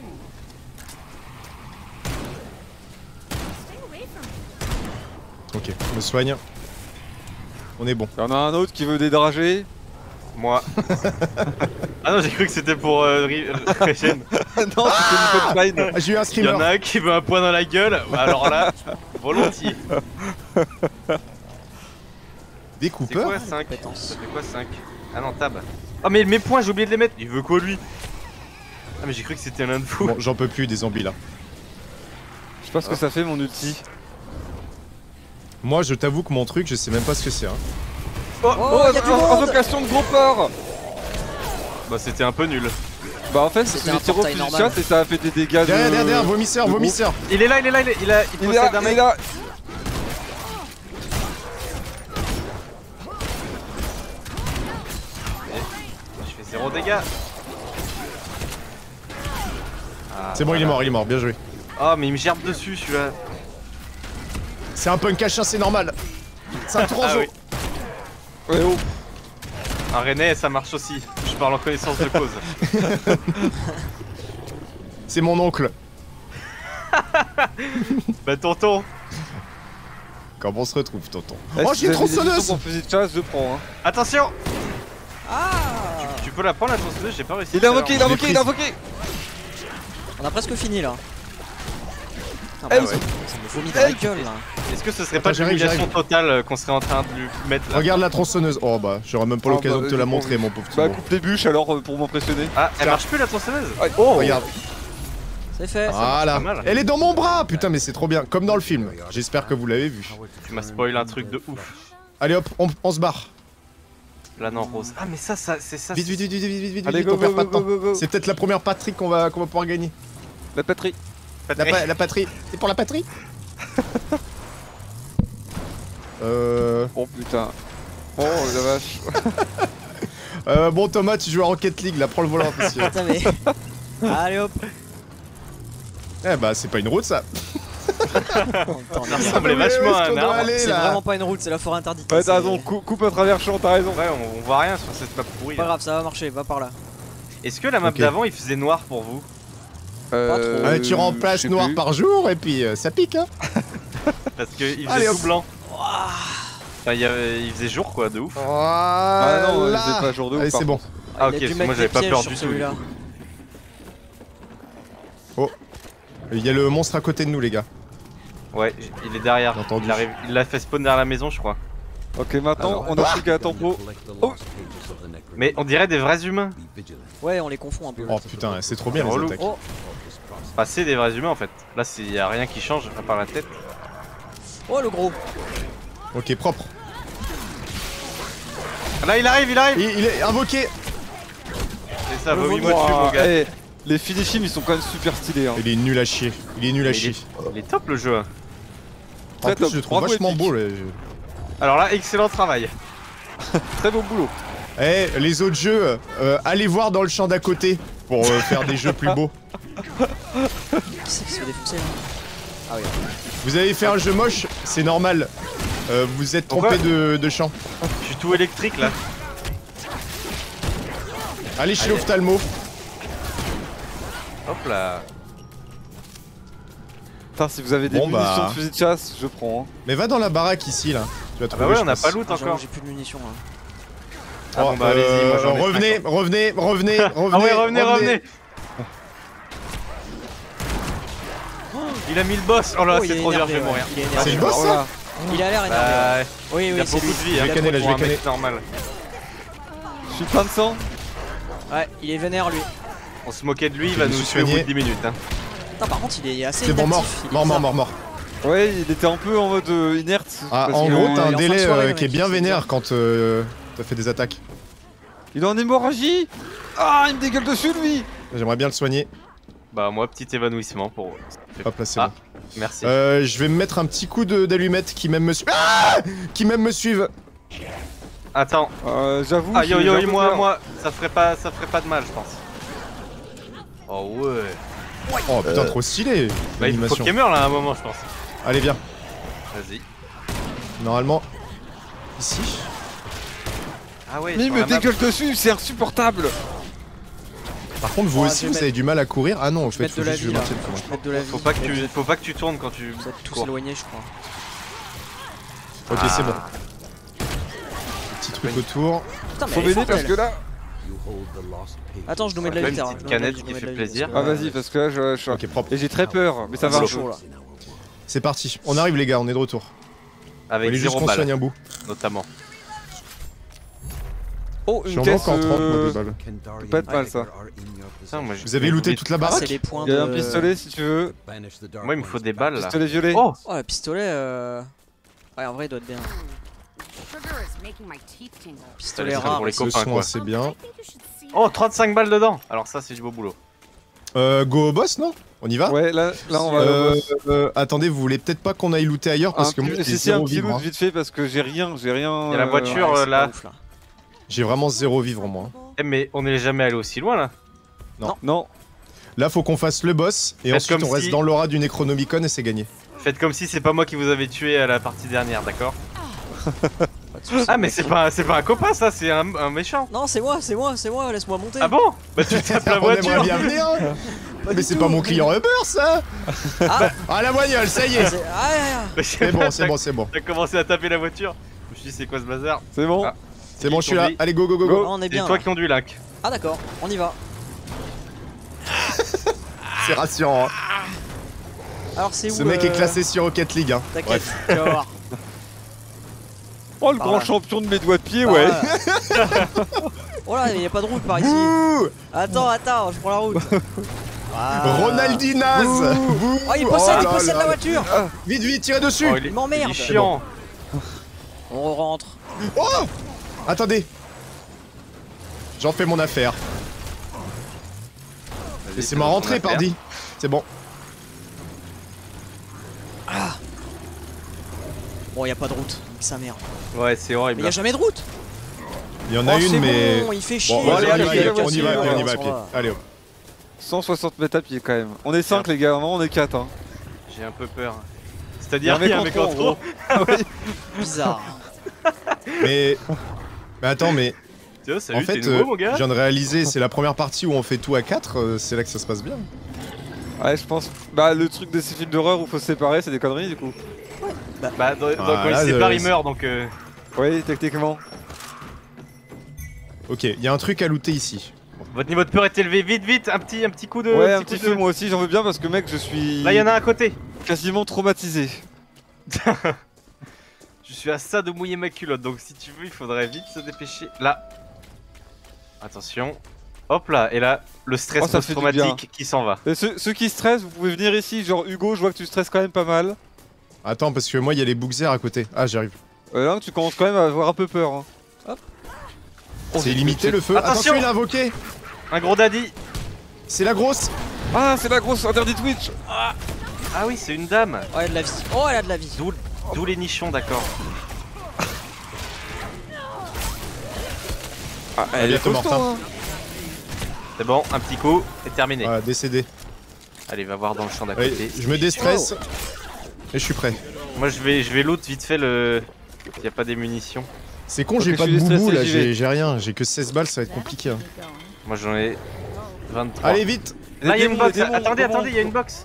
Ok, je me soigne. On est bon. Il y en a un autre qui veut dédrager. Moi. Ah non, j'ai cru que c'était pour euh, Ri- Regen. Non, c'est une punchline. Ah, j'ai eu un Il y streamer. en a un qui veut un point dans la gueule. Alors là, volontiers. Des C'est coupeurs. quoi cinq? Compétence. Ça fait quoi cinq? Ah non, tab. Ah mais mes points, j'ai oublié de les mettre. Il veut quoi lui? Ah mais j'ai cru que c'était l'un de vous. Bon, j'en peux plus des zombies là. Je sais pas ce que ça fait mon ulti. Moi, je t'avoue que mon truc, je sais même pas ce que c'est. Hein. Oh, Oh, y a du en- monde. invocation de gros porc. Bah c'était un peu nul. Bah en fait, C'était c'est un des tirs au portail fusil de normal. chasse et ça a fait des dégâts de... Derrière, derrière, derrière, vomisseur, de vomisseur. Il est là, il est là, il, est, il a, il Il est possède là, un il est mec. là. Je fais zéro dégâts. Ah, C'est bon, il est mort, il est mort, bien joué. Oh mais il me gerbe dessus celui-là. C'est un punk à chien, c'est normal. C'est un Ah tronzo. oui. Ouais, oh. Un René ça marche aussi. Je parle en connaissance de cause. C'est mon oncle. Bah tonton. Comment on se retrouve, tonton? Eh, Oh, si j'ai une vous avez des tronçonneuse. missions pour fusil de chasse, je prends. Hein. Attention! Ah Tu peux la prendre la tronçonneuse, j'ai pas réussi. Il a invoqué, il a Je l'ai invoqué, il a prise. invoqué. On a presque fini là. Ah, Eh, bah, ça, ça me vomit dans la gueule là. Est-ce que ce serait Attends, pas j'arrive, l'humiliation j'arrive. totale euh, qu'on serait en train de lui mettre là? Regarde la tronçonneuse. Oh bah, j'aurais même pas Oh, l'occasion bah, de te la bon, montrer, mon pauvre Bah, Thibaut. coupe les bûches alors euh, pour m'impressionner. Ah, elle Tiens. marche plus la tronçonneuse? Oh, regarde. C'est fait. Voilà. pas mal. Elle est dans mon bras. Putain, mais c'est trop bien. Comme dans le film. J'espère que vous l'avez vu. Tu m'as spoil un truc de ouf. Allez hop, on, on se barre. L'anneau rose. Ah, mais ça, ça c'est ça. Vite, c'est- vite, vite, vite, vite, vite, Allez, vite, go, on perd go, pas go, de temps. go, go, go. C'est peut-être la première patrie qu'on va, qu'on va pouvoir gagner. La patrie. La, pa- la patrie. C'est pour la patrie. Euh... Oh putain. Oh la vache. euh... Bon, Thomas, tu joues à Rocket League, là, prends le volant, monsieur. Putain, mais. Allez hop. Eh bah, c'est pas une route, ça. Attends, Ça mais ressemblait Mais où est-ce vachement à qu'on un doit arbre. aller, C'est là vraiment pas une route, c'est la forêt interdite. Ouais, c'est- t'as raison, cou- coupe à travers champ, t'as raison. Ouais, on, on voit rien sur cette map pourrie. Pas là. grave, ça va marcher, va par là. Est-ce que la map Ok. d'avant il faisait noir pour vous? Euh, Ouais, tu remplaces je sais noir plus. par jour, et puis euh, ça pique, hein. Parce qu'il Allez, faisait hop. tout blanc. Enfin, il, y avait- il faisait jour quoi, de ouf. Voilà. Ah non, euh, c'est pas jour de ouf. Allez, par c'est bon. contre. Ah, Il a ok, dû parce que mettre moi, j'avais des pas pièges peur sur du tout, celui-là. Il y a le monstre à côté de nous, les gars. Ouais, j- il est derrière. J'ai entendu. Il arrive, il l'a fait spawn derrière la maison, je crois. Ok, maintenant on a plus qu'à tempo. Oh. Mais on dirait des vrais humains. Ouais, on les confond un peu. Oh putain, c'est trop bien les Relou. attaques. Oh, Enfin, c'est des vrais humains en fait. Là, il y a rien qui change à part la tête. oh le gros. Ok, propre. Là, il arrive, il arrive. Il, il est invoqué. C'est ça, Le bah oui, vaudou. moi dessus, mon Ouah, gars. eh, les finishims ils sont quand même super stylés. Hein. Il est nul à chier. Il est nul à Mais chier. Il est top le jeu. En Très plus, top. je le trouve Bravo, vachement Epic. beau. là. Alors là, excellent travail. Très beau boulot. Eh, les autres jeux, euh, allez voir dans le champ d'à côté pour euh, faire des jeux plus beaux. Qui c'est qui se fait défoncer là? Ah oui. Vous avez fait un jeu moche, c'est normal. Euh, vous êtes Pourquoi trompé de, de champ. Je suis tout électrique là. Allez chez Allez. l'ophtalmo. Hop là. Putain, si vous avez des Bon, munitions bah. de fusil de chasse, je prends. Hein. Mais va dans la baraque ici là. Tu vas Ah trouver. bah ouais, je on n'a pense. pas loot Ah, j'avoue, encore. j'ai plus de munitions là. Ah bon, bah allez-y, moi j'en ai revenez, cinquante. revenez, revenez, revenez, Ah ouais, revenez, revenez. Il a mis le boss. Oh là, Oh, il c'est est trop dur, énervé, je vais ouais. mourir. Il est C'est énervé. le boss ça Voilà. Il a l'air énervé. Bah, ouais. Oui, il oui, a c'est beaucoup lui. de vie. Je hein. vais canner, là, je Pour vais un mec canner. normal. Je suis plein de sang. Ouais, il est vénère lui. On se moquait de lui, il Je va me nous suis tuer au bout de soigné. dix minutes. Hein. Putain, par contre, il est assez C'est bon, mort, inactif, il est mort, mort, bizarre. mort, mort. Ouais, il était un peu en mode euh, inerte. Ah, parce en que- gros, il est t'as en un fin de délai soirée, euh, le qui est mec, bien c'est vénère quand euh, t'as fait des attaques. Il est en hémorragie. Ah, il me dégueule dessus lui. J'aimerais bien le soigner. Bah, moi, petit évanouissement pour. Hop là, c'est Ah. bon. Merci. Euh, je vais me mettre un petit coup de- d'allumette qui même me suit. Ah qui même me suivent. Attends. Euh, J'avoue. Ah, yo j'ai- yo, j'ai un peu moi, peur. moi, ça ferait pas, ça ferait pas de mal, je pense. Oh ouais. Oh putain, trop stylé Bah, il faut l'animation. qu'il meure là à un moment, je pense. Allez, viens. Vas-y. Normalement, ici. Ah ouais. Mais il sur me la map. dégueule dessus, c'est insupportable. Par contre, vous Oh, aussi, je vais vous mettre- avez du mal à courir. Ah non, en Je fait, vais mettre faut de la juste vie que je là. maintienne le Faut combat. que je mette de la vie. Faut pas que tu, faut pas que tu tournes quand tu. Vous êtes tous cours. éloignés, je crois. Ok, Ah. c'est bon. Petit truc autour. Putain, mais Faut elle est m'aider forte, parce elle. que là. Attends, je nous mets de la Ouais, vie. une hein. petite Je nous mets de la canette vie, qui je fait nous mets de la vie, plaisir. parce Ah que- vas-y parce que là je, je suis- Ok, propre. Et j'ai très peur, mais ça Ah, va. c'est un chaud peu. là. C'est parti. On arrive, les gars, on est de retour. Il Avec fallait juste zéro qu'on soigne balle, un bout. notamment. Oh, Je suis une en caisse. manque en trente, moi, euh, de balles. pas être mal, ça. Putain, moi, Vous avez looté toute la Ah, baraque c'est les points Il y a un de- pistolet si tu veux. Moi, il me faut des balles là. Pistolet violet. Oh, Oh, le pistolet. euh... Ouais, en vrai, il doit être bien. Pistolet Ça, c'est rare. pour les Le copains, soin, quoi. c'est bien. Oh, trente-cinq balles dedans. Alors ça, c'est du beau boulot. Euh, go au boss, non? On y va? Ouais, là, là on va. Euh, euh, attendez, vous voulez peut-être pas qu'on aille looter ailleurs parce Un que moi petit- j'ai si, si, un zéro petit vivre. loot hein. vite fait parce que j'ai rien, j'ai rien. Il y a la euh, voiture. Ouais, euh, c'est là. pas ouf, là. J'ai vraiment zéro vivre moi. Eh, mais on n'est jamais allé aussi loin là. Non. Là, faut qu'on fasse le boss et Faites ensuite comme on reste si- dans l'aura du Necronomicon et c'est gagné. Faites comme si c'est pas moi qui vous avais tué à la partie dernière, d'accord? Pas de soucis. Ah, mais c'est pas, c'est pas un copain, ça, c'est un, un méchant. Non, c'est moi, c'est moi, c'est moi, laisse-moi monter. Ah bon? Bah tu tapes la On aimerait voiture. bien venir. hein. Pas Mais du c'est tout. pas mon client Uber ça. Ah, Ah la voignole, ça y est. c'est- ah, ah, ah. C'est bon, c'est bon, c'est bon. T'as commencé à taper la voiture. Je me suis dit, c'est quoi ce bazar? C'est bon. Ah. C'est bon, je suis là. Allez, go, go, go, go. Ah, on est C'est bien. toi là. qui conduis, Link. Ah d'accord, on y va. C'est rassurant. Hein. Alors c'est où Ce mec euh, est classé sur Rocket League. Hein. T'inquiète, tu vas voir. Oh, le Par grand là. champion de mes doigts de pied, Par ouais. là. Oh là, il y a pas de route par ici. Ouh, Attends, attends, je prends la route. Voilà. Ronaldinaz. Ouh. Oh, il possède, Oh il là possède là. la voiture. Vite, vite, tirez dessus. Oh, il est, Il m'emmerde. il est chiant. On rentre. Oh, attendez. J'en fais mon affaire. Vas-y, Laissez-moi fais-moi rentrer, ton affaire. pardi. C'est bon. Bon, y a pas de route. Nique sa mère. Ouais, c'est Mais horrible. y a jamais de route. Il y en a Oh, une, c'est mais. bon, il fait chier. Bon, Bon, allez, allez, on y allez, va, on y va, allez, on y va à on pied. va. Allez, hop. cent soixante mètres à pied quand même. On est cinq les gars, vraiment on est quatre. Hein. J'ai un peu peur. C'est-à-dire Il y qu'il y a a un un mec mec en en trop, trop. Bizarre. Mais. Mais attends, mais. Tiens, En salut, fait, t'es nouveau, euh, mon je gars? viens de réaliser, c'est la première partie où on fait tout à quatre, c'est là que ça se passe bien. Ouais, je pense. Bah, le truc de ces films d'horreur où faut se séparer, c'est des conneries du coup. Bah, dans, dans- Ah, quand là, il se sépare, euh, il meurt donc. Euh... Oui, techniquement. Ok, il y a un truc à looter ici. Votre niveau de peur est élevé. Vite, vite, un petit, un petit coup de. Ouais, un coup petit de- peu moi aussi, j'en veux bien parce que mec, je suis Là, il y en a un à côté. quasiment traumatisé. Je suis à ça de mouiller ma culotte, donc si tu veux, il faudrait vite se dépêcher. Là. Attention. Hop là, et là, le stress Oh, ça fait du bien. post-traumatique qui s'en va. Et ceux, ceux qui stressent, vous pouvez venir ici. Genre, Hugo, je vois que tu stresses quand même pas mal. Attends, parce que moi, il y a les Bookzer à côté. Ah, j'arrive. Euh, là, tu commences quand même à avoir un peu peur. Hein. Oh, C'est illimité le feu. Attention. Attention, il a invoqué. Un gros daddy. C'est la grosse. Ah, c'est la grosse interdit Twitch. Ah oui, c'est une dame. Oh, elle a de la vie. Oh, elle a de la vie. D'où d'où les nichons, d'accord. Ah, Elle est bientôt costaud, morte, hein. C'est bon, un petit coup, c'est terminé. Voilà, décédé. Allez, va voir dans le champ d'à Allez, côté. je me déstresse. Et je suis prêt. Moi, je vais, je vais loot vite fait le. Y a pas des munitions. C'est con, Ok, j'ai je pas de suis boubou déstressé, là, j'y vais. j'ai j'ai rien. J'ai que seize balles, ça va être compliqué. hein. Moi, j'en ai vingt-trois. Allez, vite. Là, Les y a une démons, box. les démons, Attendez, comment attendez, y a une box.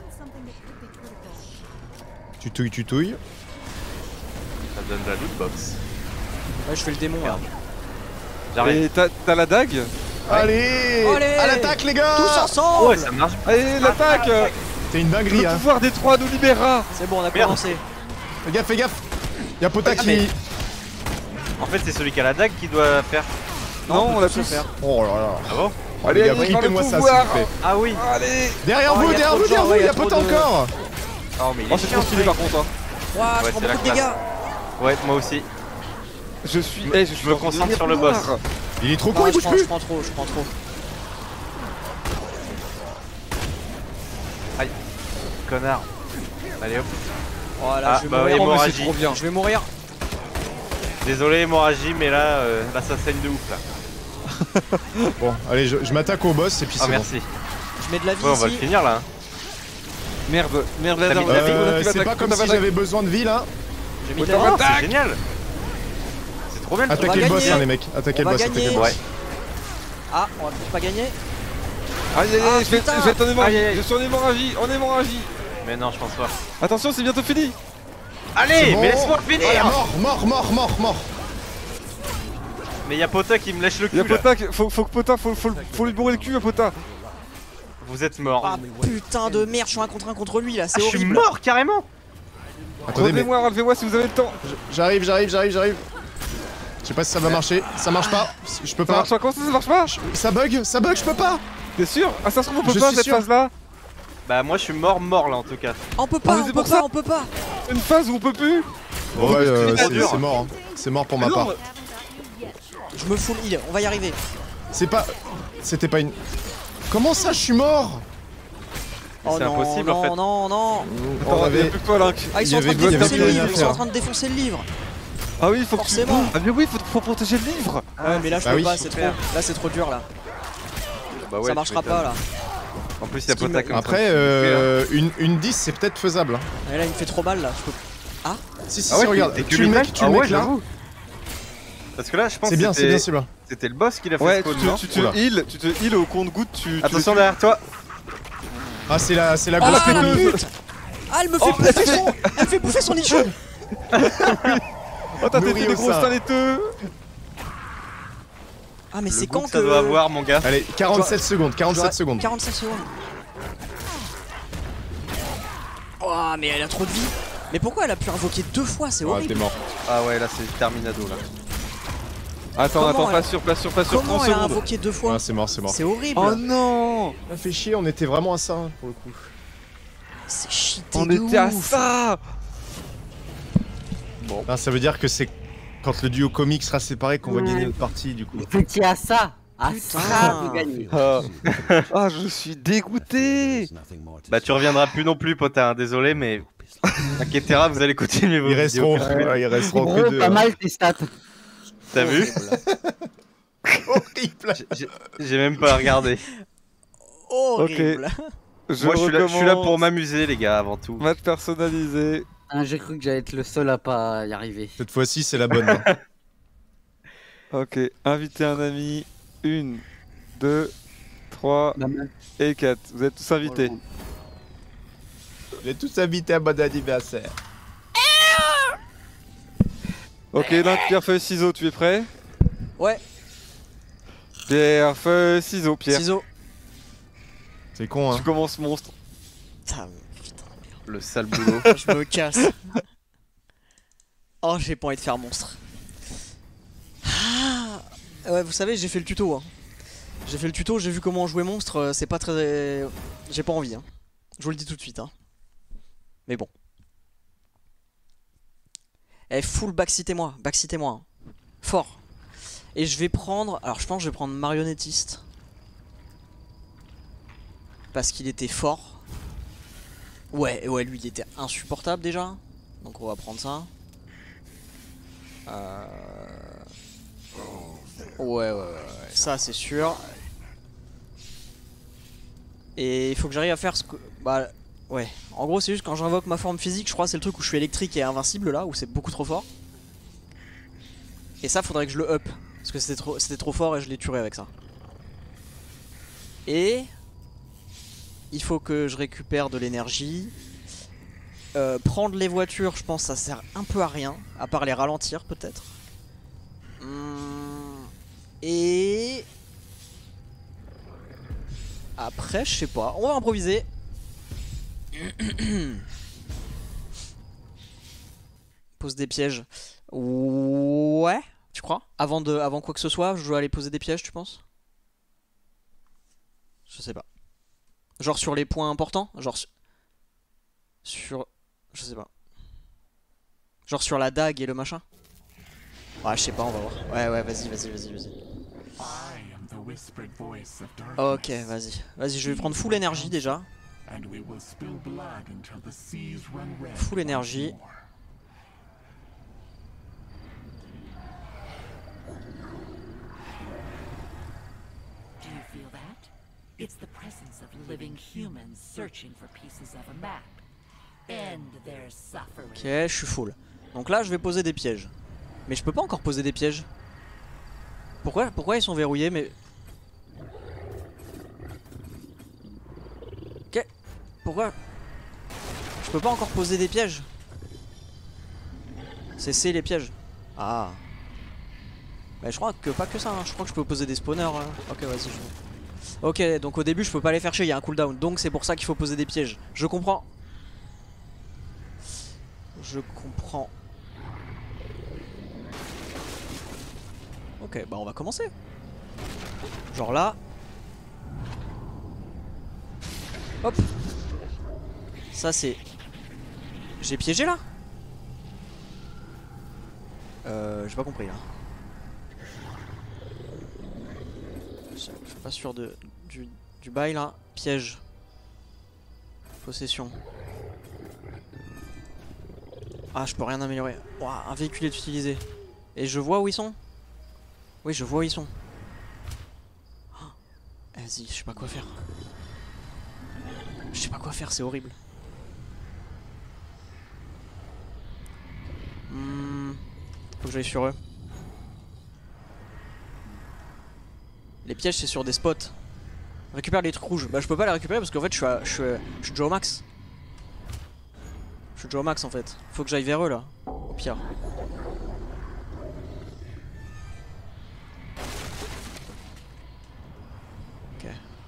Tu touilles, tu touilles. Ça donne la loot box. Ouais, je fais le démon là. J'arrive. Et t'as t'as la dague. Allez, Allez. à l'attaque, les gars. Tous ensemble. Ouais, ça marche. Allez, l'attaque. C'est une dinguerie, Le hein. pouvoir des trois nous libérera. C'est bon, on a Merde. commencé. Fais gaffe, fais gaffe. Y'a Pota Ah, qui. mais- En fait, c'est celui qui a la dague qui doit faire. Non, on l'a peut tous. faire. Oh là là. Ah bon? Allez, les gars, allez, par le moi ça, s'il pouvoir. vous plaît. Ah oui. Allez. Derrière Oh, vous, y a derrière trop vous, de derrière gens, vous, ouais, y y'a a trop Pota de- encore. Oh, mais il Oh, est c'est chiant, trop stylé ce par mec. contre. Hein. Ouah, Ouais, je prends c'est la beaucoup de classe. dégâts. Ouais, moi aussi. Je suis. Je me- eh, je suis me en concentre délire sur le noir. boss. Il est trop Non, con, il je bouge prends, je plus. prends trop, je prends trop. Connard. Allez hop. Voilà, Ah, je vais bah, mourir. Oh, mais hémorragie. c'est trop bien. Je vais mourir. Désolé, hémorragie, mais là, euh, là, ça saigne de ouf là. Bon, allez, je, je m'attaque au boss et puis Ah, c'est bon. merci. Je mets de la vie Ouais, on va le ici. finir là. Merde, merde, T'as la mis- dernière- t'as mis- Euh, la dernière- c'est la pas comme dernière- si j'avais besoin de vie là. J'ai mis de Autant la vie. Oh, Attaque. c'est génial. C'est trop bien le truc. Attaquez le boss, gagner. hein, les mecs. Attaquez On le va boss, attaquez le gagner. boss. Ouais. Ah, on va peut-être pas gagner. Aïe aïe Ah, aïe, je vais putain. je vais être en hémorragie. Aïe, aïe. Je suis en hémorragie, en hémorragie. Mais non, je pense pas. Attention, c'est bientôt fini. C'est Allez, bon. mais laisse-moi le Ah, finir. mort, mort, mort, mort, mort. Mais y'a Pota qui me lèche le cul. Y'a là. Pota, qui- faut, faut que Pota, faut, faut, faut lui bourrer le cul à Pota. Vous êtes mort. Ah putain de merde, je suis un contre un contre lui là, Ah, c'est je suis horrible. mort carrément. Attendez, mais Relevez-moi, relevez-moi si vous avez le temps. j'arrive, j'arrive, j'arrive, j'arrive. Je sais pas si ça va marcher. Ça marche pas. Je peux Ça pas. marche pas, comment ça, ça marche pas? Ça bug, ça bug, je peux pas. T'es sûr? Ah, ça se trouve, on peut Je pas suis cette sûr. phase-là. Bah moi je suis mort mort là en tout cas. On peut Ah, pas, mais on c'est peut pour pas, ça. on peut pas. Une phase où on peut plus. Bon, ouais, euh, c'est c'est dur. c'est mort. hein. C'est mort pour ma Mais part. non, Je me fous le heal, on va y arriver. C'est pas. C'était pas une. Comment ça, je suis mort? Oh C'est non, impossible, non, en fait. non, non. On Attends, avait- y'a plus que toi, Link. Ah, ils Il sont y en train avait de deux- il y avait défoncer plus le rien à livre, ils sont en faire. train de défoncer le livre. Ah oui, faut que tu... Forcément. Ah mais oui, faut, faut protéger le livre. Ouais, mais là je Bah peux oui. pas, c'est trop. Là c'est trop dur là. Bah ouais, Ça tu marchera m'étonnes. pas là. En plus y'a Ce qui Pota me- comme Après, euh, une, une dix, c'est peut-être faisable. hein. Et là il me fait trop mal là, je peux. Si, si, Ah si, ouais, regarde. t'es Tu le mec, tu le ah mec ouais, là. j'avoue. Parce que là je pense C'est bien, que c'est bien, c'était c'est bien. c'était le boss qui l'a fait Ouais, spawn, tu non te, tu te Oula. heal, tu te heal au compte-goutte, tu... tu Attention le- derrière toi. Ah, c'est la, c'est la Ah, grosse la péteuse. pute. Ah, elle me fait Oh, bouffer elle son... Elle me fait bouffer son nichon. Oh, t'as Nourri pété au des grosses sein. seins laiteux. Ah, mais Le c'est goût quand que ça que... doit avoir, mon gars. Allez, quarante-sept secondes, Je dois- quarante-sept secondes. quarante-sept secondes. Oh, mais elle a trop de vie. Mais pourquoi elle a pu invoquer deux fois? C'est Ah, t'es horrible. mort. Ah ouais, là c'est Terminado là. Attends, Comment attends, elle- pas sûr, pas sûr, pas sûr. Comment trente elle a secondes. invoqué deux fois? Ah, c'est mort, c'est mort. C'est horrible. Oh non. Ça fait chier, on était vraiment à ça hein, pour le coup. C'est cheaté On de était à ouf. ça. Ah, ça veut dire que c'est quand le duo comique sera séparé qu'on va Ouais. gagner notre partie du coup. Vous étiez à ça. À Putain. ça de gagner. Ah. Ah, je suis dégoûté. There's nothing more to Bah tu reviendras plus non plus potin, hein, désolé mais inquiétera, vous allez continuer vos Ils resteront, vidéos. ouais, ils resteront Gros, que deux. pas hein. mal tes stats. T'as vu? Horrible. J'ai- j'ai- J'ai même pas regardé. Horrible. Je Moi je suis, là, je suis là pour recommence. m'amuser les gars avant tout. Match personnalisé. Hein, j'ai cru que j'allais être le seul à pas y arriver. Cette fois-ci, c'est la bonne. hein. Ok, inviter un ami. Une, deux, trois La même. et quatre. Vous êtes tous invités. On est tous invités à bon anniversaire. Ok, donc pierre, feuille, ciseaux, tu es prêt? Ouais, Pierre, feuille, ciseaux, Pierre. ciseaux. C'est con, hein. Tu commences monstre. Putain, putain, Le sale boulot. je me casse. Oh, j'ai pas envie de faire monstre. Ah ouais, vous savez, j'ai fait le tuto. Hein. J'ai fait le tuto, j'ai vu comment jouer monstre. euh, C'est pas très. J'ai pas envie. Hein. Je vous le dis tout de suite. Hein. Mais bon. Eh, full backcitez-moi. Backcitez-moi. Hein. Fort. Et je vais prendre. Alors, je pense que je vais prendre marionnettiste. Parce qu'il était fort. Ouais, ouais, lui il était insupportable déjà. Donc on va prendre ça. Euh... Ouais, ouais, ouais, ouais, ça c'est sûr. Et il faut que j'arrive à faire ce que... Bah, ouais. En gros c'est juste quand j'invoque ma forme physique, je crois que c'est le truc où je suis électrique et invincible là, où c'est beaucoup trop fort. Et ça faudrait que je le up. Parce que c'était trop, c'était trop fort et je l'ai tué avec ça. Et... il faut que je récupère de l'énergie. Euh, prendre les voitures, je pense ça sert un peu à rien. À part les ralentir peut-être. Hum, et... après, je sais pas. On va improviser. Pose des pièges. Ouais, tu crois? Avant, de, avant quoi que ce soit, je dois aller poser des pièges, tu penses? Je sais pas. Genre sur les points importants? Genre sur... sur... Je sais pas. Genre sur la dague et le machin? Ouais, je sais pas, on va voir. Ouais, ouais, vas-y, vas-y, vas-y, vas-y. Ok, vas-y. Vas-y, je vais prendre full énergie déjà. Full énergie. Do you feel that? It's the presence of living humans searching for pieces of a map. End their suffering. Ok, je suis full. Donc là, je vais poser des pièges. Mais je peux pas encore poser des pièges. Pourquoi, pourquoi ils sont verrouillés? Mais... ok. Pourquoi je peux pas encore poser des pièges? C'est C les pièges. Ah. Bah je crois que pas que ça, hein. Je crois que je peux poser des spawners. Hein. Ok, vas-y. Je... ok, donc au début je peux pas les faire chier, il y a un cooldown. Donc c'est pour ça qu'il faut poser des pièges. Je comprends. Je comprends. Ok, bah on va commencer. Genre là. Hop. Ça c'est... j'ai piégé là? Euh... j'ai pas compris là. Je suis pas sûr de... du, du bail là. Piège. Possession. Ah, je peux rien améliorer. Ouah, un véhicule est utilisé. Et je vois où ils sont? Oui, je vois où ils sont. Oh, vas-y, je sais pas quoi faire. Je sais pas quoi faire, c'est horrible. Hmm, faut que j'aille sur eux. Les pièges, c'est sur des spots. Récupère les trucs rouges. Bah je peux pas les récupérer parce qu'en fait je suis, à, je, suis à, je suis déjà au max. Je suis déjà au max en fait. Faut que j'aille vers eux là. Au pire. Ok.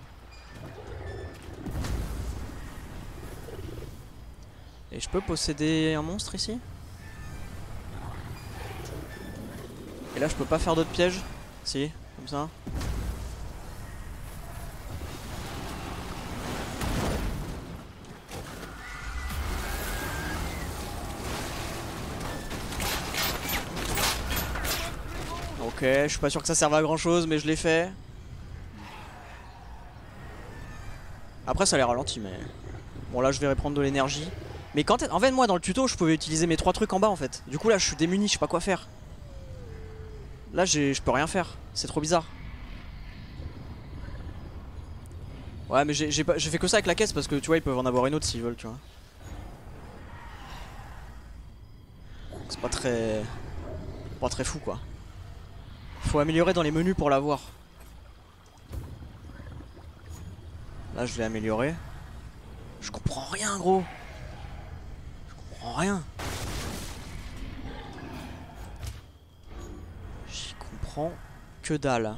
Et je peux posséder un monstre ici? Et là je peux pas faire d'autres pièges? Si, comme ça. Ok, je suis pas sûr que ça serve à grand chose, mais je l'ai fait. Après ça les ralentit, mais... Bon là je vais reprendre de l'énergie. Mais quand... En fait moi dans le tuto je pouvais utiliser mes trois trucs en bas en fait. Du coup là je suis démuni, je sais pas quoi faire. Là je peux rien faire, c'est trop bizarre. Ouais mais j'ai fait que ça avec la caisse parce que tu vois ils peuvent en avoir une autre s'ils veulent, tu vois. C'est pas très... Pas très fou quoi. Faut améliorer dans les menus pour l'avoir. Là je vais améliorer. Je comprends rien gros. Je comprends rien. J'y comprends que dalle.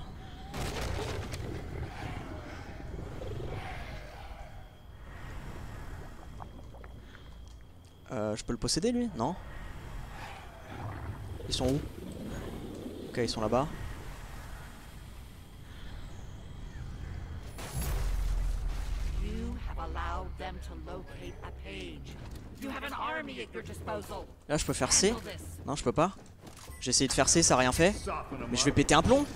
Euh, je peux le posséder lui? Non. Ils sont où? Ok, ils sont là-bas. Là je peux faire C? Non je peux pas. J'ai essayé de faire C, ça a rien fait. Mais je vais péter un plomb.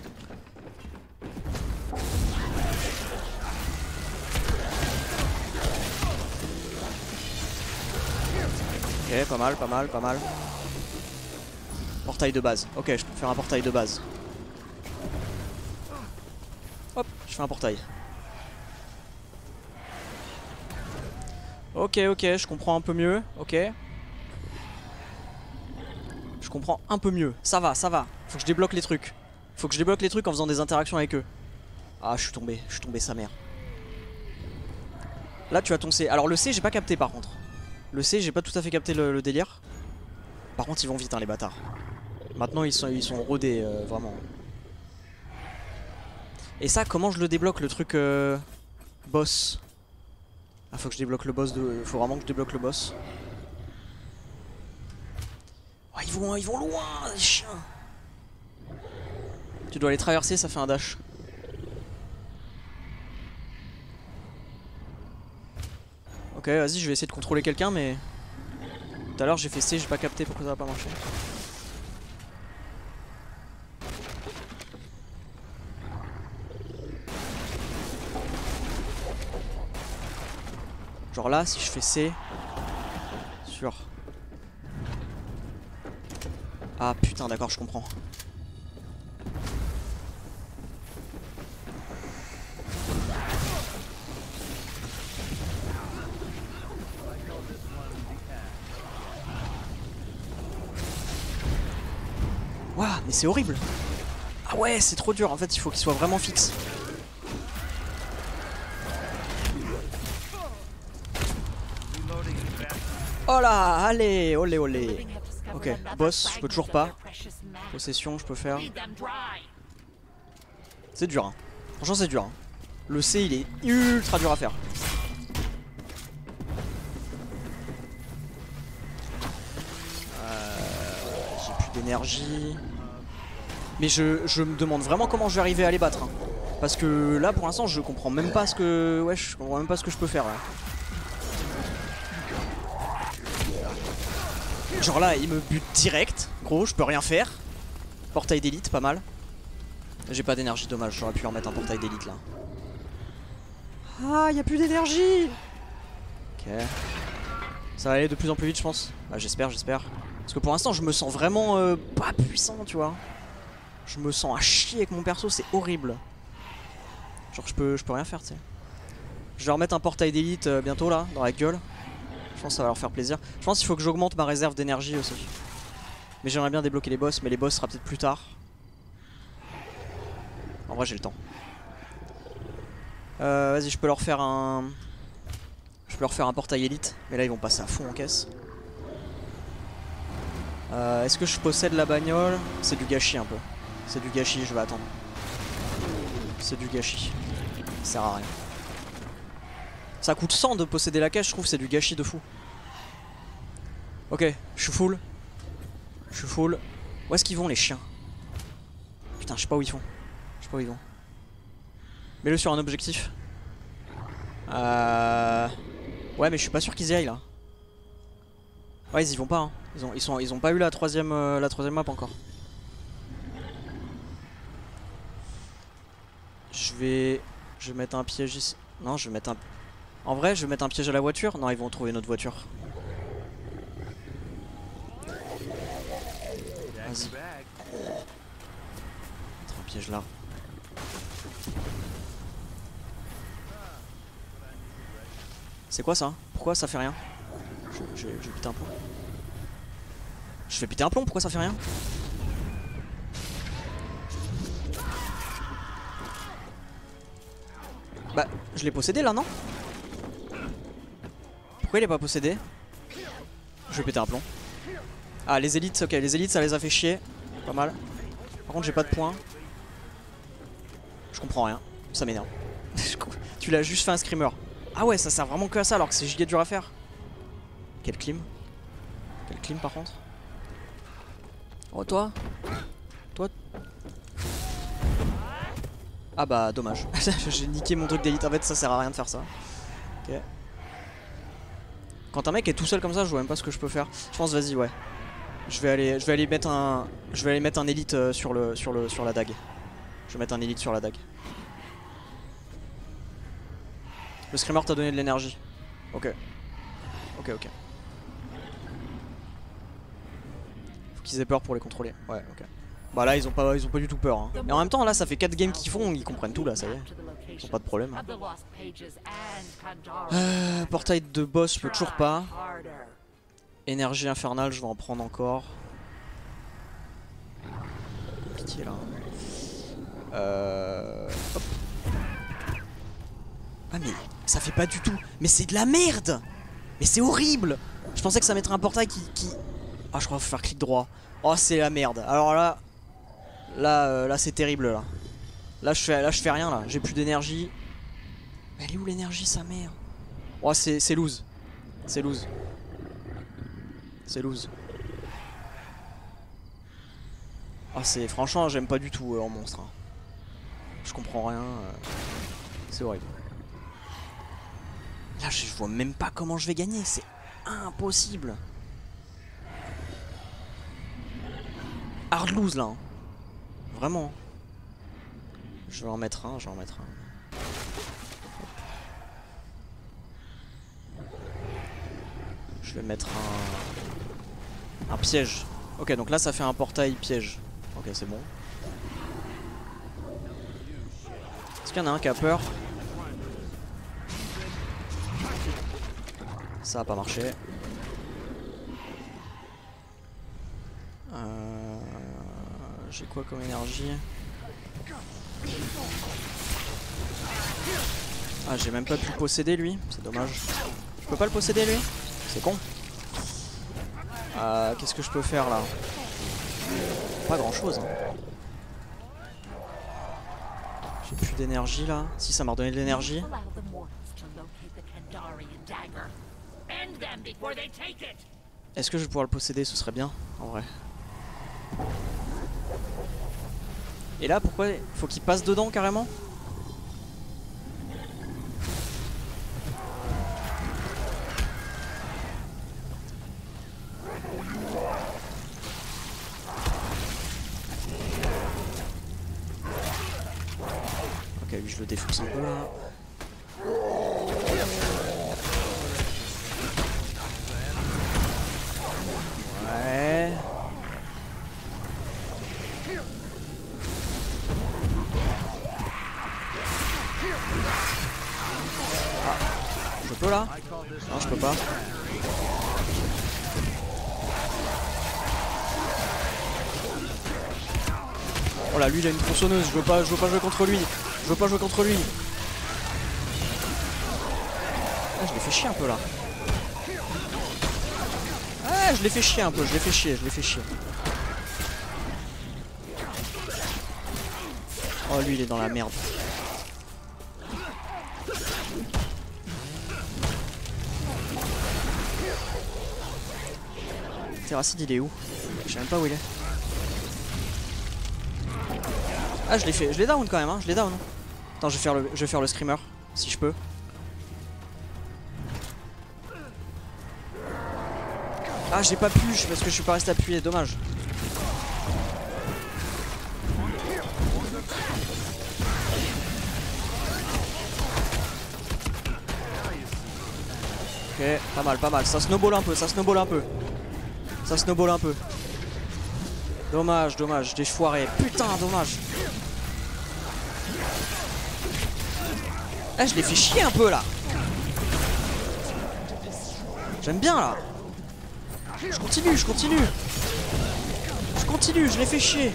Ok, pas mal, pas mal, pas mal. Portail de base. Ok, je peux faire un portail de base. Hop, je fais un portail. Ok, ok, je comprends un peu mieux. Ok. Je comprends un peu mieux. Ça va, ça va. Faut que je débloque les trucs. Faut que je débloque les trucs en faisant des interactions avec eux. Ah, je suis tombé. Je suis tombé sa mère. Là, tu as ton C. Alors, le C, j'ai pas capté par contre. Le C, j'ai pas tout à fait capté le, le délire. Par contre, ils vont vite, hein, les bâtards. Maintenant, ils sont, ils sont rodés, euh, vraiment. Et ça, comment je le débloque, le truc euh, boss? Ah, faut que je débloque le boss de... Faut vraiment que je débloque le boss. Oh, ils vont, ils vont loin, les chiens. Tu dois les traverser, ça fait un dash. Ok, vas-y, je vais essayer de contrôler quelqu'un, mais... Tout à l'heure, j'ai fait C, j'ai pas capté pourquoi ça va pas marcher. Genre là, si je fais C... Sur... Ah putain, d'accord, je comprends. Waouh, mais c'est horrible. Ah ouais, c'est trop dur. En fait, il faut qu'il soit vraiment fixe. Oh là, allez, olé olé. Ok, boss, je peux toujours pas. Possession, je peux faire. C'est dur, hein. Franchement, c'est dur. Hein. Le C, il est ultra dur à faire. Euh, J'ai plus d'énergie. Mais je, je me demande vraiment comment je vais arriver à les battre. Hein. Parce que là, pour l'instant, je comprends même pas ce que. Ouais, je comprends même pas ce que je peux faire là. Genre là, il me bute direct. Gros, je peux rien faire. Portail d'élite, pas mal. J'ai pas d'énergie, dommage. J'aurais pu en mettre un portail d'élite là. Ah, y a plus d'énergie. Ok. Ça va aller de plus en plus vite, je pense. Bah, j'espère, j'espère. Parce que pour l'instant, je me sens vraiment euh, pas puissant, tu vois. Je me sens à chier avec mon perso, c'est horrible. Genre, je peux, je peux rien faire, tu sais. Je vais remettre un portail d'élite euh, bientôt là, dans la gueule. Je pense que ça va leur faire plaisir. Je pense qu'il faut que j'augmente ma réserve d'énergie aussi. Mais j'aimerais bien débloquer les boss, mais les boss sera peut-être plus tard. En vrai j'ai le temps. Euh, Vas-y, je peux leur faire un... Je peux leur faire un portail élite. Mais là, ils vont passer à fond en caisse. Euh, Est-ce que je possède la bagnole? C'est du gâchis un peu. C'est du gâchis, je vais attendre. C'est du gâchis. Ça sert à rien. Ça coûte cent de posséder la caisse, je trouve, c'est du gâchis de fou. Ok, je suis full. Je suis full. Où est-ce qu'ils vont les chiens? Putain, je sais pas où ils vont. Je sais pas où ils vont. Mets-le sur un objectif. Euh... Ouais, mais je suis pas sûr qu'ils y aillent là. Ouais, ils y vont pas. Hein. Ils, ont, ils, sont, ils ont pas eu la troisième, euh, la troisième map encore. Je vais... Je vais mettre un piège ici. Non, je vais mettre un... En vrai, je vais mettre un piège à la voiture. Non, ils vont trouver notre voiture. Vas-y. Mettre un piège là. C'est quoi ça? Pourquoi ça fait rien? Je vais péter un plomb. Je fais péter un plomb, pourquoi ça fait rien? Bah, je l'ai possédé là, non? Pourquoi il est pas possédé? Je vais péter un plomb. Ah, les élites, ok, les élites ça les a fait chier. Pas mal. Par contre, j'ai pas de points. Je comprends rien, ça m'énerve. Tu l'as juste fait un screamer. Ah ouais, ça sert vraiment que à ça alors que c'est giga dur à faire. Quel clim. Quel clim par contre. Oh toi. Toi. Ah bah dommage. J'ai niqué mon truc d'élite. En fait ça sert à rien de faire ça. Ok. Quand un mec est tout seul comme ça, je vois même pas ce que je peux faire. Je pense vas-y ouais. Je vais aller, je vais aller mettre un, je vais aller mettre un élite euh, sur le, sur le, sur la dague. Je vais mettre un élite sur la dague. Le screamer t'a donné de l'énergie. Ok. Ok ok. Faut qu'ils aient peur pour les contrôler. Ouais ok. Bah là ils ont pas, ils ont pas du tout peur. Hein. Et en même temps là ça fait quatre games qu'ils font, ils comprennent tout là, ça y est. Ils ont pas de problème. Euh, portail de boss, je peux toujours pas. Énergie infernale, je vais en prendre encore. Pitié là. Euh... Hop. Ah mais ça fait pas du tout. Mais c'est de la merde. Mais c'est horrible. Je pensais que ça mettrait un portail qui... qui... Ah je crois qu'il faut faire clic droit. Oh c'est la merde. Alors là... Là, euh, là c'est terrible là. Là je fais, là, je fais rien là. J'ai plus d'énergie. Elle est où l'énergie sa mère? Oh c'est loose. C'est loose. C'est loose. Ah oh, c'est... Franchement j'aime pas du tout euh, en monstre. Hein. Je comprends rien. Euh... C'est horrible. Là je vois même pas comment je vais gagner. C'est impossible. Hard lose là. Hein. Vraiment. Je vais en mettre un, je vais en mettre un. Je vais mettre un... Un piège. Ok donc là ça fait un portail piège. Ok c'est bon. Est-ce qu'il y en a un qui a peur? Ça a pas marché. Euh... J'ai quoi comme énergie? Ah j'ai même pas pu le posséder lui, c'est dommage. Je peux pas le posséder lui? C'est con. Euh, Qu'est-ce que je peux faire là? Pas grand chose. Hein. J'ai plus d'énergie là. Si ça m'a redonné de l'énergie. Est-ce que je vais pouvoir le posséder? Ce serait bien en vrai. Et là pourquoi faut qu'il passe dedans carrément? Ok lui je le défonce un peu là. Ouais. Je peux là? Non je peux pas. Oh là lui il a une tronçonneuse, je veux pas, je veux pas jouer contre lui. Je veux pas jouer contre lui. Ah, je l'ai fait chier un peu là. Ah, je l'ai fait chier un peu, je l'ai fait chier, je l'ai fait chier. Oh, lui, il est dans la merde. Terracide, il est où? Je sais même pas où il est. Ah, je l'ai fait, je l'ai down quand même, hein, je l'ai down. Attends, je vais faire le, je vais faire le screamer, si je peux. Ah, j'ai pas pu parce que je suis pas resté appuyé, dommage. Ok, pas mal, pas mal. Ça snowball un peu, ça snowball un peu. Ça snowball un peu. Dommage, dommage, j'ai foiré. Putain, dommage. Ah, je l'ai fait chier un peu là. J'aime bien là. Je continue, je continue. Je continue, je l'ai fait chier.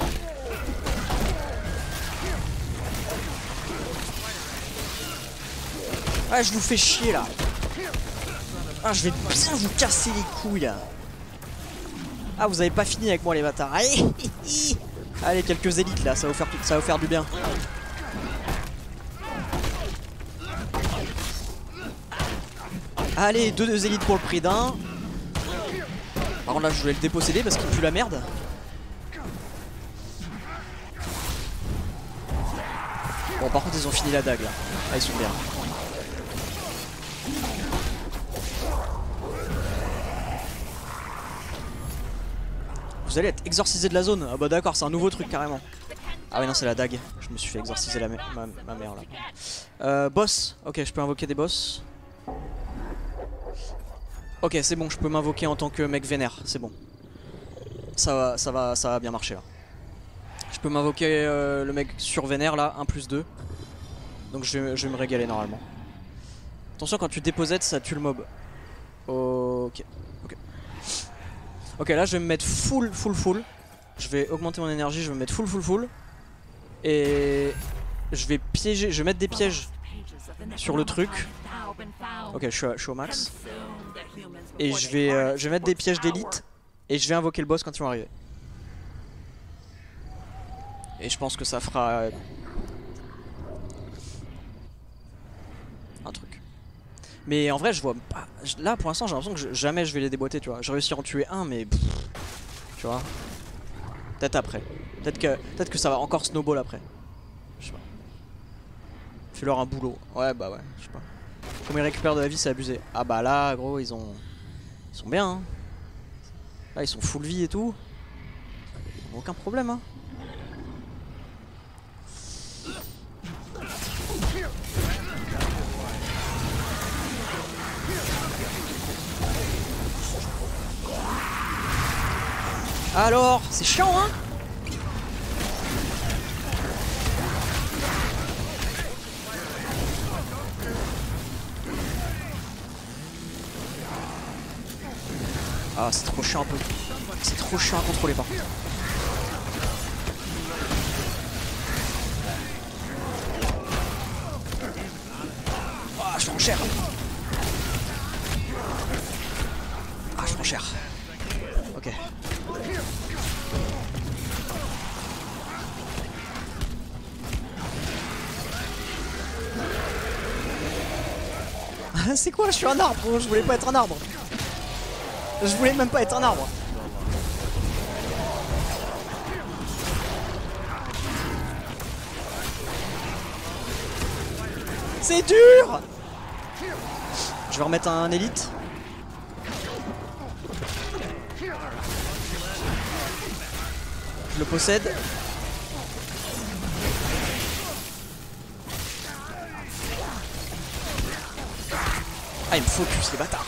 Ah, je vous fais chier là. Ah, je vais bien vous casser les couilles là. Ah, vous avez pas fini avec moi les bâtards. Allez, allez, quelques élites là, ça va vous faire, ça va vous faire du bien. Allez, deux, deux élites pour le prix d'un. Par contre là je voulais le déposséder parce qu'il pue la merde. Bon, par contre ils ont fini la dague là. Ah, ils sont bien. Vous allez être exorcisé de la zone. Ah bah d'accord, c'est un nouveau truc carrément. Ah ouais non, c'est la dague. Je me suis fait exorciser la ma, ma mère là. Euh, boss. Ok, je peux invoquer des boss. Ok, c'est bon, je peux m'invoquer en tant que mec vénère, c'est bon. Ça va, ça va, ça va bien marcher là. Je peux m'invoquer euh, le mec sur vénère là, un plus deux. Donc je vais, je vais me régaler normalement. Attention, quand tu déposettes, ça tue le mob. Ok, ok. Ok, là je vais me mettre full, full, full. Je vais augmenter mon énergie, je vais me mettre full, full, full. Et je vais piéger, je vais mettre des pièges sur le truc. Ok, je suis, à, je suis au max. Et je vais, euh, je vais mettre des pièges d'élite. Et je vais invoquer le boss quand ils vont arriver. Et je pense que ça fera euh, un truc. Mais en vrai je vois pas. Là pour l'instant j'ai l'impression que je, jamais je vais les déboîter, tu vois. J'ai réussi à en tuer un mais pff, tu vois. Peut-être après. Peut-être que, peut-être que ça va encore snowball après. Je sais pas. Fais-leur un boulot. Ouais bah ouais, je sais pas. Comme ils récupèrent de la vie, c'est abusé. Ah bah là gros ils ont. Ils sont bien hein. Là ils sont full vie et tout. Aucun problème hein. Alors, c'est chiant hein. Ah, c'est trop chiant un peu. C'est trop chiant à contrôler par contre. Ah, je prends cher. Ah, je prends cher. Ok. C'est quoi? Je suis un arbre, je voulais pas être un arbre. Je voulais même pas être un arbre. C'est dur. Je vais remettre un élite. Je le possède. Ah, il me focus les bâtards.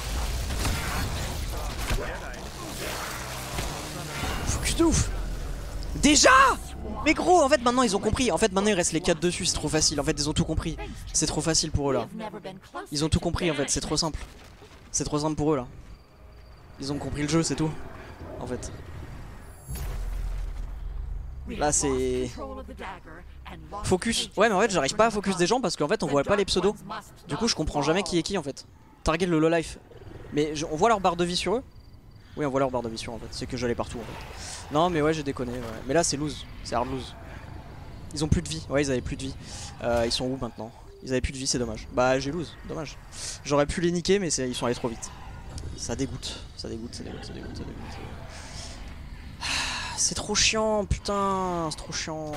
Focus de ouf. Déjà. Mais gros, en fait maintenant ils ont compris. En fait maintenant il reste les quatre dessus, c'est trop facile. En fait ils ont tout compris. C'est trop facile pour eux là. Ils ont tout compris en fait, c'est trop simple. C'est trop simple pour eux là. Ils ont compris le jeu, c'est tout. En fait. Là c'est... Focus. Ouais, mais en fait, j'arrive pas à focus des gens parce qu'en fait, on voit pas les pseudos. Du coup, je comprends jamais qui est qui en fait. Target le low life. Mais je, on voit leur barre de vie sur eux. Oui, on voit leur barre de vie sur eux en fait. C'est que j'allais partout en fait. Non, mais ouais, j'ai déconné. Ouais. Mais là, c'est lose. C'est hard lose. Ils ont plus de vie. Ouais, ils avaient plus de vie. Euh, ils sont où maintenant? Ils avaient plus de vie, c'est dommage. Bah, j'ai lose. Dommage. J'aurais pu les niquer, mais ils sont allés trop vite. Ça dégoûte. Ça dégoûte, ça dégoûte, ça dégoûte, ça dégoûte. C'est trop chiant, putain. C'est trop chiant.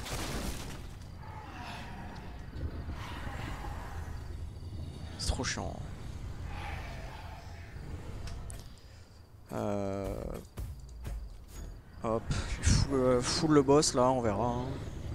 C'est trop chiant. Euh... Hop, je full, euh, full le boss là, on verra. Hein.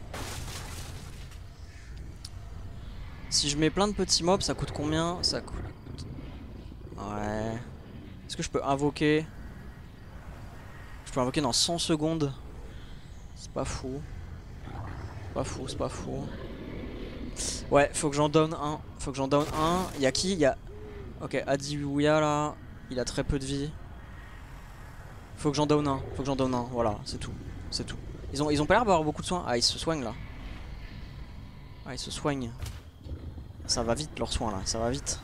Si je mets plein de petits mobs, ça coûte combien? Ça coûte... Ouais... Est-ce que je peux invoquer? Je peux invoquer dans cent secondes. C'est pas fou. C'est pas fou, c'est pas fou. Ouais, faut que j'en donne un. Faut que j'en donne un. Y'a qui? Y'a... Ok, Adiouya là, il a très peu de vie. Faut que j'en donne un. Faut que j'en donne un. Voilà, c'est tout. C'est tout. Ils ont, ils ont pas l'air d'avoir beaucoup de soins. Ah, ils se soignent là. Ah, ils se soignent. Ça va vite leurs soins là, ça va vite.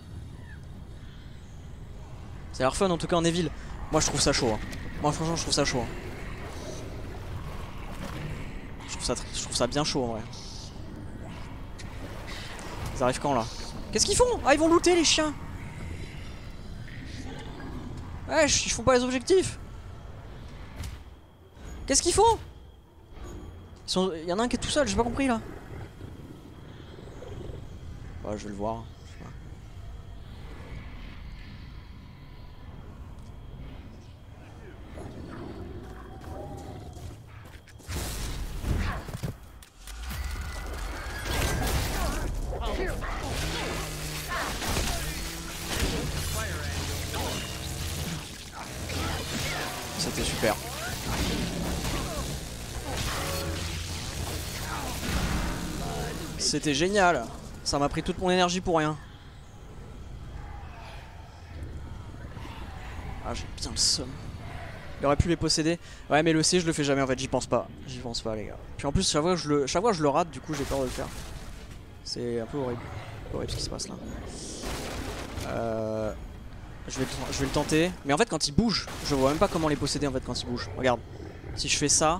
C'est l'air fun en tout cas en Evil. Moi je trouve ça chaud. Hein. Moi franchement je trouve ça chaud. Hein. Je, trouve ça, je trouve ça bien chaud en vrai. Ils arrivent quand là? Qu'est-ce qu'ils font? Ah ils vont looter les chiens. Ouais, ils font pas les objectifs. Qu'est-ce qu'ils font? Ils sont... Il y en a un qui est tout seul, j'ai pas compris là. Ouais, je vais le voir. C'était super. C'était génial. Ça m'a pris toute mon énergie pour rien. Ah j'ai bien le seum. Il aurait pu les posséder. Ouais mais le C je le fais jamais en fait, j'y pense pas. J'y pense pas les gars. Puis en plus chaque fois que je le, chaque fois que je le rate du coup j'ai peur de le faire. C'est un peu horrible. Un peu horrible ce qui se passe là. Euh... Je vais, je vais le tenter. Mais en fait quand il bouge, je vois même pas comment les posséder en fait quand il bouge. Regarde. Si je fais ça.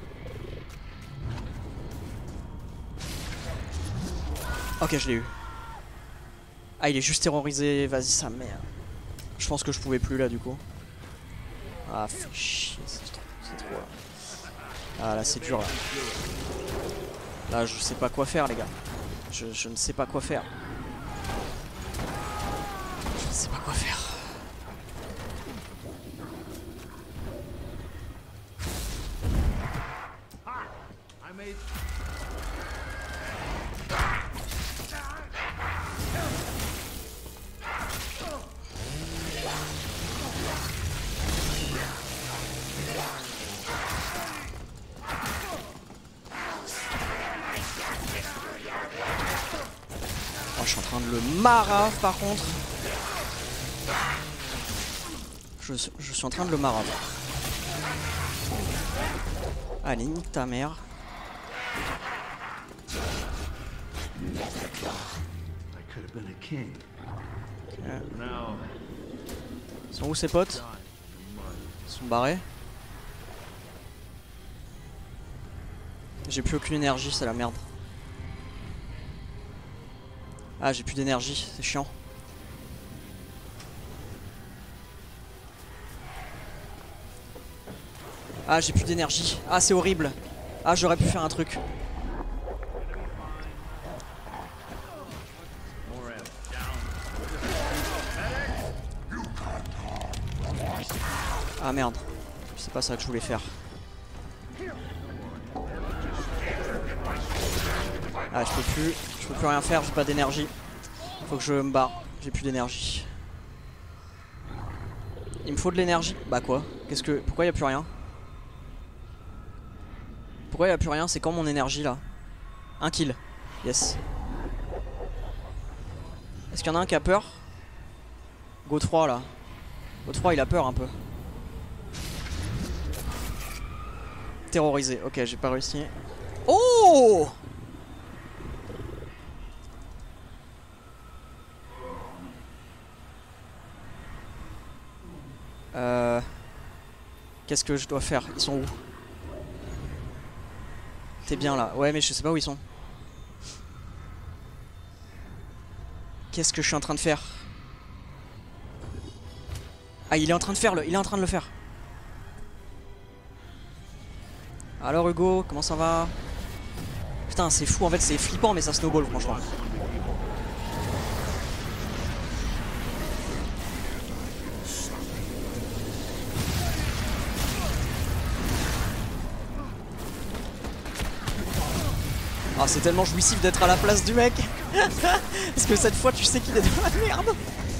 Ok je l'ai eu. Ah il est juste terrorisé, vas-y sa mère. Je pense que je pouvais plus là du coup. Ah fais chier, c'est trop, c'est trop là. Ah là c'est dur là. Là je sais pas quoi faire les gars. Je, je ne sais pas quoi faire. Je ne sais pas quoi faire. Je suis en train de le marave par contre. Je, je suis en train de le marave. Allez, nique ta mère. Okay. Ils sont où ces potes? Ils sont barrés. J'ai plus aucune énergie, c'est la merde. Ah j'ai plus d'énergie, c'est chiant. Ah j'ai plus d'énergie. Ah c'est horrible. Ah j'aurais pu faire un truc. Ah merde. C'est pas ça que je voulais faire. Ah je peux plus. Je peux plus rien faire, j'ai pas d'énergie. Faut que je me barre, j'ai plus d'énergie. Il me faut de l'énergie. Bah quoi? Qu'est-ce que. Pourquoi y a plus rien? Pourquoi y a plus rien? C'est quand mon énergie là? Un kill. Yes. Est-ce qu'il y en a un qui a peur? Go trois là. Go trois il a peur un peu. Terrorisé. Ok j'ai pas réussi. Oh! Euh... Qu'est-ce que je dois faire? Ils sont où? T'es bien là? Ouais, mais je sais pas où ils sont. Qu'est-ce que je suis en train de faire? Ah, il est en train de faire le... Il est en train de le faire. Alors Hugo, comment ça va? Putain, c'est fou en fait, c'est flippant mais ça snowball franchement. Ah, c'est tellement jouissif d'être à la place du mec. Parce que cette fois tu sais qu'il est dans la merde.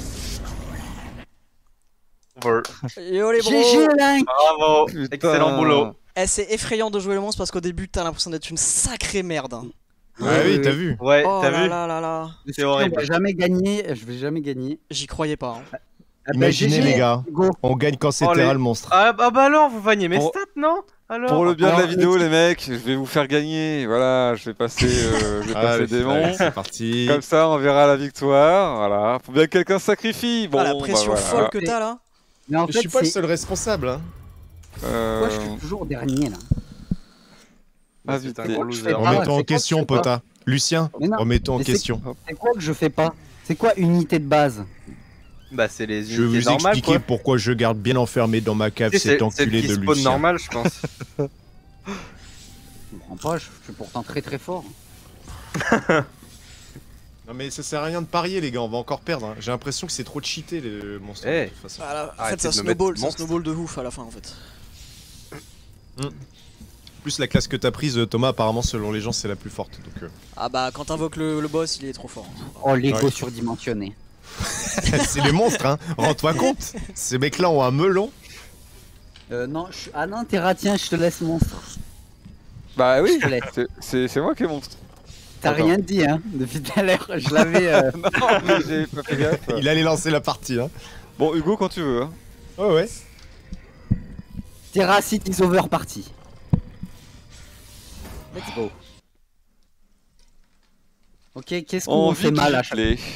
Over. Yo les bros. G G Link. Bravo, Putain. excellent boulot. Eh, c'est effrayant de jouer le monstre parce qu'au début t'as l'impression d'être une sacrée merde. hein. Ah oui, t'as vu. Ouais, Oh t'as là vu? là là là. C'est horrible. Je vais jamais gagner, je vais jamais gagner. J'y croyais pas. hein. Ah bah, Imaginez G G, les gars, Hugo. on gagne quand c'est Oh, Terra les- le monstre. Ah bah, bah alors, vous vagnez mes Pour- stats, non? Alors Pour le bien de Alors, la vidéo, le- les mecs, je vais vous faire gagner. Voilà, je vais passer, euh, je vais passer Allez, des allez, démons. c'est parti. Comme ça, on verra la victoire. Voilà, faut bien que quelqu'un sacrifie. Bon, ah, la bah, pression voilà. folle que t'as là. Mais en Je fait, suis pas le c'est seul responsable. Hein. Euh... pourquoi je suis toujours dernier là. Ah, C'est un vite. gros Je loser. fais pas. Remets-toi c'est en quoi question, que je fais Pota. Lucien, Mais non, remets-toi en mais c'est- question. C'est quoi que je fais pas? C'est quoi unité de base? Bah, c'est les Je vais unités vous normales, expliquer quoi. pourquoi je garde bien enfermé dans ma cave Tu sais, cet C'est c'est le enculé qui de spawn Lucien. normal, je pense. Je comprends pas, je suis pourtant très très fort. Non mais ça sert à rien de parier les gars, on va encore perdre. hein. J'ai l'impression que c'est trop cheaté le monstre. Eh. de toute façon. Voilà, en Arrêtez fait ça de me mettre snowball, ça monstre. snowball de ouf à la fin en fait. Plus la classe que t'as prise Thomas, apparemment selon les gens c'est la plus forte. Donc, euh, Ah bah quand t'invoques le, le boss il est trop fort. Oh l'ego Ouais. surdimensionné. c'est les monstres hein, rends-toi compte. Ces mecs là ont un melon. Euh non, je... ah non Terra tiens je te laisse monstre. Bah oui, Je te laisse. c'est- c'est c'est moi qui est monstre. T'as Attends. rien dit hein, depuis tout à l'heure, je l'avais... euh, Non, mais j'ai pas fait gaffe. Il allait lancer la partie hein. Bon, Hugo, quand tu veux. Hein. Ouais ouais. Terra City is over party. Let's go. Ok, qu'est-ce qu'on Envie fait de mal à chaque gifler.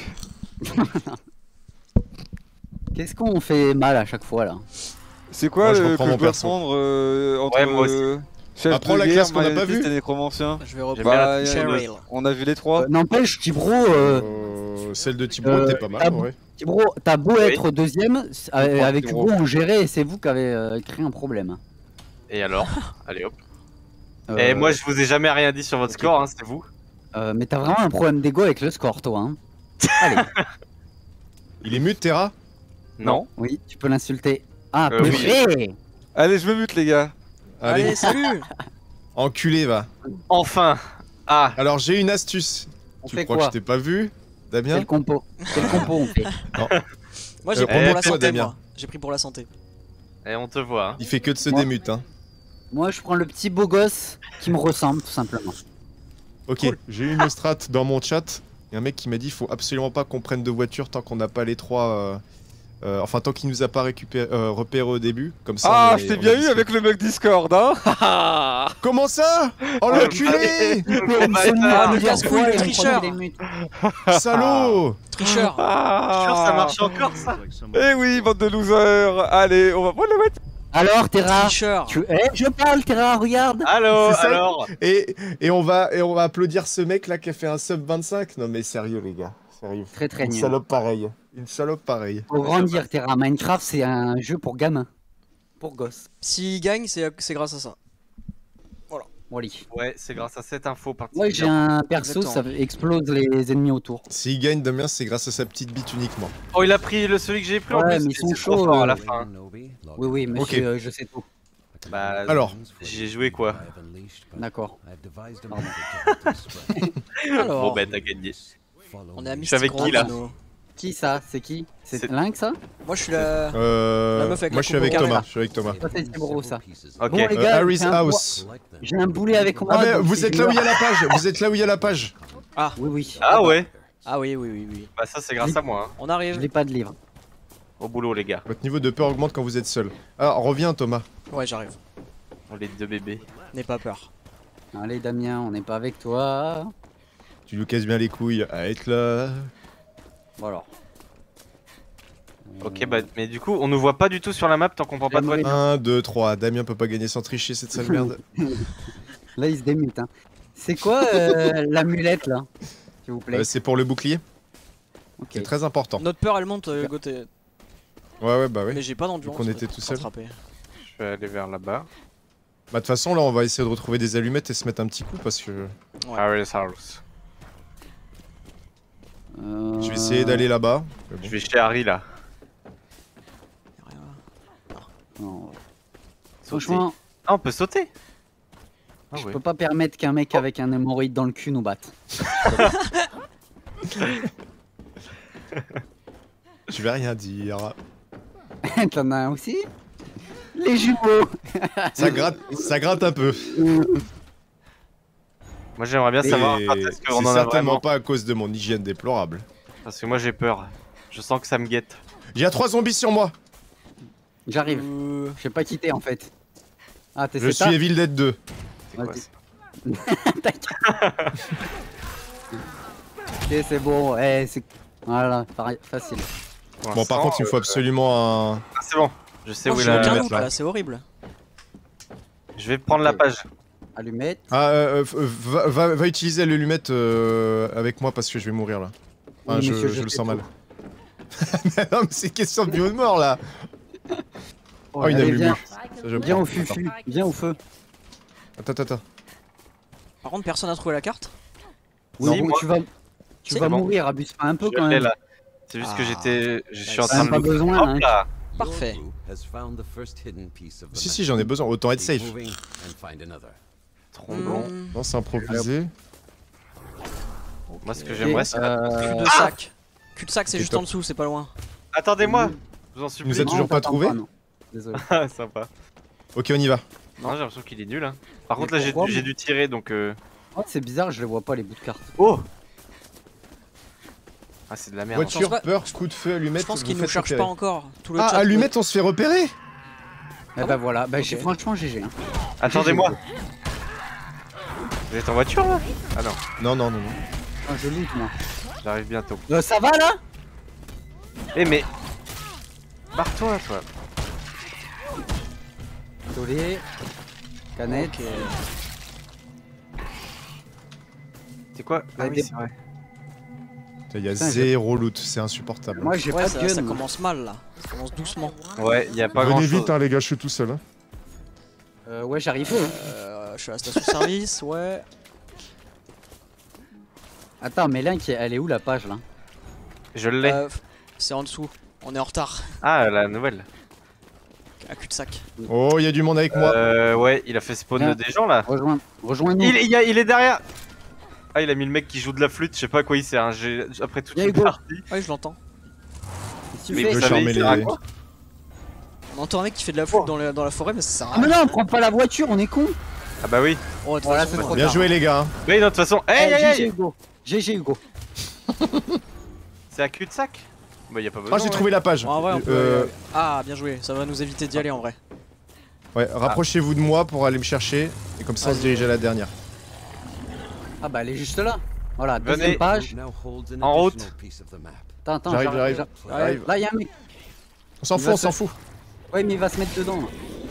Qu'est-ce qu'on fait mal à chaque fois là? C'est quoi Moi, je le reprends que mon je dois perso. prendre euh, entre Ouais, moi aussi. euh, chef Apprends de la guerre, classe qu'on a pas magnétiste vue. et nécromancien? Je vais reprendre bien la Bah, touche euh, Cheryl. on a vu les trois. Euh, N'empêche, Tibro, euh, Euh, celle de Thibaut Euh, était pas mal t'as- ouais. Tibro, t'as beau Oui. être deuxième, euh, comprends, avec Tibro. Hugo on gérait et c'est vous qui avez euh, créé un problème. Et alors? Allez hop. Euh, Et moi, je vous ai jamais rien dit sur votre ok. score, hein, c'est vous. euh, mais t'as vraiment un problème d'ego avec le score toi hein. Allez, Il est mute Terra. Non. oui, tu peux l'insulter. Ah, Euh, oui. péché. Allez, je me mute, les gars. Allez, Allez salut. enculé va. Enfin. Ah. Alors j'ai une astuce. On Tu fait crois quoi? que je t'ai pas vu Quel Damien compo Quel compo on fait? Moi j'ai Euh, pris pour la remets-toi, santé Damien. moi. J'ai pris pour la santé. Et on te voit. Hein. Il fait que de se Moi- démute hein. Moi je prends le petit beau gosse qui me ressemble tout simplement. Ok, Cool. j'ai eu une strat dans mon chat. Il y a un mec qui m'a dit faut absolument pas qu'on prenne de voiture tant qu'on n'a pas les trois. euh, euh, enfin, tant qu'il nous a pas récupéré, euh, repéré au début. Comme ça. Ah, on est- je t'ai on bien a eu discuté. avec le mug Discord, hein. Comment ça Oh l'enculé Ah, le casse-couille, le tricheur. Salaud Tricheur. Sûr, ça Ah. marche encore, ça? Eh oui, bande de losers. Allez, on va prendre le match. Alors Terra, Tricheur. tu... eh, je parle Terra, regarde. Allô, C'est ça. alors? et, et, on va, et on va applaudir ce mec là qui a fait un sub vingt-cinq. Non mais sérieux les gars, sérieux. Très très Une nul. salope pareille. Une salope pareille. Faut grandir Terra, Minecraft c'est un jeu pour gamins. Pour gosses. S'il gagne c'est c'est grâce à ça. Wally. Ouais, c'est grâce à cette info Moi particulière. j'ai un perso, Exactement. ça explose les ennemis autour. S'il gagne Damien, c'est grâce à sa petite bite uniquement. Oh, il a pris le celui que j'ai pris en Ouais, plus. mais ils sont c'est trop chauds, fort à la euh, fin. Oui oui, monsieur, Ok. euh, je sais tout. Bah, Alors. j'ai joué quoi? D'accord. Alors. Bon, bah, t'as gagné. On est à Je suis avec qui, là? Mystic Qui ça? C'est qui? C'est C'est- Lynx ça? Moi je suis la. Euh, La meuf avec moi la je suis coupe avec au carré, Thomas. là. Je suis avec Thomas. Ça c'est Tibro ça. Ok. Bon, les Euh, gars, Harry's j'ai un House. J'ai un boulet avec moi. Ah mais donc vous si êtes je là où meurs- il y a la page. Vous êtes là où il y a la page. Oui oui. Ah ouais? Ah oui oui oui oui. Bah, ça, c'est grâce à moi. Hein. On Je arrive. n'ai pas de livre. Au boulot, les gars. Votre niveau de peur augmente quand vous êtes seul. Alors reviens Thomas. Ouais j'arrive. On est deux bébés. N'aie pas peur. Allez Damien, on n'est pas avec toi. Tu nous casses bien les couilles à être là. Bon alors. Ok, bah, mais du coup, on nous voit pas du tout sur la map tant qu'on prend pas de J'aimerais- voiture. un, deux, trois. Damien peut pas gagner sans tricher cette sale merde. Là il se démute. Hein. C'est quoi euh, l'amulette là? S'il vous plaît. Euh, c'est pour le bouclier. Ok. C'est très important. Notre peur elle monte, euh, Hugo, t'es- Ouais, ouais, bah oui. mais j'ai pas d'endurance. qu'on ouais, était pour tout seul. t'attraper. Je vais aller vers là-bas. Bah, de toute façon, là, on va essayer de retrouver des allumettes et se mettre un petit coup parce que Ouais. Harry's house. Euh, je vais essayer d'aller là-bas. Mais bon. Je vais chez Harry là. Y a rien. non. Sauter. Franchement, Ah, on peut sauter. Ah je ouais. peux pas permettre qu'un mec avec un hémorroïde dans le cul nous batte. Je vais rien dire. T'en as un aussi? Les jumeaux. Ça gratte, ça gratte un peu. Moi j'aimerais bien Et savoir quand est-ce c'est qu'on en a certainement vraiment. pas à cause de mon hygiène déplorable. Parce que moi j'ai peur. Je sens que ça me guette. Il y a trois zombies sur moi. J'arrive. Euh, Je vais pas quitter en fait. Ah t'es Je c'est suis Evil Dead deux. C'est quoi Vas-y. ça? T'inquiète. Ok c'est bon. Eh, c'est... Voilà, pareil, facile. Pour Bon, par l'instant, contre, il me faut euh, absolument un. ah, c'est bon. Je sais moi, où est j'ai la- aucun mettre loot, là. là, c'est horrible. Je vais prendre la Ok. page. Allumette. Ah, euh, euh, va, va, va utiliser l'allumette euh, avec moi parce que je vais mourir là. Enfin, Oui, je, monsieur, je je le sais sens tout. mal. non, mais c'est question de vie ou de mort là. Oh, une Allez, allumette. viens, Ça, je viens prends. au fufu, viens au feu. Attends, attends, attends. Par contre, personne n'a trouvé la carte. Oui, Si, bon, moi. tu vas, tu C'est vas bon. mourir, abuse pas un peu Je quand l'ai, même. là. C'est juste que Ah. j'étais. Je suis en T'as train même de pas le. besoin, Hop hein. là. Parfait. Your group has found the first hidden piece of the Si, map. si, j'en ai besoin. Autant être Keep safe. moving and find another. Tromblon. Hmm, Non, c'est improvisé. Moi ce que ok. j'aimerais c'est. Euh, Cul de sac. Cul de sac, c'est Ok, juste top. en dessous, c'est pas loin. Attendez-moi. Je vous en nous supplie. a toujours non, pas t'attends trouvé non. Désolé. Ah, sympa. Ok, on y va. Non, j'ai l'impression qu'il est nul. Hein. Par Mais contre, là j'ai pourquoi, dû- j'ai moi dû tirer donc. euh, Oh, c'est bizarre, je les vois pas les bouts de carte. Oh. Ah, c'est de la merde. Voiture, pas- peur, coup de feu, allumette. Je pense vous qu'ils nous faites cherchent repérer. pas encore. Tout le Ah, chat allumette, on se fait repérer. Eh bah voilà, bah j'ai Ok. franchement G G. Hein. Attendez-moi. Vous êtes en voiture là? Ah non, Non, non, non, non. Ah, je loot moi. j'arrive bientôt. Euh, ça va là? Eh mais. Barre-toi toi. Désolé. Canette. Ok. C'est quoi? Ah Ouais, oui, des- c'est vrai. Il y a Putain, j'ai- zéro loot, c'est insupportable. Moi j'ai Ouais, pas ça, de gun. ça moi. commence mal là. Ça commence doucement. Ouais, y a pas grand Venez chose. vite, hein, les gars, je suis tout seul. Hein. Euh, ouais, j'arrive. Euh, je suis à la station service, ouais. Attends, mais Link, elle est où la page là? Je l'ai. Euh, c'est en dessous. On est en retard. Ah, la nouvelle. Un cul de sac. Oh, il y a du monde avec moi. Euh, ouais, il a fait spawn Viens. des gens là. Rejoins, rejoins-nous. Il, il, y a- il est derrière. Ah, il a mis le mec qui joue de la flûte, je sais pas à quoi il sert. Hein. j'ai- Après toute Y'a une Hugo. partie. Ouais, je l'entends. Qu'est-ce que tu Mais fais? Je vous veux savez, charmer il sert à les- quoi? On entend un mec qui fait de la flûte dans, la- dans la forêt, mais ça sert à Ah mais rien. non, on prend pas la voiture, on est con. Ah bah oui. Oh, de toute Voilà, façon, c'est trop Bien tard. joué, les gars. hein. Oui, non, de toute façon. Hey, Eh, hey, G G hey. Hugo. G G Hugo. C'est à cul-de-sac. Bah, y a pas besoin. Ah, j'ai ouais. trouvé la page. Bon, en vrai, on peut. Euh, Ah, bien joué. Ça va nous éviter d'y aller en vrai. Ouais, rapprochez-vous de moi pour aller me chercher. Et comme ça, on se dirige à la dernière. Ah bah elle est juste là. Voilà, Venez. deuxième page. Now holds an En route. additional piece of the map. Attends, attends, J'arrive, j'arrive. j'arrive. J'arrive. Là, y'a un mec. On s'en Il fout, va on s'en se- fout. Ouais, mais il va se mettre dedans. là.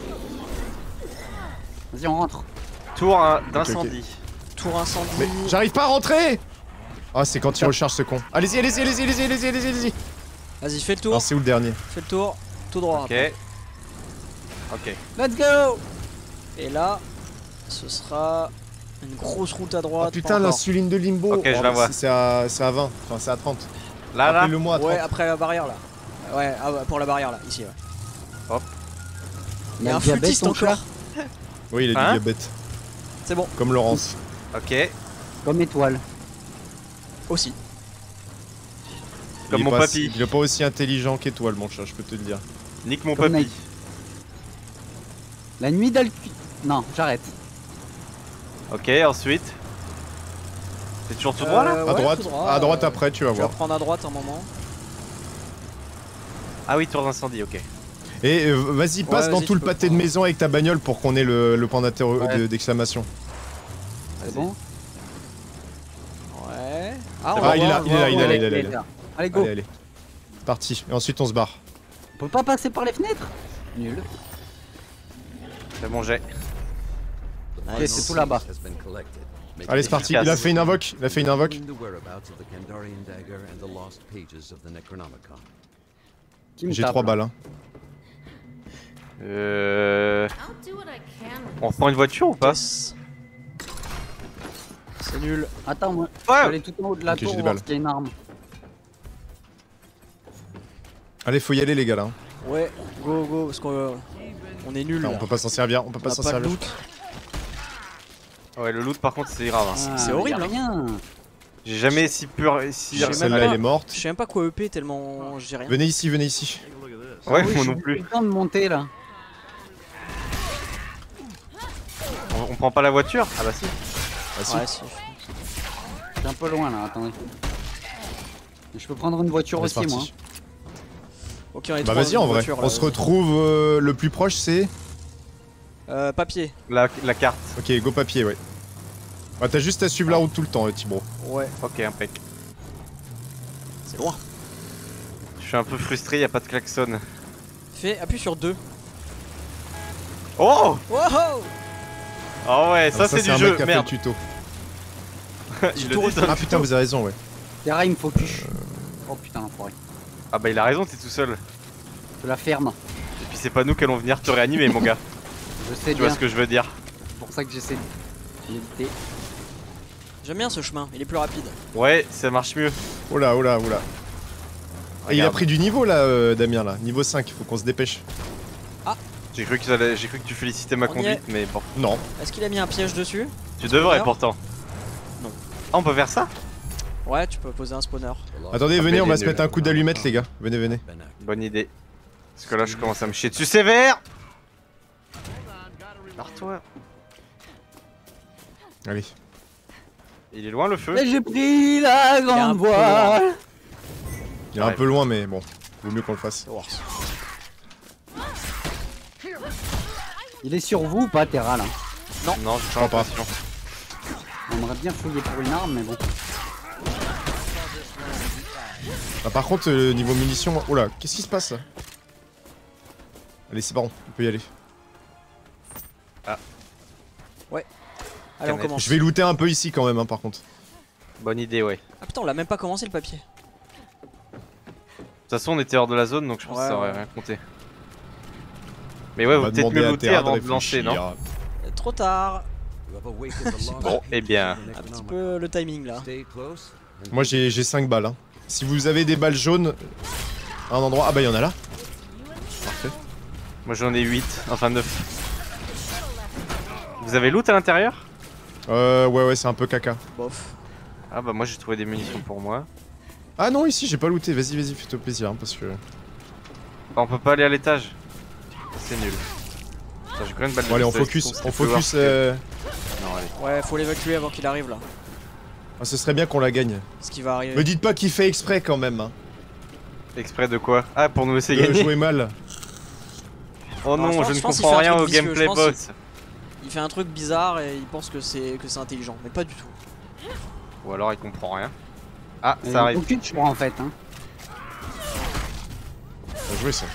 Vas-y, on rentre. Tour hein, d'incendie. Tour incendie. Mais j'arrive pas à rentrer. Ah, c'est quand il recharge ce con. Allez-y, allez-y, allez-y, allez-y, allez-y, allez-y, allez-y. Vas-y, fais le tour. Alors, c'est où le dernier? Fais le tour. Tout droit. Ok. Ok. Let's go. Et là, ce sera une grosse route à Ah droite. putain, pas encore. l'insuline de Limbo. Ok, je Oh, la bah, vois. c'est- C'est à, c'est à vingt, enfin c'est à trente. Là, là. Rappelez-le-moi à trente. Ouais, après la barrière là. Ouais, ah ouais, pour la barrière là, ici. Ouais. Il y a un le diabète, flûtiste ton encore. chat. Oui, il a Hein du diabète. C'est bon, Comme Laurence. Ok. Comme étoile. aussi. Comme il est mon pas papy. si- il est pas aussi intelligent qu'étoile, mon chat, je peux te le dire. Nique mon Comme papy. Nike. La nuit d'Alcu... Non, j'arrête. Ok, ensuite. C'est toujours tout droit là? Euh, à ouais, droite, tout droit, à droite euh, après, tu vas Tu vas voir. prendre à droite un moment. Ah oui, tour d'incendie, ok. Et euh, vas-y, passe Ouais, dans vas-y, tout tu le peux pâté de prendre. maison avec ta bagnole pour qu'on ait le, le point d'interro- Ouais. de- d'exclamation. C'est bon. Ouais. Ah, Ah, il est là, voit, il est là, on il est voit. là, il est là, il est là. Allez, go. Allez, allez. C'est parti. Et ensuite, on se barre. On peut pas passer par les fenêtres. Nul. C'est bon jet. Ok, c'est tout là-bas. Has been collected, making Allez, c'est parti. Il a fait une invoque. Il a fait une invoque. the whereabouts of the Kandarian dagger and the lost pages of the Necronomicon. Qui me J'ai tape, trois là balles. Hein. Euh... I'll do what I can. On reprend une voiture ou pas? Yes. C'est nul. Attends, moi. Je vais Ouais. aller tout en haut de la Ok, j'ai tour des voir balles. s'il y a une arme. Allez, faut y aller, les gars, là. hein. Ouais, go, go, parce qu'on euh, on est nul. Ah, on là. peut pas s'en servir. On peut On pas a s'en pas de servir. loot. Ouais, le loot par contre c'est grave. hein. Ah, c'est horrible, y a rien. J'ai jamais si peur. Si... J'ai même Celle-là, pas- elle est morte. Je sais même pas quoi E P tellement j'ai rien. Venez ici, venez ici. Ouais, Ah oui, moi j'ai non plus. eu le temps de monter là. On, on prend pas la voiture? Ah bah si. Ah, si. Ouais, si. Je suis un peu loin là, attendez. Je peux prendre une voiture Allez, aussi c'est moi. parti. Ok, on est Bah trois vas-y, dans en une vrai. voiture, On là, se vas-y. retrouve euh, le plus proche, c'est... Euh, papier. La, la carte. Ok, go papier, ouais. Bah t'as juste à suivre la route tout le temps, euh, Tibro. Ouais, Ok, impec. c'est loin. Je suis un peu frustré, y a pas de klaxon. Fais, appuie sur deux. Oh! Wow! Ah ouais, ça, Ah, c'est du un jeu, mec qui a fait merde. le tuto. Il le Tuto dit dans le Ah putain, tuto. vous avez raison, ouais. Terra il me focus. Oh putain l'enfoiré. Ah bah il a raison, t'es tout seul. Je la ferme. Et puis c'est pas nous qui allons venir te réanimer mon gars. Je sais Tu vois bien. ce que je veux dire? C'est pour ça que j'essaie d'éviter. J'aime bien ce chemin, il est plus rapide. Ouais, ça marche mieux. Oh là, oh là, oh là. Ah, il a Regarde. pris du niveau là, euh, Damien, là. Niveau cinq, faut qu'on se dépêche. J'ai cru, que ça allait- j'ai cru que tu félicitais ma On y conduite, mais bon. Non. Est-ce qu'il a mis un piège dessus? Tu devrais Spawner pourtant. Non. Ah, on peut faire ça? Ouais, tu peux poser un spawner. The lost Attendez, Ah, venez, mais on il va est se nul. mettre un coup d'allumette, les gars. Venez, venez. been active. Bonne idée. Parce que là, je commence à me chier dessus sévère! Barre-toi. Allez. Il est loin le feu? Mais j'ai pris la un grande peu loin. voile. Il est un Ouais. peu loin, mais bon. Vaut mieux qu'on le fasse. C'est worse. Il est sur vous ou pas Terra là? Non, j'ai pas crois pas. l'impression. On aimerait bien fouiller pour une arme mais bon. Ah, par contre, euh, niveau munitions... Oh là, qu'est-ce qui se passe là? Allez, c'est bon, on peut y aller. Allez, on Canette. commence. Je vais looter un peu ici quand même, hein, par contre. Bonne idée, ouais. De Ah putain, on l'a même pas commencé le papier. toute façon, on était hors de la zone, donc je pense Ouais, que ça aurait ouais. rien compté. Mais ouais, On vous va peut-être demander mieux à looter Terra avant de de lancer, non? réfléchir. Euh, Trop tard. You have awakened the lost Bon, eh bien. pages of the Un petit Necronomicon. peu le timing là. Stay close. and Moi, j'ai j'ai cinq balles. Hein. Si vous avez des balles jaunes... À un endroit... Ah bah, il y en a là. Parfait. Moi j'en ai huit, enfin neuf. Vous avez loot à l'intérieur? Euh, ouais, ouais, c'est un peu caca. Bof. Ah bah moi j'ai trouvé des munitions pour moi. Ah non, ici, j'ai pas looté. Vas-y, vas-y, fais-toi plaisir, hein, parce que... Ah, on peut pas aller à l'étage. C'est nul. Attends, j'ai combien de balles Bon, allez, on de pistolet, focus, c'est on qu'on peut voir focus... que- euh, Non, allez. Ouais, faut l'évacuer avant qu'il arrive là. Ah, ce serait bien qu'on la gagne. Ce qui va arriver. Me dites pas qu'il fait exprès quand même. Hein. Exprès de quoi? Ah, pour nous laisser De gagner? jouer mal. Oh Non, non, je pense- je ne je pense qu'il comprends fait un rien truc au vicieux, gameplay je pense boss. Il fait un truc bizarre et il pense que c'est que c'est intelligent, mais pas du tout. Ou alors il comprend rien. Ah, Il ça arrive. aucune je crois en fait. Hein. Bien joué ça.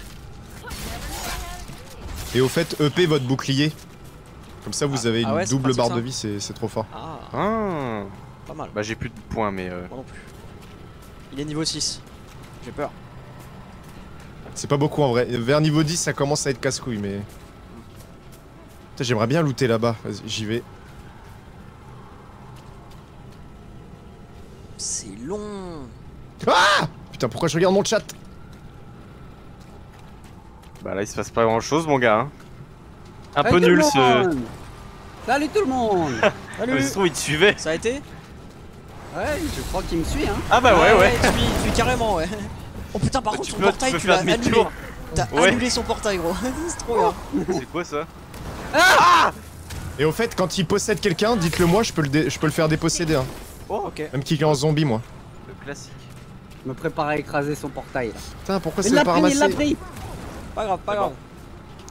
Et au fait, E P votre bouclier. Comme ça, vous Ah. avez une Ah ouais, c'est double pratique, barre ça. de vie, c'est c'est trop fort. Ah, Ah. pas mal. Bah j'ai plus de points mais euh... Moi non plus. Il est niveau six. J'ai peur. C'est pas beaucoup en vrai. Vers niveau dix, ça commence à être casse-couille, mais... Putain, j'aimerais bien looter là-bas. Vas-y, j'y vais. C'est long. Ah Putain, pourquoi je regarde mon chat? Bah là il se passe pas grand chose mon gars. Hein. Un Salut peu tout le nul ce... monde. Salut tout le monde. Ah, Salut. mais ça se trouve il te suivait. Ça a été? Ouais, je crois qu'il me suit hein. Ah bah ouais ouais. Tu suis, tu suis carrément, ouais. Oh putain, par contre, Tu son peux- portail, tu tu peux l'as faire annulé. demi-tour. T'as Ouais. annulé son portail, gros. C'est trop bien. C'est quoi ça? Et au fait, quand il possède quelqu'un, dites-le moi, je peux le, dé- je peux le faire déposséder. Hein. Oh, Ok. Même qu'il est en zombie, moi. le classique. Je me prépare à écraser son portail là. Putain, pourquoi Il c'est l'a pas pris, il l'a ramassé? pris. Pas grave, pas C'est grave.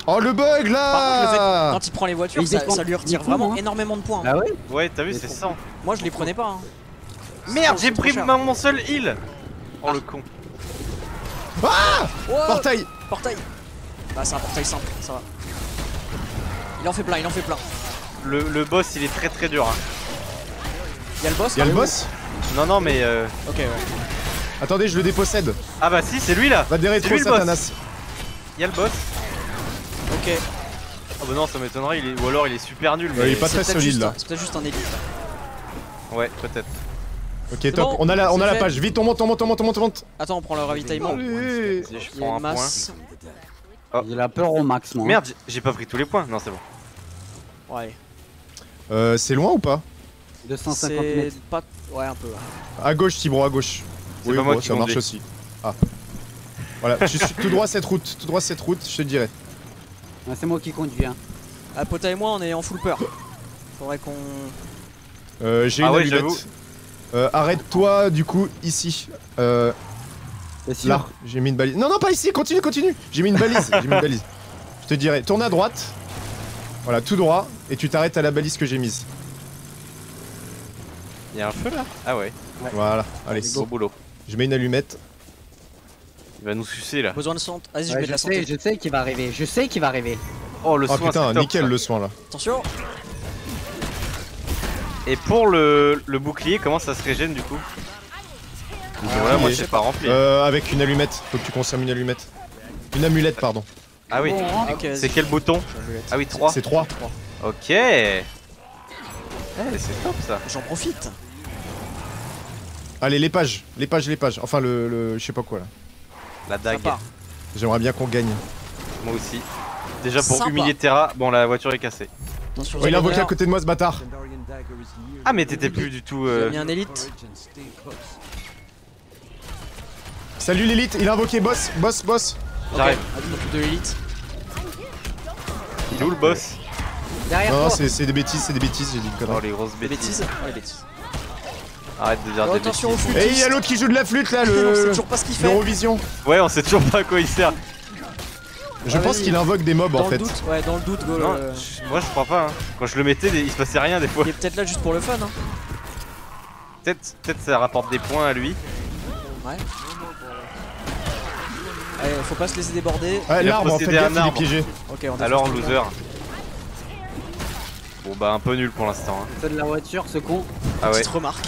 Oh le bug Par contre, le fait, là. quand il prend les voitures, Il ça, dépend- ça lui retire il est con, vraiment hein. énormément de points. Ah ouais. Ouais, t'as vu, Mais c'est trop- cent. Moi, je les prenais pas. Hein. Merde, C'est j'ai trop pris cher. ma- mon seul heal. Oh le con. Oh, Portail. portail. Bah, c'est un portail simple, ça va. Il en fait plein, il en fait plein. Le, le boss, il est très très dur. Hein. Il y a le boss. Y'a le là, boss. Non, non, mais. Euh... Ok, ouais. Attendez, je le dépossède. Ah bah si, c'est lui là. Va des C'est rétro lui, le boss. Satanas. Il y a le boss. Ok. Ah bah non, ça m'étonnerait, il est... ou alors il est super nul. Ouais, Mais... il est pas C'est très peut-être solide juste là. un- C'est peut-être juste un élite. Ouais, peut-être. Ok, top. bon, On a la, on a c'est la fait. page. Vite, on monte, on monte, on monte, on monte, on monte. Attends, on prend le ravitaillement. Allez. Vas-y, je Il y a prends un une point. masse. J'ai la peur au max, moi. Merde, j'ai- j'ai pas pris tous les points. Non, c'est bon. Ouais. Euh, c'est loin ou pas? deux cent cinquante C'est mètres. pas. Ouais, un peu. ouais. À gauche, Tibro, à gauche. C'est Oui, pas moi bon, qui ça marche conduis. aussi. Ah. Voilà, je suis tout droit cette route, tout droit cette route, je te dirais. Ah, c'est moi qui conduis. Hein. Ah, Pota et moi, on est en full peur. Faudrait qu'on. Euh, J'ai Ah une ouais, allumette. j'avoue. Euh, Arrête-toi du coup ici. Euh, C'est sûr. là, j'ai mis une balise. Non, non, pas ici, continue, continue. J'ai mis une balise, j'ai mis une balise. Je te dirais, tourne à droite. Voilà, tout droit, et tu t'arrêtes à la balise que j'ai mise. Il y a un feu là. Ah ouais, Voilà, allez, beau boulot. je mets une allumette. Il va nous sucer là. Besoin de santé. Vas-y, je Ouais, mets de je la sais, santé. je sais qu'il va arriver. Je sais qu'il va arriver. Oh le Oh soin, putain, c'est top, nickel ça. le soin là. Attention. Et pour le, le bouclier, comment ça se régène du coup? Parce que voilà, moi oui. c'est pas rempli. Euh, avec une allumette, faut que tu consommes une allumette. Une amulette, pardon. Ah oui. Bon, hein. Ok, vas-y. C'est quel bouton? Ah oui, trois. C'est trois. Ok. Eh, c'est top ça. J'en profite. Allez, les pages, les pages, les pages. Enfin, le. le je sais pas quoi là. La Ça dague. part. J'aimerais bien qu'on gagne. Moi aussi. Déjà pour Sympa. humilier Terra, bon la voiture est cassée. Attention, Oh, il a invoqué à derrière. côté de moi ce bâtard. Ah mais t'étais plus du tout... Il Euh... a mis un élite. Salut l'élite, il a invoqué boss, boss, boss. J'arrive. Ok, je m'occupe de l'élite. Il est où le boss? Derrière Non, non, toi. c'est c'est des bêtises, c'est des bêtises, j'ai dit une Oh connerie. les grosses Les bêtises. bêtises. Oh, les bêtises. Arrête de dire Oh, des attention bêtises. au flûte. Et il y a l'autre qui joue de la flûte là, On sait le. toujours pas ce qu'il fait. L'Eurovision. Ouais, on sait toujours pas à quoi il sert. Je Ah, pense vas-y. qu'il invoque des mobs Dans en le fait. doute, ouais, dans le doute, go. Non, euh, je- moi je crois pas. Hein. Quand je le mettais, il se passait rien des fois. Il est peut-être là juste pour le fun. Hein. Peut-être peut-être ça rapporte des points à lui. Ouais. Allez, faut pas se laisser déborder. Ouais, Il a l'arbre en fait, possédé gaffe, un il est arbre. piégé. Ok, on défonce Alors tout le loser. Bon bah un peu nul pour l'instant. Hein. C'est de la voiture, ce con. Ah ouais. Petite remarque.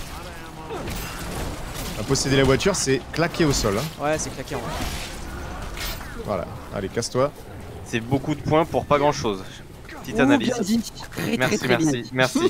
À posséder la voiture, c'est claquer au sol. Hein. Ouais, c'est claqué en vrai. Voilà, allez, casse-toi. C'est beaucoup de points pour pas grand chose. Petite Oh, analyse. bien dit. Très, Merci, très, très bien merci, dit. merci.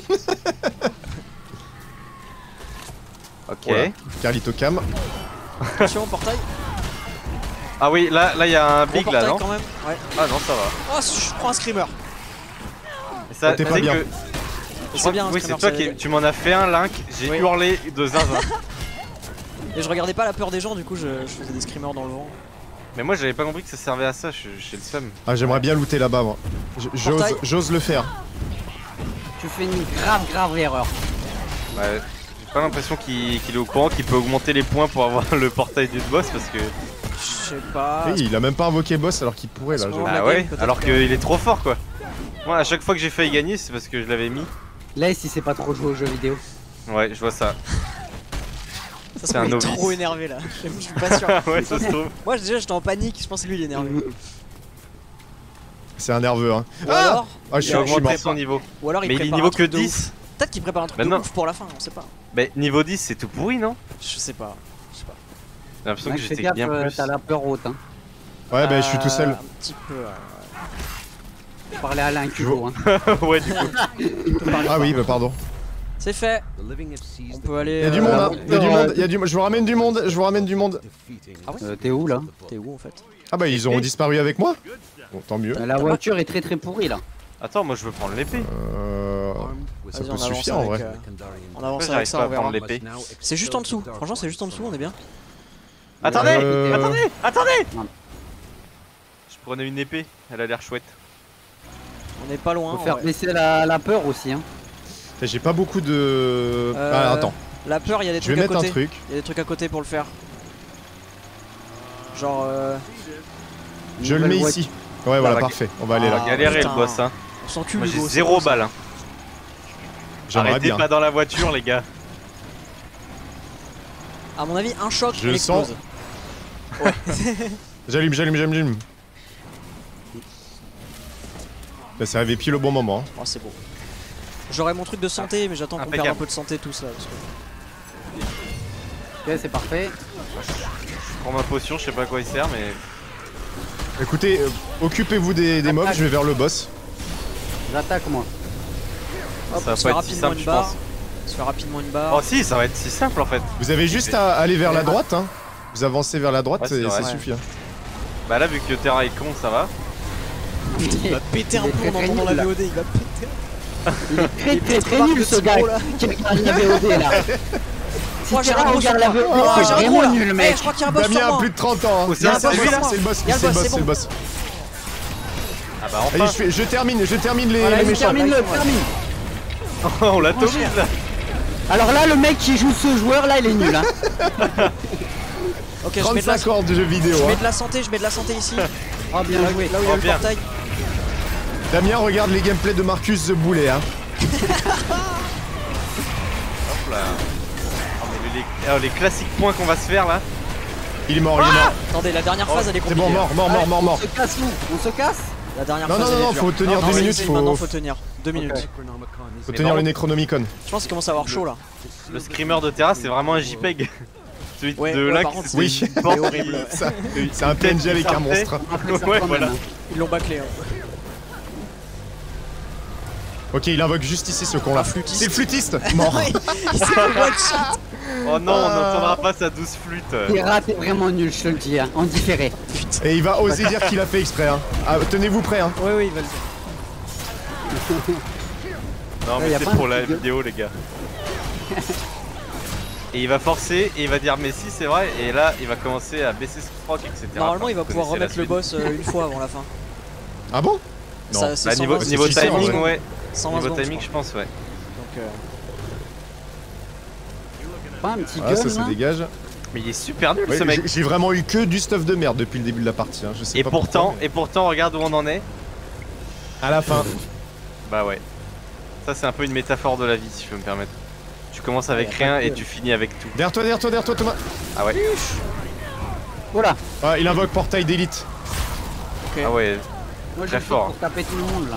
Ok. Voilà. Carlito Cam. Attention, portail. Ah oui, là là il y a un Gros big là, portail non? quand même. Ouais. Ah non, ça va. Oh, je prends un screamer. Et ça, T'es tu pas sais bien. que- C'est bien un Oui, c'est screamer. toi ça qui aide. tu m'en as fait un Link, j'ai Oui. hurlé de zinzin. Et je regardais pas la peur des gens, du coup, je, je faisais des screamers dans le vent. Mais moi j'avais pas compris que ça servait à ça, je- j'ai le seum. Ah, j'aimerais bien looter là-bas, moi. J- J'ose, Portail. j'ose le faire. Tu fais une grave, grave erreur. Ouais, j'ai pas l'impression qu'il qu'il est au courant qu'il peut augmenter les points pour avoir le portail du boss parce que. Je sais pas. Et il a même pas invoqué boss alors qu'il pourrait là. À ce j'avoue. moment- Ah la ouais, game, peut-être alors que- qu'il est trop fort quoi. Moi à chaque fois que j'ai failli gagner c'est parce que je l'avais mis. Laisse si c'est pas trop joué aux jeux vidéo. Ouais, je vois ça. Ça se c'est un trouve, il est novice. trop énervé là. Je suis pas sûr. Ouais, ça se trouve. Moi, déjà, j'étais en panique. Je pense que lui, il est énervé. C'est un nerveux, hein. Ou alors, Ah, je Je suis, vais je suis mort. augmenter son niveau. ou alors il Mais il est prépare niveau un truc que de dix. ouf. Peut-être qu'il prépare un truc Bah de non. ouf pour la fin, on sait pas. Bah niveau dix c'est tout pourri non? Je sais pas. Je sais pas. J'ai l'impression Mec, que fais j'étais gaffe, bien euh, plus. t'as la peur haute. Hein. Ouais, bah, je suis tout Euh, seul. Un petit peu. ouais, Je parlais à Alain Cubo. Hein. Ouais du coup. ouais. Ah oui, bah, pardon. C'est fait. On peut aller. Il y a du euh, monde, là, hein. Il y a du monde, il y a du Je vous ramène du monde, je vous ramène du monde. Ah ouais Euh, T'es où là? T'es où en fait? Ah, bah, ils ont disparu avec moi. Bon, tant mieux. Euh, La voiture est très très pourrie là. Attends, moi je veux prendre l'épée. Euh. Ça Vas-y, peut on avance suffire en avec, vrai. euh, On Pourquoi avance j'arrive avec ça, pas on à prendre verra. l'épée? C'est juste en dessous. Franchement, c'est juste en dessous, on est bien. Attendez, Euh, attendez, attendez. Non. Je prenais une épée, elle a l'air chouette. On est pas loin. Faut en faire vrai. baisser la, la peur aussi. Hein. J'ai pas beaucoup de. Euh, Ah, attends. La peur, il y a des Je vais trucs à mettre un côté. truc. Il y a des trucs à côté pour le faire. Genre. Euh... Je le Nouvelle mets voiture. ici. Ouais, voilà, va parfait. On va aller On là. va galérer putain. le boss, hein. On s'encule, Moi j'ai Hugo, c'est zéro bon, ça. balle. Hein. J'aimerais Arrêtez bien. pas dans la voiture, les gars. À mon avis, un choc, Je il sens- explose. Ouais. J'allume, j'allume, j'allume. Bah, c'est arrivé pile au bon moment. Oh, c'est beau. J'aurais mon truc de santé, mais j'attends qu'on perde Impeccable. un peu de santé tous là. Parce que... Ok, c'est parfait. Je prends ma potion, je sais pas à quoi il sert, mais. Écoutez, euh, occupez-vous des, des mobs, je vais vers le boss. J'attaque moi. Hop, Ça va on se pas fait être si rapidement simple, une je barre. pense. On se fait rapidement une barre. Oh si, ça va être si simple en fait. Vous avez juste à aller vers la droite, hein. Vous avancez vers la droite Ouais, c'est et vrai. ça suffit. Hein. Bah là, vu que le terrain est con, ça va. Il va péter un Il est plomb très, dans, très dans la nul, là. V O D, il va péter. Il est très très très Marc nul de ce gars Thibaut, là. qui regarde la V O D là. Si Oh, j'ai tu un gros regardes sur la V O D, moi. Oh, c'est j'ai un gros vraiment là. nul Eh, mec. je crois qu'il y a un boss sur Damien a moi. plus de trente ans. Hein. Oh, c'est un Non, c'est boss, le celui-là. boss, c'est le boss, Il y a le c'est le boss, boss, c'est c'est le bon. boss. Ah bah Allez, enfin. je, fais- je termine, je termine les, Voilà, les il méchants. Termine le, termine. On l'atomise là. Alors là, le mec qui joue ce joueur là, il est nul hein. Ok, je mets de la trente-cinq heures de jeux vidéo. Je mets Hein. de la santé, je mets de la santé ici. Oh bien Là, joué. là où il y a Oh, le bien. portail. Damien, regarde les gameplays de Marcus The Boulet. Hein. Hop là. Oh, mais les, les- oh, les classiques points qu'on va se faire là. Il est mort, il est mort. Attendez, la dernière phase elle est C'est compliquée. bon, mort, mort, mort, mort, On mort. se casse nous, on se casse. La dernière Non, phase non, elle non, est dure. faut tenir Non, deux si, minutes, si, faut- Maintenant faut tenir deux minutes. Necronomicon is Faut Mais tenir par le contre- Necronomicon. Je pense qu'il commence à avoir chaud là. Le screamer de Terra, c'est vraiment un JPEG. Celui Ouais, de ouais, là, par contre, Oui. c'est porte c'est horrible. Ça, qui- C'est un une tête P N G qui avec un sortait. monstre. Après ça Ouais, quand voilà. même, hein. Ils l'ont bâclé. Hein. Ok, il invoque juste ici ce con là. Un flûtiste. C'est le flûtiste Mort. Il s'est fait one shot. Oh non, on Ah. n'entendra pas sa douce flûte. Terra, t'es vraiment nul, je te le dis, hein, en différé. Et il va oser dire qu'il a fait exprès. Hein. Ah, tenez-vous prêts. Hein. Oui, oui, il va le faire. Non, Ouais, mais y a c'est pas pour un la truc de- vidéo, les gars. Et il va forcer et il va dire mais si c'est vrai et là il va commencer à baisser ce proc etc. Normalement, il va Vous pouvoir connaissez la remettre le suite. boss euh, une fois avant la fin. Ah bon Non. Ça, c'est Bah, niveau, cent vingt niveau c'est sûr, timing ouais. ouais. cent vingt Niveau secondes, timing je je pense ouais. crois. Donc, euh, Pas un petit Ah, ça gun se là. dégage. Mais il est super nul Ouais, ce mec. j'ai- J'ai vraiment eu que du stuff de merde depuis le début de la partie. Hein. Je sais Et pas pourtant, pourquoi, et pourtant regarde où on en est. mais à la fin. Bah ouais. Ça c'est un peu une métaphore de la vie si je peux me permettre. Tu commences avec Ouais, rien pas et que. tu finis avec tout. Derrière toi, derrière toi, derrière toi, Thomas. Ah ouais. Voilà. Ah, il invoque portail d'élite. ok. Ah ouais. Moi Très j'ai fait fort. pour taper tout le monde là.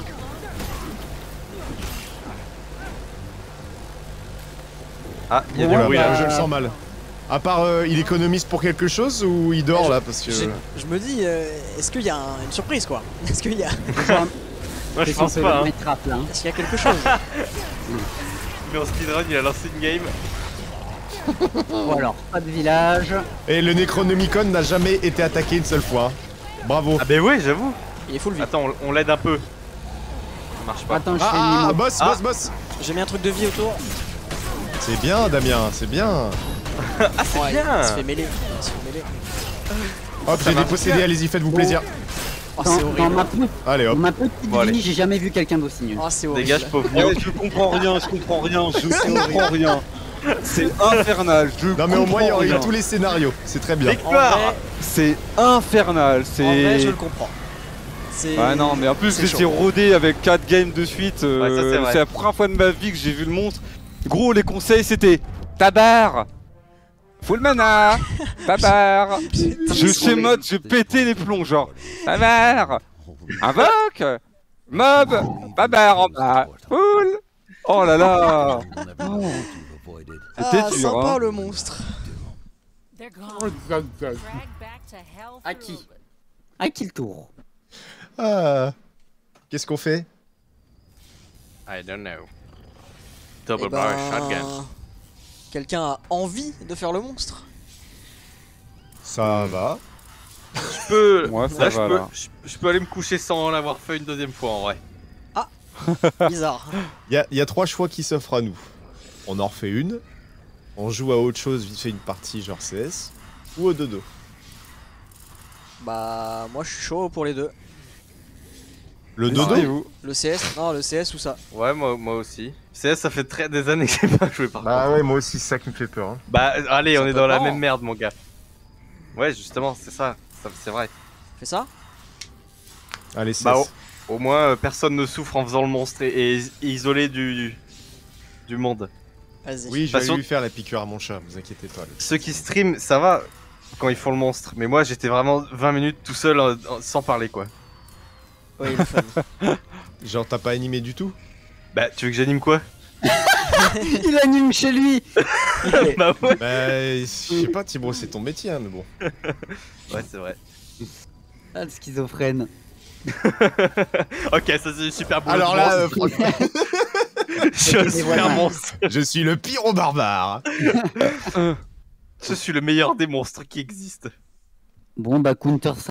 Ah, il y a Ouais, du Oula, bruit bah, là. je le sens mal. À part, euh, il économise pour quelque chose ou il dort Je- là parce que. J'ai- Je me dis, euh, est-ce qu'il y a un- une surprise quoi? Est-ce qu'il y a, Moi je pense pas. Hein. Mettre à plat, hein. est-ce qu'il y a quelque chose? Mais en speedrun il a lancé une game. Bon alors, pas de village. Et le Necronomicon n'a jamais été attaqué une seule fois. hein. Bravo. Ah bah ouais j'avoue. Il est full vie. Attends on, on l'aide un peu. Ça marche pas. Attends, je fais Ah, une ah, mimo. boss, Ah. boss, boss. J'ai mis un truc de vie autour. C'est bien, Damien, c'est bien. Ah c'est Ouais, bien. Il se fait mêler. Il se fait mêler. Hop, j'ai marche dépossédé, bien. allez-y, faites-vous plaisir. Oh, Dans, c'est dans horrible. ma, pe- Allez, dans hop. ma petite Bon, allez. vie, j'ai jamais vu quelqu'un d'aussi nul. Oh, c'est horrible. Dégage pauvre Nio. Ouais, je comprends rien, je comprends rien, je comprends rien. C'est infernal, je Non mais au moins il y comprends aurait eu rien. tous les scénarios, c'est très bien. En Victoire. vrai, C'est infernal, en vrai, je c'est... le comprends. C'est. Ah non, mais en plus c'est j'ai été chaud. rodé avec quatre games de suite, euh, Ouais, ça, c'est vrai. c'est la première fois de ma vie que j'ai vu le monstre. Gros, les conseils c'était tabar, full mana, tabar. Je sais mode, je pétais les plombs, genre tabar, invoque, mob, tabar en bas, full. Oh là là. C'était Ah, dur, sympa hein. le monstre. They're gone. Dragged back to hell À for qui Uber. À qui le tour? Ah. Qu'est-ce qu'on fait? I don't know. Eh Double ben, barrel shotgun. Quelqu'un a envie de faire le monstre? Ça va. Je peux. Moi, ça là, je va, peux, là. je, je peux aller me coucher sans l'avoir fait une deuxième fois en vrai. Bizarre. Il y a, il y a trois choix qui s'offrent à nous. On en refait une, on joue à autre chose, vite fait une partie genre C S, ou au dodo. Bah, moi je suis chaud pour les deux. Le dodo Décidez-vous. Le C S, non, le C S ou ça. Ouais, moi, moi aussi. C S, ça fait très des années que j'ai pas joué par contre. Bah ouais, moi aussi, c'est ça qui me fait peur. hein. Bah, allez, Ça on est peut dans la pas. même merde, mon gars. Ouais, justement, c'est ça. ça c'est vrai. Fais ça? Allez, c'est Bah, au, au moins, euh, personne ne souffre en faisant le monstre et, et isolé du, du, du monde. Vas-y. Oui, je Bah, vais sur- lui faire la piqûre à mon chat, vous inquiétez pas. Ceux qui stream, ça va quand ils font le monstre. Mais moi, j'étais vraiment vingt minutes tout seul euh, sans parler, quoi. Oui, il est fun. Genre, t'as pas animé du tout? Bah, tu veux que j'anime quoi? Il anime chez lui. Bah ouais. Bah, je sais pas, Thibaut, c'est ton métier, hein, mais bon. Ouais, c'est vrai. Ah, le schizophrène. Ok, ça c'est super beau. Alors là, euh, franchement, je suis un Et super voilà. monstre. je suis le pyro barbare. Je suis le meilleur des monstres qui existent. Bon, bah, Counter